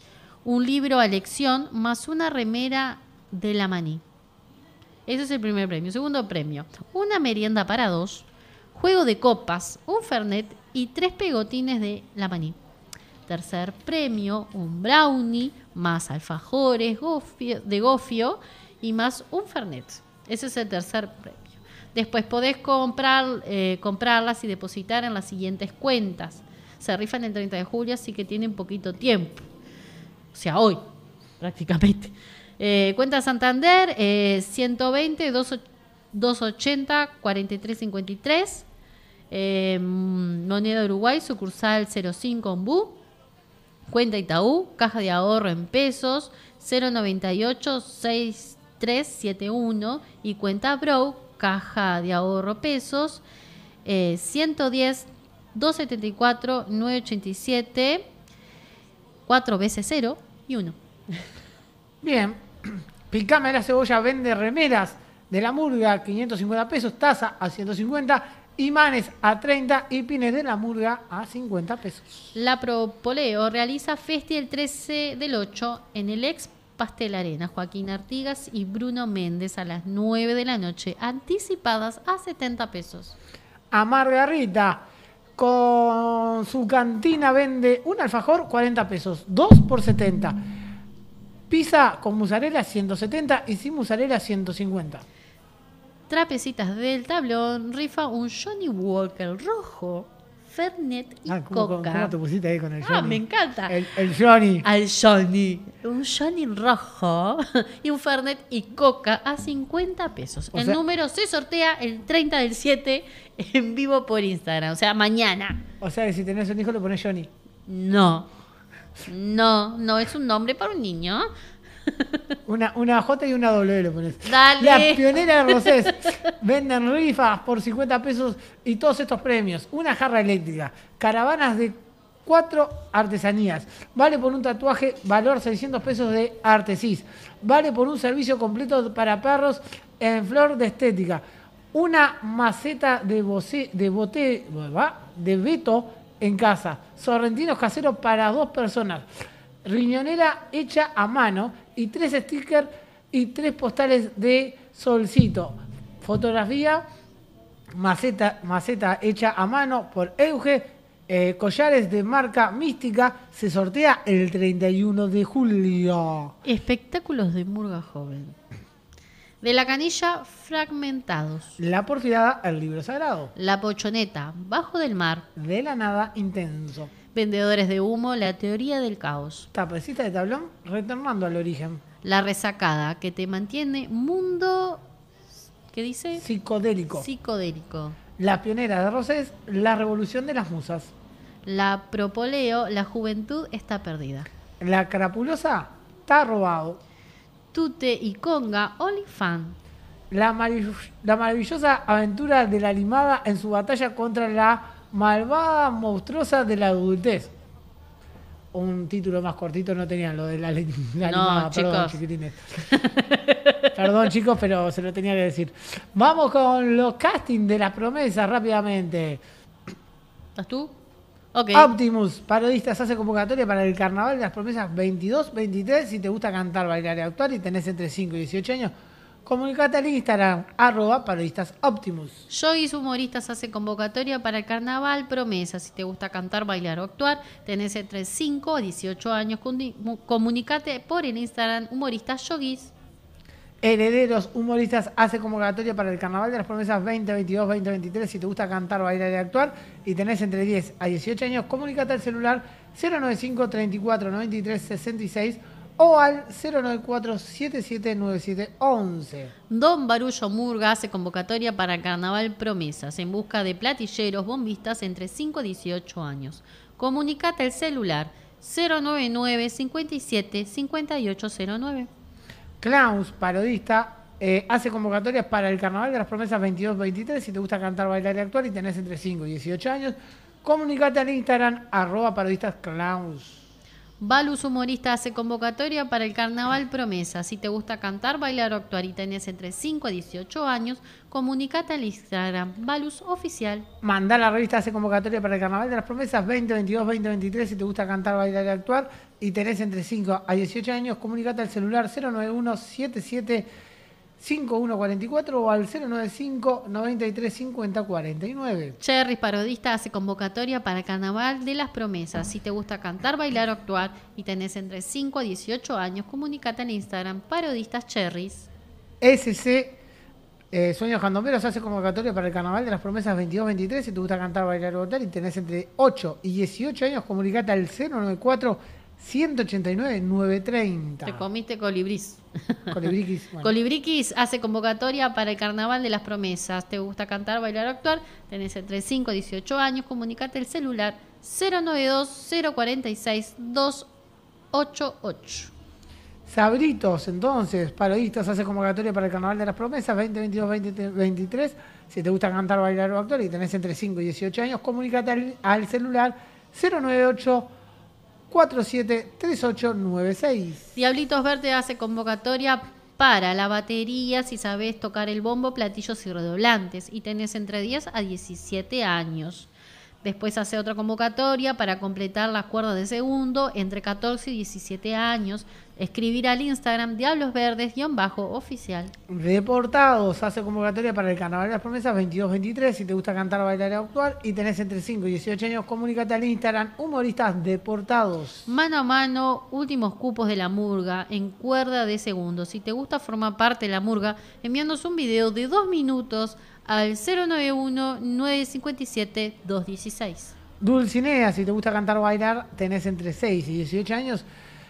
un libro a elección más una remera de la Maní. Ese es el primer premio. Segundo premio, una merienda para dos, juego de copas, un fernet y tres pegotines de la Maní. Tercer premio, un brownie más alfajores gofio, de gofio y más un fernet. Ese es el tercer premio. Después podés comprar, eh, comprarlas y depositar en las siguientes cuentas. Se rifan el treinta de julio, así que tienen poquito tiempo. O sea, hoy, prácticamente. Eh, cuenta Santander, eh, ciento veinte, doscientos ochenta, cuarenta y tres cincuenta y tres. Eh, Moneda Uruguay, sucursal cero cinco Ombú. Cuenta Itaú, caja de ahorro en pesos, cero noventa y ocho, sesenta y tres setenta y uno. Y cuenta Brow, caja de ahorro pesos, eh, ciento diez, doscientos setenta y cuatro, novecientos ochenta y siete, cuatro veces cero y uno. Bien. Picame la Cebolla vende remeras de la Murga, quinientos cincuenta pesos, taza a ciento cincuenta, imanes a treinta y pines de la Murga a cincuenta pesos. La Propoleo realiza Festi el trece del ocho en el ex Pastel Arena, Joaquín Artigas y Bruno Méndez a las nueve de la noche, anticipadas a setenta pesos. A Margarita, con su cantina vende un alfajor cuarenta pesos, dos por setenta. Pizza con mozzarella ciento setenta y sin mozzarella ciento cincuenta. Trapecitas del Tablón rifa un Johnny Walker rojo, Fernet y Ah, ¿cómo, cómo- Coca. cómo te pusiste ahí con el Ah, Johnny? me encanta. El, el Johnny. Al Johnny. Un Johnny rojo y un Fernet y Coca a cincuenta pesos. O el sea- número se sortea el treinta del siete en vivo por Instagram. O sea, mañana. O sea que si tenés un hijo le pones Johnny. No. No, no es un nombre para un niño. Una, una J y una W le pones. Dale. La Pionera de Rosés. Venden rifas por cincuenta pesos y todos estos premios. Una jarra eléctrica. Caravanas de cuatro artesanías. Vale por un tatuaje, valor seiscientos pesos de Artesis. Vale por un servicio completo para perros en flor de estética. Una maceta de, boce, de bote, ¿va? de Beto en casa. Sorrentinos caseros para dos personas. Riñonera hecha a mano y tres stickers y tres postales de solcito. Fotografía, maceta, maceta hecha a mano por Euge. Eh, collares de marca Mística. Se sortea el treinta y uno de julio. Espectáculos de Murga Joven. De la Canilla, Fragmentados. La Porfiada, el libro sagrado. La Pochoneta, Bajo del Mar. De la Nada, Intenso. Vendedores de humo, La Teoría del Caos. Tapecita de tablón, retornando al origen. La Resacada, que te mantiene mundo... ¿Qué dice? Psicodélico. Psicodélico. La Pionera de Rosés, La Revolución de las Musas. La Propoleo, La Juventud está perdida. La Crapulosa, Está robado. Tute y Conga, Olifan. La, marav- la maravillosa aventura de la limada en su batalla contra la malvada monstruosa de la adultez. Un título más cortito no tenían lo de la, li- la No, limada, perdón, chicos. chiquitines. Perdón, chicos, pero se lo tenía que decir. Vamos con los castings de las promesas rápidamente. ¿Estás tú? Ok. Optimus, parodistas, hace convocatoria para el Carnaval de las Promesas veintidós veintitrés. Si te gusta cantar, bailar y actuar y tenés entre cinco y dieciocho años, comunicate al Instagram, arroba parodistas Optimus. Yogis Humoristas hace convocatoria para el Carnaval Promesa. Si te gusta cantar, bailar o actuar, tenés entre cinco y dieciocho años. Condi- mu- Comunicate por el Instagram Humoristas Yogis. Herederos Humoristas hace convocatoria para el Carnaval de las Promesas veinte veintidós veinte veintitrés. Si te gusta cantar, bailar y actuar y tenés entre diez a dieciocho años, comunicate al celular cero noventa y cinco, treinta y cuatro, noventa y tres, sesenta y seis o al cero noventa y cuatro, setenta y siete, noventa y siete, once. Don Barullo Murga hace convocatoria para el Carnaval Promesas en busca de platilleros bombistas entre cinco y dieciocho años. Comunicate al celular cero noventa y nueve, cincuenta y siete, cincuenta y ocho cero nueve. Klaus, parodista, eh, hace convocatorias para el Carnaval de las Promesas veintidós veintitrés. Si te gusta cantar, bailar y actuar y tenés entre cinco y dieciocho años, comunicate al Instagram, arroba parodistas Klaus. Balus Humorista hace convocatoria para el Carnaval Promesa. Si te gusta cantar, bailar o actuar y tenés entre cinco a dieciocho años, comunicate al Instagram Balus Oficial. Mandá la revista hace convocatoria para el Carnaval de las Promesas veinte veintidós veinte veintitrés. Si te gusta cantar, bailar y actuar y tenés entre cinco a dieciocho años, comunicate al celular cero nueve uno setenta y siete cincuenta y uno cuarenta y cuatro o al cero nueve cinco noventa y tres cincuenta cuarenta y nueve. Cherries Parodista hace convocatoria para el Carnaval de las Promesas. Si te gusta cantar, bailar o actuar y tenés entre cinco a dieciocho años, comunicate al Instagram Parodistas Cherries. S C eh, Sueños Candomberos hace convocatoria para el Carnaval de las Promesas veintidós veintitrés. Si te gusta cantar, bailar o actuar y tenés entre ocho y dieciocho años, comunicate al cero nueve cuatro ciento ochenta y nueve novecientos treinta. Te comiste colibrís. Colibriquis. Bueno. Colibriquis hace convocatoria para el Carnaval de las Promesas. ¿Te gusta cantar, bailar o actuar? Tenés entre cinco y dieciocho años. Comunicate el celular cero nueve dos cero cuatro seis dos ocho ocho. Sabritos, entonces, parodistas hace convocatoria para el Carnaval de las Promesas veinte veintidós veinte veintitrés. Si te gusta cantar, bailar o actuar y tenés entre cinco y dieciocho años, comunicate al, al celular cero nueve ocho cuatro siete tres ocho nueve seis. Diablitos Verde hace convocatoria para la batería si sabés tocar el bombo, platillos y redoblantes y tenés entre diez a diecisiete años. Después hace otra convocatoria para completar las cuerdas de segundo entre catorce y diecisiete años. Escribir al Instagram Diablos Verdes-oficial. Deportados hace convocatoria para el Carnaval de las Promesas veintidós veintitrés. Si te gusta cantar, bailar y actuar y tenés entre cinco y dieciocho años, comunícate al Instagram Humoristas Deportados. Mano a mano, últimos cupos de la murga en cuerda de segundo. Si te gusta formar parte de la murga, enviándonos un video de dos minutos al cero nueve uno nueve cinco siete dos uno seis. Dulcinea, si te gusta cantar o bailar, tenés entre seis y dieciocho años.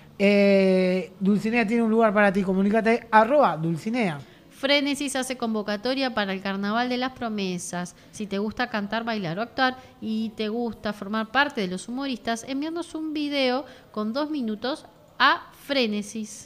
Eh, Dulcinea tiene un lugar para ti. Comunícate arroba Dulcinea. Frenesis hace convocatoria para el Carnaval de las Promesas. Si te gusta cantar, bailar o actuar y te gusta formar parte de los humoristas, enviándonos un video con dos minutos a Frenesis.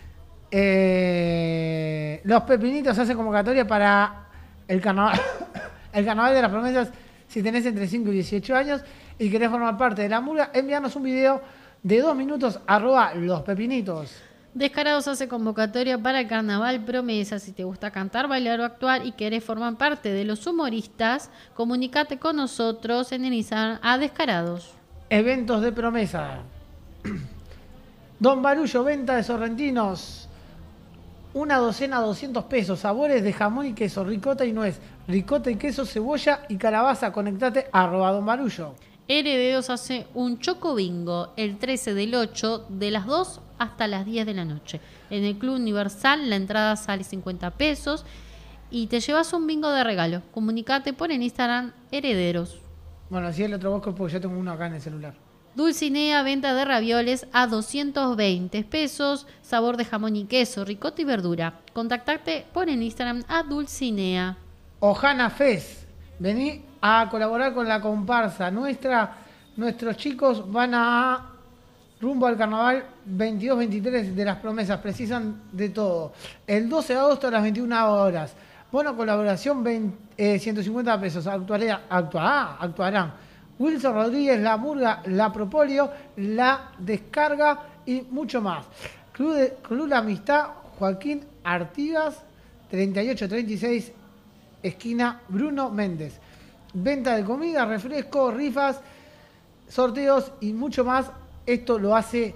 Eh, los Pepinitos hace convocatoria para el Carnaval, el Carnaval de las Promesas. Si tenés entre cinco y dieciocho años y querés formar parte de la murga, envíanos un video de dos minutos, arroba Los Pepinitos. Descarados hace convocatoria para el Carnaval Promesa. Si te gusta cantar, bailar o actuar y querés formar parte de los humoristas, comunícate con nosotros en el Instagram a Descarados. Eventos de Promesa. Don Barullo, venta de sorrentinos. Una docena, doscientos pesos. Sabores de jamón y queso, ricota y nuez. Ricota y queso, cebolla y calabaza. Conectate arroba Don Barullo. Herederos hace un choco bingo el trece del ocho de las dos hasta las diez de la noche. En el Club Universal la entrada sale cincuenta pesos y te llevas un bingo de regalo. Comunicate por el Instagram Herederos. Bueno, así el otro bosco porque yo tengo uno acá en el celular. Dulcinea, venta de ravioles a doscientos veinte pesos, sabor de jamón y queso, ricota y verdura. Contactate por el Instagram a Dulcinea. Ojana Fest, vení a colaborar con la comparsa nuestra. Nuestros chicos van a rumbo al Carnaval veintidós veintitrés de las Promesas, precisan de todo. El doce de agosto a las veintiuna horas. Buena colaboración, veinte, eh, ciento cincuenta pesos. Actuará, actuará, actuarán Wilson Rodríguez, La Murga, La Propolio, La Descarga y mucho más. Club, de, Club La Amistad, Joaquín Artigas, treinta y ocho treinta y seis, esquina Bruno Méndez. Venta de comida, refresco, rifas, sorteos y mucho más. Esto lo hace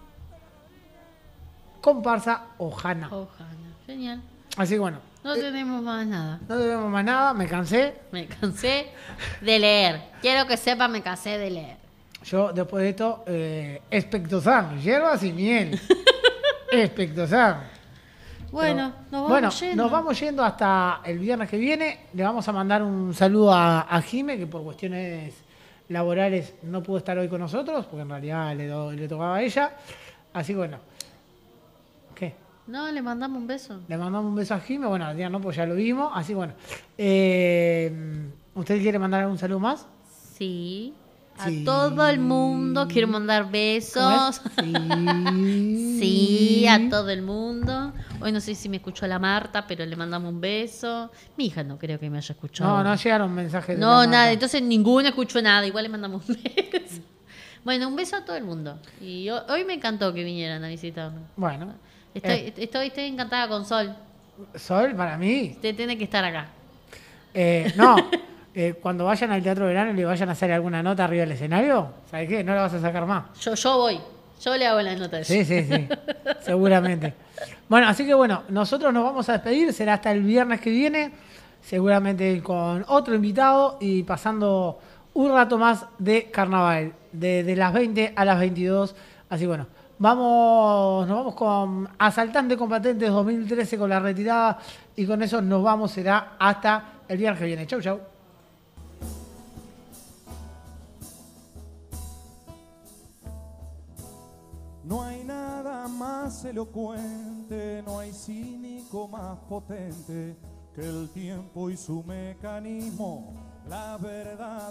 comparsa Ojana. Ojana, genial. Así que bueno. No eh, tenemos más nada. No tenemos más nada, me cansé. Me cansé de leer. Quiero que sepa, me cansé de leer. Yo después de esto, eh, espectosam, hierbas y miel. Espectosam. Bueno, Pero, nos vamos bueno, yendo. nos vamos yendo hasta el viernes que viene. Le vamos a mandar un saludo a, a Jime, que por cuestiones laborales no pudo estar hoy con nosotros, porque en realidad le, do, le tocaba a ella. Así que bueno. ¿Qué? No, le mandamos un beso. Le mandamos un beso a Jime. Bueno, al día no, pues ya lo vimos. Así que bueno. Eh, ¿Usted quiere mandar algún saludo más? Sí. A Sí. todo el mundo quiero mandar besos. Sí. Sí, a todo el mundo. Hoy no sé si me escuchó la Marta, pero le mandamos un beso. Mi hija no creo que me haya escuchado. No, no llegaron mensajes de No, la nada. Marta. Entonces ninguno escuchó nada. Igual le mandamos un beso. Bueno, un beso a todo el mundo. Y ho- hoy me encantó que vinieran a visitarme. Bueno. Estoy, Eh. estoy, estoy encantada con Sol. Sol, para mí. Usted tiene que estar acá. Eh, no, eh, cuando vayan al Teatro Verano y le vayan a hacer alguna nota arriba del escenario, ¿sabes qué? No la vas a sacar más. Yo, yo voy. Yo le hago las notas. Sí, sí, sí. Seguramente. Bueno, así que bueno, nosotros nos vamos a despedir. Será hasta el viernes que viene. Seguramente con otro invitado y pasando un rato más de carnaval. De, de las veinte a las veintidós. Así bueno. Vamos, nos vamos con Asaltante con Patentes dos mil trece con la retirada y con eso nos vamos, será hasta el viernes que viene. Chau, chau. No hay nada más elocuente, no hay cínico más potente que el tiempo y su mecanismo. La verdad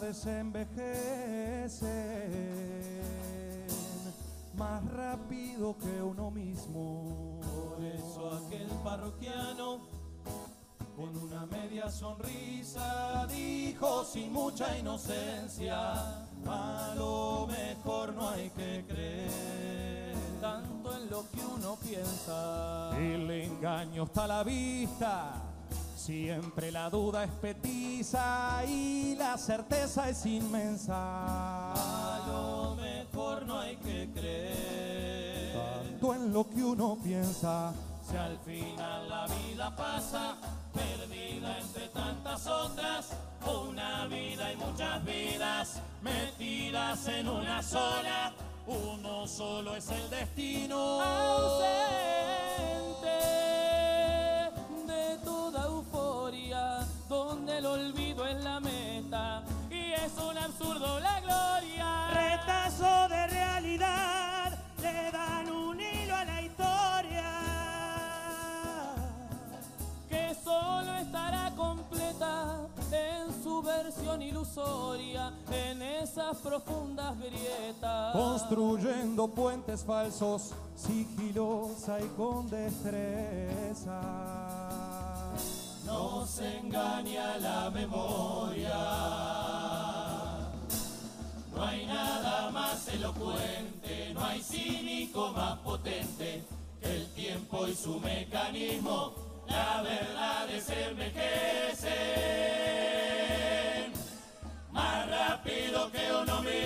desenvejece más rápido que uno mismo. Por eso aquel parroquiano con una media sonrisa dijo sin mucha inocencia: a lo mejor no hay que creer tanto en lo que uno piensa. El engaño está a la vista, siempre la duda es petiza y la certeza es inmensa. A lo mejor no hay que creer tanto en lo que uno piensa. Si al final la vida pasa perdida entre tantas otras, una vida y muchas vidas metidas en una sola. Uno solo es el destino ausente de toda euforia, donde el olvido es la meta y es un absurdo la gloria. Retazo de realidad le dan un hilo a la historia que solo estará completa en su versión ilusoria, en esas profundas grietas. Construyendo puentes falsos, sigilosa y con destreza. Nos engaña la memoria. No hay nada más elocuente, no hay cínico más potente que el tiempo y su mecanismo. La verdad es envejecer más rápido que uno mismo.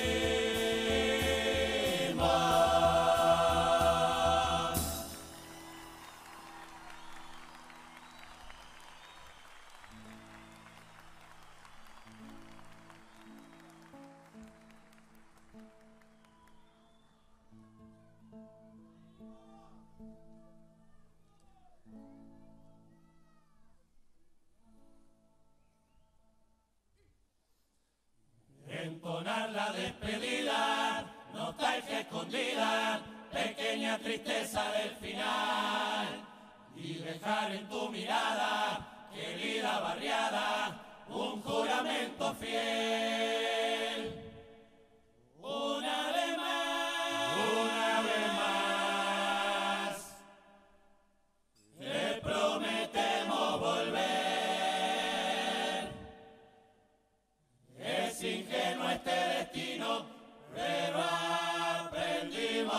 Entonar la despedida, nostalgia escondida, pequeña tristeza del final, y dejar en tu mirada, querida barriada, un juramento fiel. Una vez más, una vez más, te prometemos volver. Es ingenuo este destino, pero aprendimos.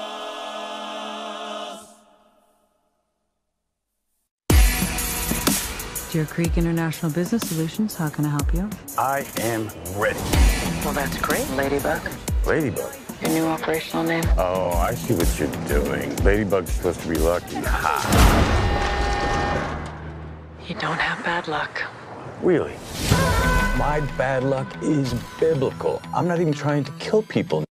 Deer Creek International Business Solutions, how can I help you? I am ready. Well, that's great, Ladybug. Ladybug. Your new operational name? Oh, I see what you're doing. Ladybug's supposed to be lucky. Ha! You don't have bad luck. Really? My bad luck is biblical. I'm not even trying to kill people.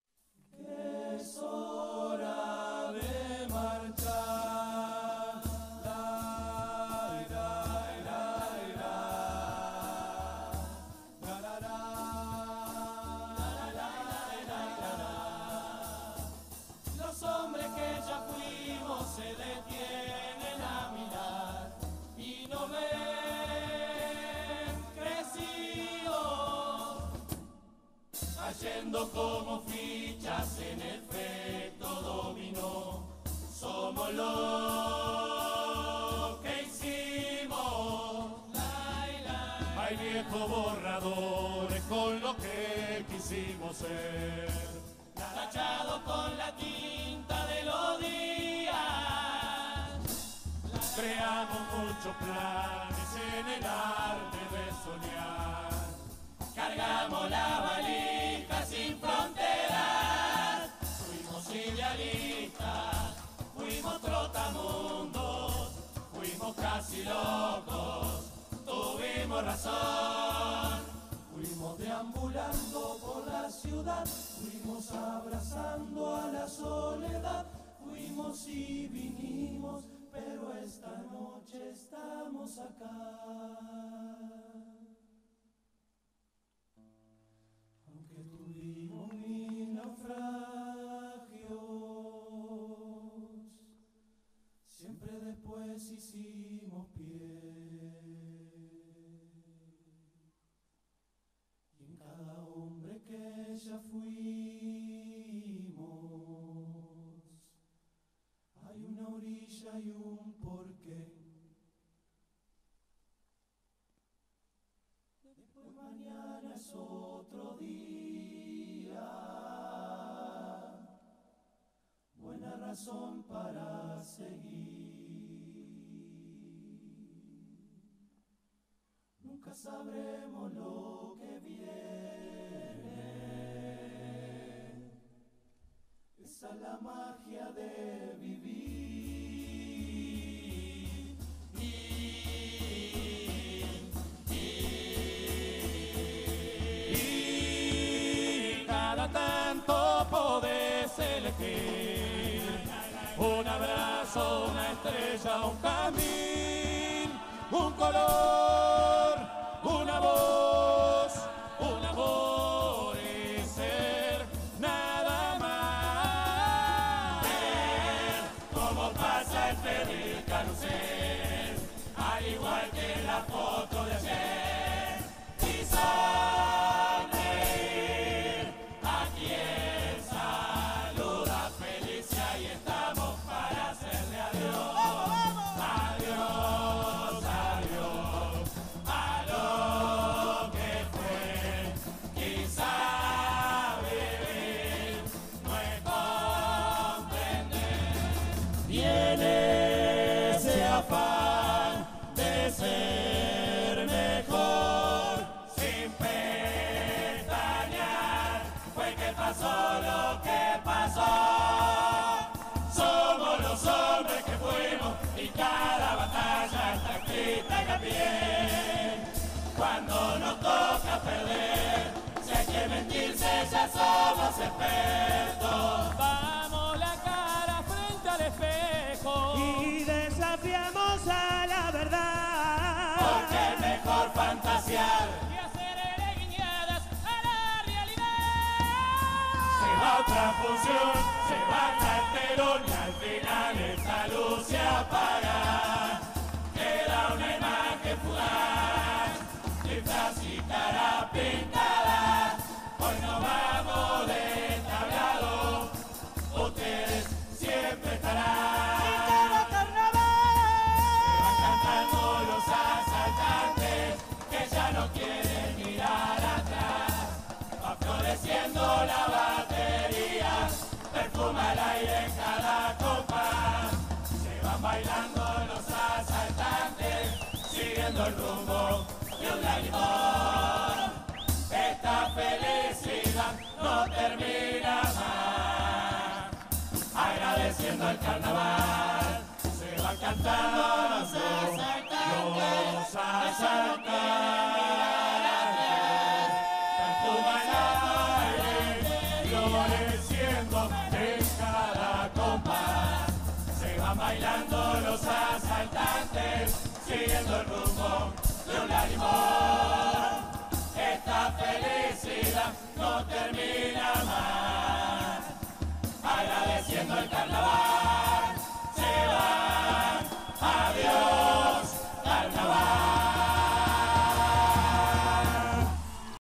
Los hombres que ya fuimos se detienen a mirar y no ven crecidos, cayendo como fichas en efecto dominó. Somos lo que hicimos. Hay viejos borradores con lo que quisimos ser. tachado con la tinta de los días. Creamos muchos planes en el arte de soñar. Cargamos la valija sin fronteras. Fuimos idealistas, fuimos trotamundos, fuimos casi locos, tuvimos razón. Fuimos deambulando por la ciudad, fuimos abrazando a la soledad, fuimos y vinimos, pero esta noche estamos acá. Aunque tuvimos mil naufragios, siempre después hicimos pie. Y en cada hombre que ya fuimos, hay una orilla y un porqué. Después mañana es otro día, buena razón para seguir. Nunca sabremos lo que viene, esa es la magia de vivir. Tanto podés elegir un abrazo, una estrella, un camino, un color, una voz, un amor y ser nada más. Ver cómo pasa el feliz carrusel, al igual que la foto de ayer, y de ser mejor sin pestañear, fue que pasó lo que pasó. Somos los hombres que fuimos y cada batalla está escrita en la piel. Cuando nos toca perder, si hay que mentirse ya somos expertos. Vamos la cara frente al espejo y desafiamos a la verdad, porque es mejor fantasear y hacer guiñadas a la realidad. Se va otra función, se baja el telón y al final esta luz se apaga. Queda una imagen fugaz, disfraz y cara pintada. Hoy nos vamos de tablado, ustedes siempre estarán. Los asaltantes que ya no quieren mirar atrás, va floreciendo la batería, perfuma el aire en cada compás. Se van bailando los asaltantes, siguiendo el rumbo de un limón. Esta felicidad no termina más, agradeciendo el carnaval. Se van cantando los asaltantes, los asaltantes, perfuman el aire, floreciendo en cada compás. Se van bailando los asaltantes, siguiendo el rumbo de un limón. Esta felicidad no termina